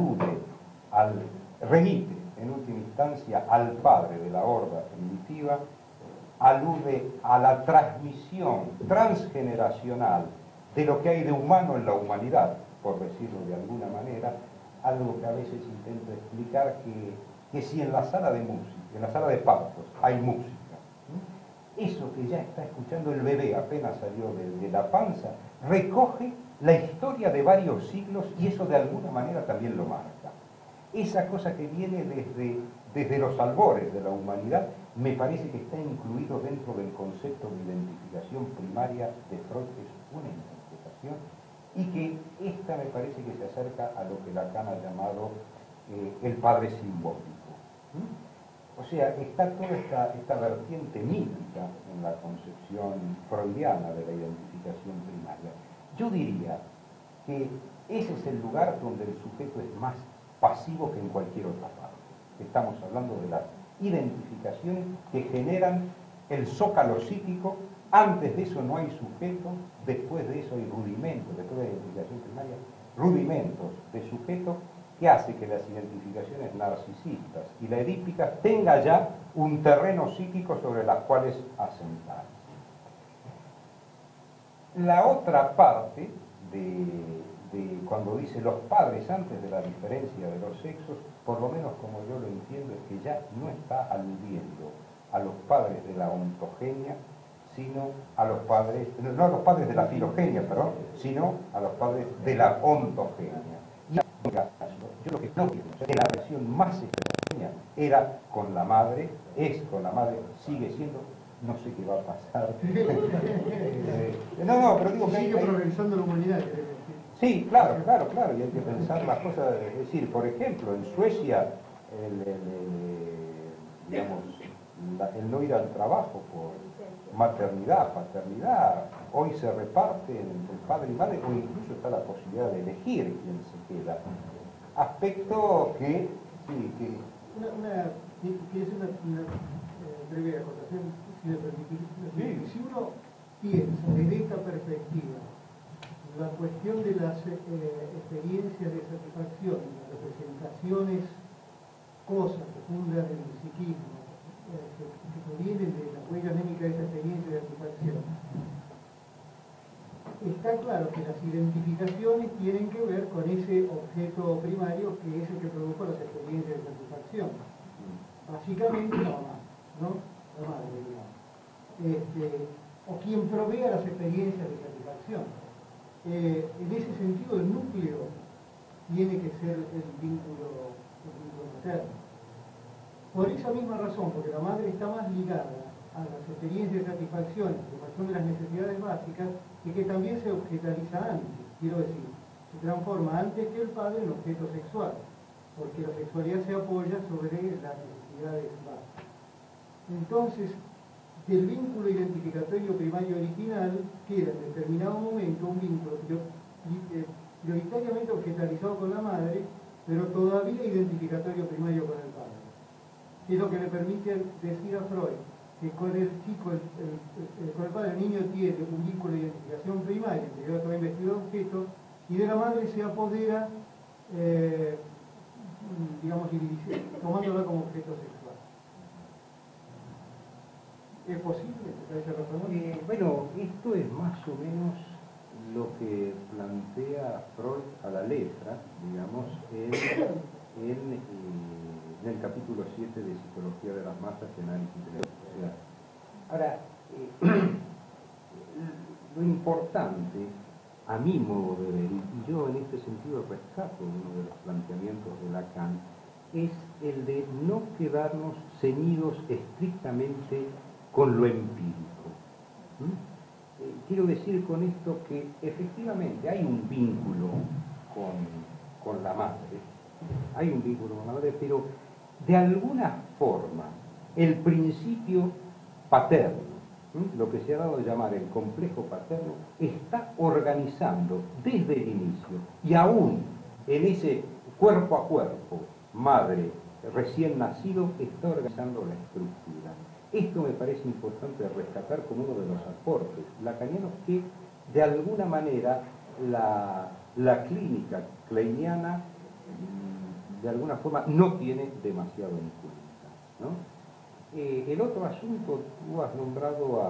[SPEAKER 3] remite en última instancia al padre de la horda primitiva, alude a la transmisión transgeneracional de lo que hay de humano en la humanidad, por decirlo de alguna manera, algo que a veces intento explicar, que si en la sala de música, en la sala de partos, hay música, eso que ya está escuchando el bebé apenas salió de la panza, recoge la historia de varios siglos y eso de alguna manera también lo marca. Esa cosa que viene desde los albores de la humanidad, me parece que está incluido dentro del concepto de identificación primaria de Freud, que es una interpretación, y que esta me parece que se acerca a lo que Lacan ha llamado el padre simbólico. O sea, está toda esta vertiente mítica en la concepción freudiana de la identificación primaria. Yo diría que ese es el lugar donde el sujeto es más pasivo que en cualquier otra parte. Estamos hablando de las identificaciones que generan el zócalo psíquico. Antes de eso no hay sujeto, después de eso hay rudimentos, después de la identificación primaria, rudimentos de sujeto que hace que las identificaciones narcisistas y la edípica tenga ya un terreno psíquico sobre las cuales asentarse. La otra parte de cuando dice los padres antes de la diferencia de los sexos, por lo menos como yo lo entiendo, es que ya no está aludiendo a los padres de la ontogenia, sino a los padres, no a los padres de la filogenia, perdón, sino a los padres de la ontogenia. Y yo lo que no quiero es que la versión más extraña era con la madre, es con la madre, sigue siendo, no sé qué va a pasar. No, pero digo que
[SPEAKER 6] sigue progresando la humanidad.
[SPEAKER 3] Sí, claro, y hay que pensar las cosas, es decir, por ejemplo, en Suecia, el no ir al trabajo por maternidad, paternidad, hoy se reparten entre padre y madre, o incluso está la posibilidad de elegir quién se queda. Aspecto que, sí, que...
[SPEAKER 6] Quiero hacer una breve acotación, si me permitís.
[SPEAKER 3] Sí.
[SPEAKER 6] Si uno piensa desde esta perspectiva, la cuestión de las experiencias de satisfacción, las representaciones, cosas que fundan el psiquismo, que provienen de la huella anémica de esa experiencia de satisfacción, está claro que las identificaciones tienen que ver con ese objeto primario que es el que produjo las experiencias de satisfacción. Básicamente la mamá, ¿no? La madre, digamos. O quien provee las experiencias de satisfacción. En ese sentido, el núcleo tiene que ser el vínculo materno. Por esa misma razón, porque la madre está más ligada a las experiencias de satisfacción de las necesidades básicas, y que también se objetaliza antes, quiero decir, se transforma antes que el padre en objeto sexual, porque la sexualidad se apoya sobre las necesidades básicas. Entonces, del vínculo identificatorio primario original queda en determinado momento un vínculo prioritariamente objetalizado con la madre, pero todavía identificatorio primario con el padre. Que es lo que le permite decir a Freud que con el chico, con el padre, el niño tiene un vínculo de identificación primaria, que otro investigador objeto, y de la madre se apodera, digamos, tomándola como objeto sexual. ¿Es posible esa razón?
[SPEAKER 3] Bueno, esto es más o menos lo que plantea Freud a la letra, digamos, en el capítulo 7 de Psicología de las Masas y Análisis de la Sociedad. Ahora, lo importante, a mi modo de ver, y yo en este sentido rescato uno de los planteamientos de Lacan, es el de no quedarnos ceñidos estrictamente con lo empírico. Quiero decir con esto que efectivamente hay un vínculo con la madre, pero de alguna forma el principio paterno, lo que se ha dado a llamar el complejo paterno, está organizando desde el inicio, y aún en ese cuerpo a cuerpo, madre recién nacido, está organizando la estructura. Esto me parece importante rescatar como uno de los aportes lacanianos que, de alguna manera, la clínica kleiniana, de alguna forma, no tiene demasiado en cuenta, ¿no? El otro asunto, tú has nombrado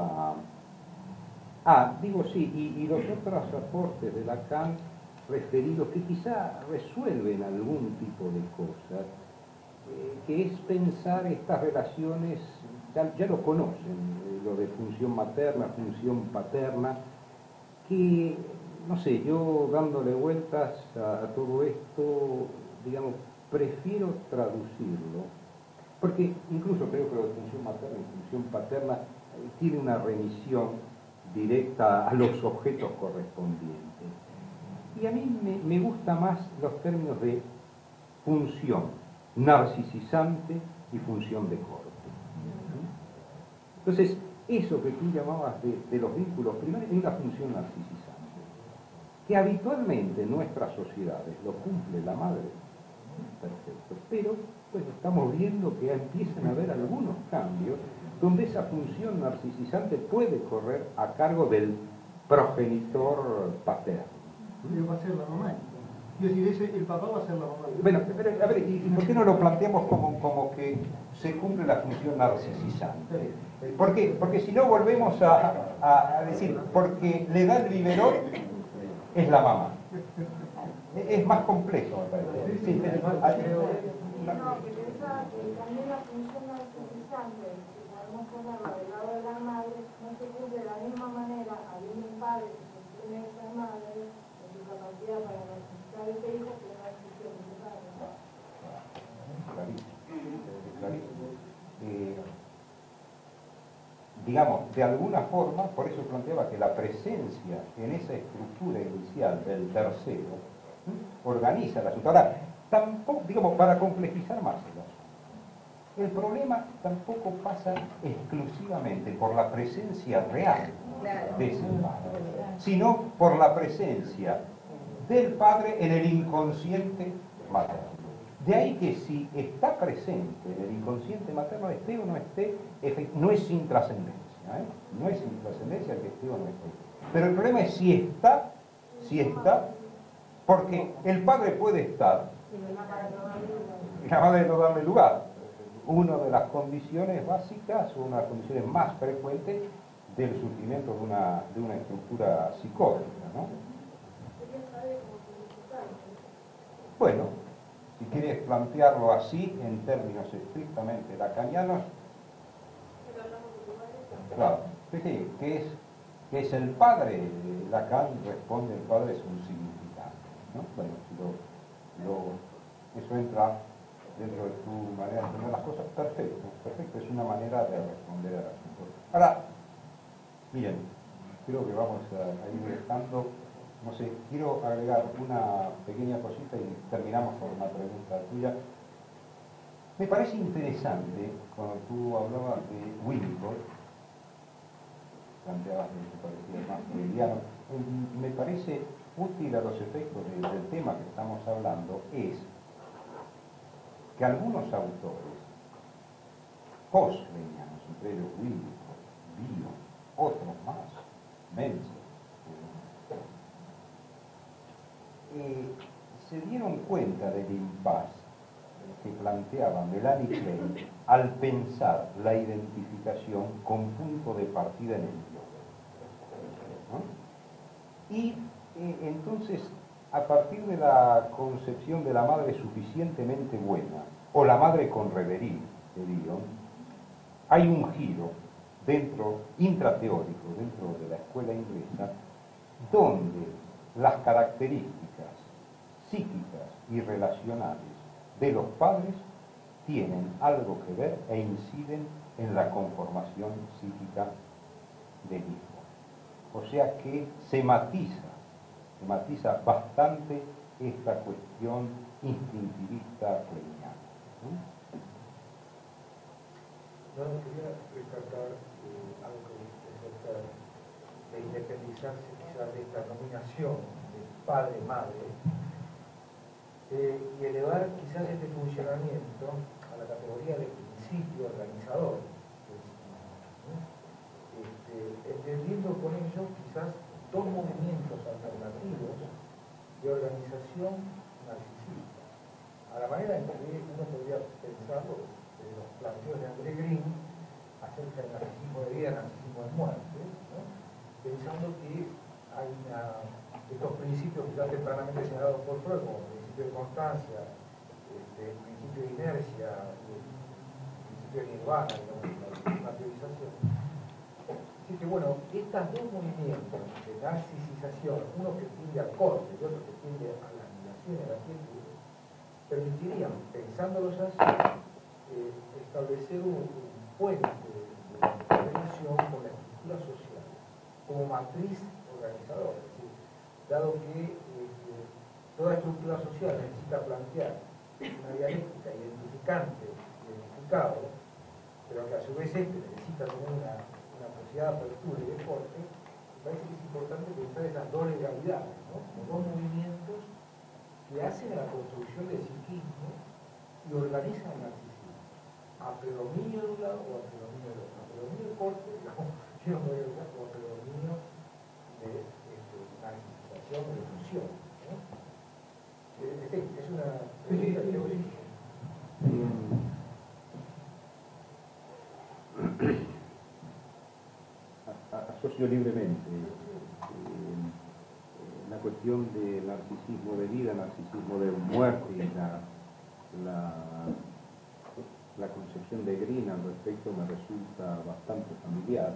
[SPEAKER 3] y los otros aportes de Lacan referidos que quizá resuelven algún tipo de cosas, que es pensar estas relaciones, ya lo conocen, lo de función materna, función paterna, que, no sé, yo dándole vueltas a todo esto, digamos, prefiero traducirlo, porque incluso creo que lo de función materna y función paterna tiene una remisión directa a los objetos correspondientes. Y a mí me gusta más los términos de función narcisizante y función de corte. Entonces, eso que tú llamabas de los vínculos primarios es una función narcisizante, que habitualmente en nuestras sociedades lo cumple la madre, perfecto, pero pues estamos viendo que empiezan a haber algunos cambios donde esa función narcisizante puede correr a cargo del progenitor paterno.
[SPEAKER 6] Pero va a ser la mamá. Quiero decir, el papá va a ser la mamá.
[SPEAKER 3] Bueno, pero, a ver, ¿y por qué no lo planteamos como que se cumple la función narcisizante? Porque si no volvemos a decir, porque le da el biberón, es la mamá. Es más complejo, me parece. Sí,
[SPEAKER 8] No, que pensaba que también la función narcisizante, si podemos ponerlo del lado de la madre, no se cumple de la misma manera habiendo un padre que sostiene a esa madre en su capacidad para narcisizar a ese hijo que no existió en ese padre.
[SPEAKER 3] Clarísimo. Digamos, de alguna forma, por eso planteaba que la presencia en esa estructura inicial del tercero organiza el asunto. Ahora, tampoco, digamos, para complejizar más el asunto, el problema tampoco pasa exclusivamente por la presencia real de ese padre, sino por la presencia del padre en el inconsciente materno. De ahí que si está presente en el inconsciente materno, esté o no esté, no es sin trascendencia, no es sin trascendencia que esté o no esté. Pero el problema es si está, porque el padre puede estar y la madre no darle lugar. Una de las condiciones básicas, o una de las condiciones más frecuentes del surgimiento de una estructura psicótica, ¿no? Bueno, si quieres plantearlo así, en términos estrictamente lacanianos, claro, que es el padre. Lacan responde, el padre es un significante, ¿no? Bueno, eso entra dentro de tu manera de entender las cosas, perfecto, es una manera de responder al asunto. Ahora, miren, creo que vamos a ir dejando. No sé, quiero agregar una pequeña cosita y terminamos con una pregunta tuya. Me parece interesante, cuando tú hablabas de Winnicott, planteabas que te parecía más freudiano, me parece útil a los efectos del tema que estamos hablando, es que algunos autores post-lenianos, entre ellos Williams, Bion, otros más, Menzel, se dieron cuenta del impasse que planteaba Melanie Klein al pensar la identificación con punto de partida en el yo, ¿no? Y entonces, a partir de la concepción de la madre suficientemente buena, o la madre con reverie, de Bion, hay un giro intrateórico, dentro de la escuela inglesa, donde las características psíquicas y relacionales de los padres tienen algo que ver e inciden en la conformación psíquica del hijo. O sea que se matiza bastante esta cuestión instintivista kleiniana.
[SPEAKER 5] No, quería recalcar algo que dice de independizarse quizás de esta nominación de padre-madre y elevar quizás este funcionamiento a la categoría de principio organizador del psiquismo, entendiendo con ello quizás dos movimientos alternativos de organización narcisista, a la manera en que uno podría pensarlo de los planteos de André Green acerca del narcisismo de vida y narcisismo de muerte, ¿no? Pensando que hay estos principios que ya tempranamente señalados por Freud, como el principio de constancia, el principio de inercia, el principio de nirvana, digamos, la teorización. Así que bueno, estos dos movimientos de narcisización, uno que tiende al corte y otro que tiende a la anulación y a la quietud, permitirían, pensándolos así, establecer un puente de relación con la estructura social como matriz organizadora. Es decir, dado que toda estructura social necesita plantear una dialéctica identificante, identificado, pero que a su vez necesita tener una posibilidad de apertura y de corte, me parece que es importante pensar esas dos legalidades, ¿no? Como dos movimientos que hacen la construcción del psiquismo y organizan el narcisismo, a predominio de un lado o a predominio del otro, a predominio del corte, digamos, o a predominio de narcisización o de fusión, ¿no? Es una pregunta teórica.
[SPEAKER 3] Asocio libremente la cuestión del narcisismo de vida, narcisismo de muerte y la concepción de Green al respecto me resulta bastante familiar.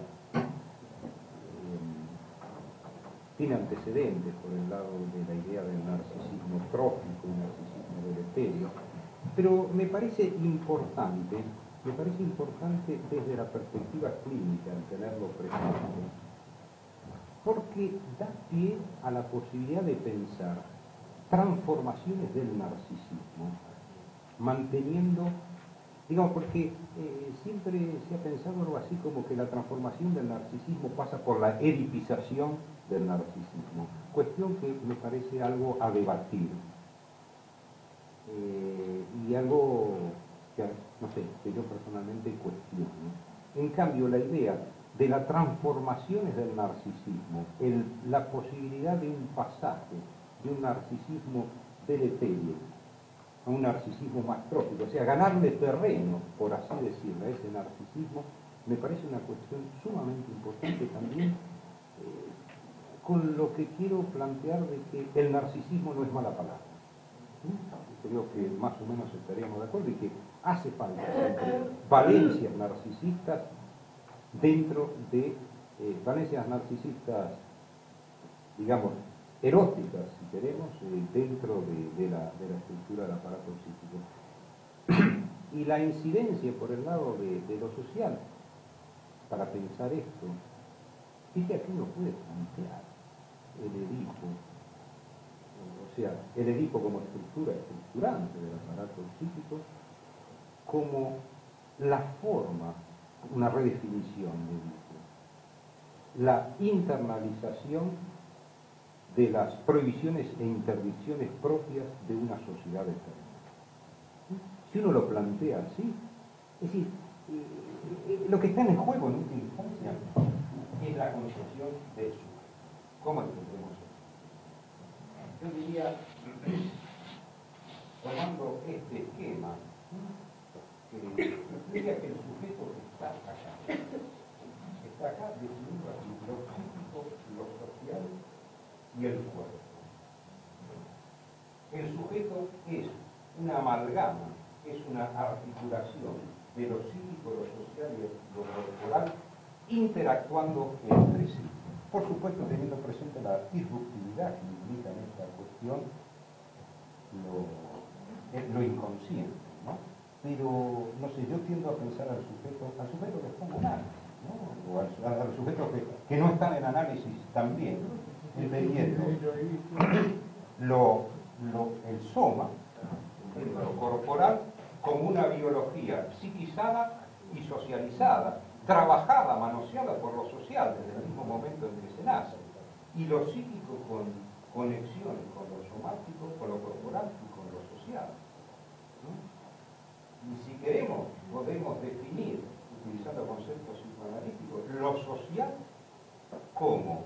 [SPEAKER 3] Tiene antecedentes por el lado de la idea del narcisismo trófico y narcisismo deleterio, pero me parece importante desde la perspectiva clínica el tenerlo presente, porque da pie a la posibilidad de pensar transformaciones del narcisismo, manteniendo, digamos, porque siempre se ha pensado algo así como que la transformación del narcisismo pasa por la edipización del narcisismo, cuestión que me parece algo a debatir y algo que, no sé, que yo personalmente cuestiono. En cambio, la idea de las transformaciones del narcisismo, la posibilidad de un pasaje de un narcisismo deleterio a un narcisismo más trófico, o sea, ganarle terreno, por así decirlo, a ese narcisismo, me parece una cuestión sumamente importante también, con lo que quiero plantear de que el narcisismo no es mala palabra. Creo que más o menos estaríamos de acuerdo y que hace falta siempre valencias narcisistas dentro de valencias narcisistas, digamos, eróticas, si queremos, dentro de la estructura del aparato psíquico. Y la incidencia por el lado de lo social, para pensar esto, es que aquí uno puede plantear el Edipo, o sea, el Edipo como estructura estructurante del aparato psíquico, como la forma, una redefinición de Edipo, la internalización de las prohibiciones e interdicciones propias de una sociedad determinada. Si uno lo plantea así, es decir, lo que está en el juego en última instancia es la concepción del sujeto. ¿Cómo entendemos eso? Yo diría, tomando este esquema, diría que el sujeto está acá definido así, lo físico, lo social y el cuerpo. El sujeto es una amalgama, es una articulación de lo psíquico, lo social y lo corporal interactuando entre sí. Por supuesto, teniendo presente la disruptividad que implica en esta cuestión lo inconsciente, ¿no? Pero, no sé, yo tiendo a pensar al sujeto que está en análisis, ¿no? O al sujeto que no están en análisis también, entendiendo el soma, lo corporal, como una biología psiquizada y socializada, trabajada, manoseada por lo social desde el mismo momento en que se nace, y lo psíquico con conexiones con lo somático, con lo corporal y con lo social, ¿no? Y si queremos, podemos definir, utilizando conceptos psicoanalíticos, lo social como,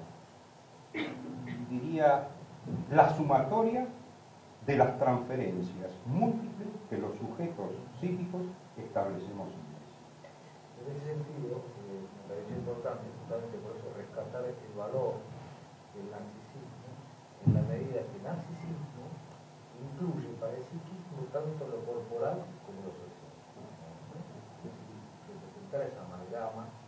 [SPEAKER 3] diría, la sumatoria de las transferencias múltiples que los sujetos psíquicos establecemos en ellos.
[SPEAKER 5] En ese sentido, me parece importante, justamente por eso, rescatar el valor del narcisismo, en la medida que el narcisismo incluye para el psiquismo tanto lo corporal como lo social. Representar esa amalgama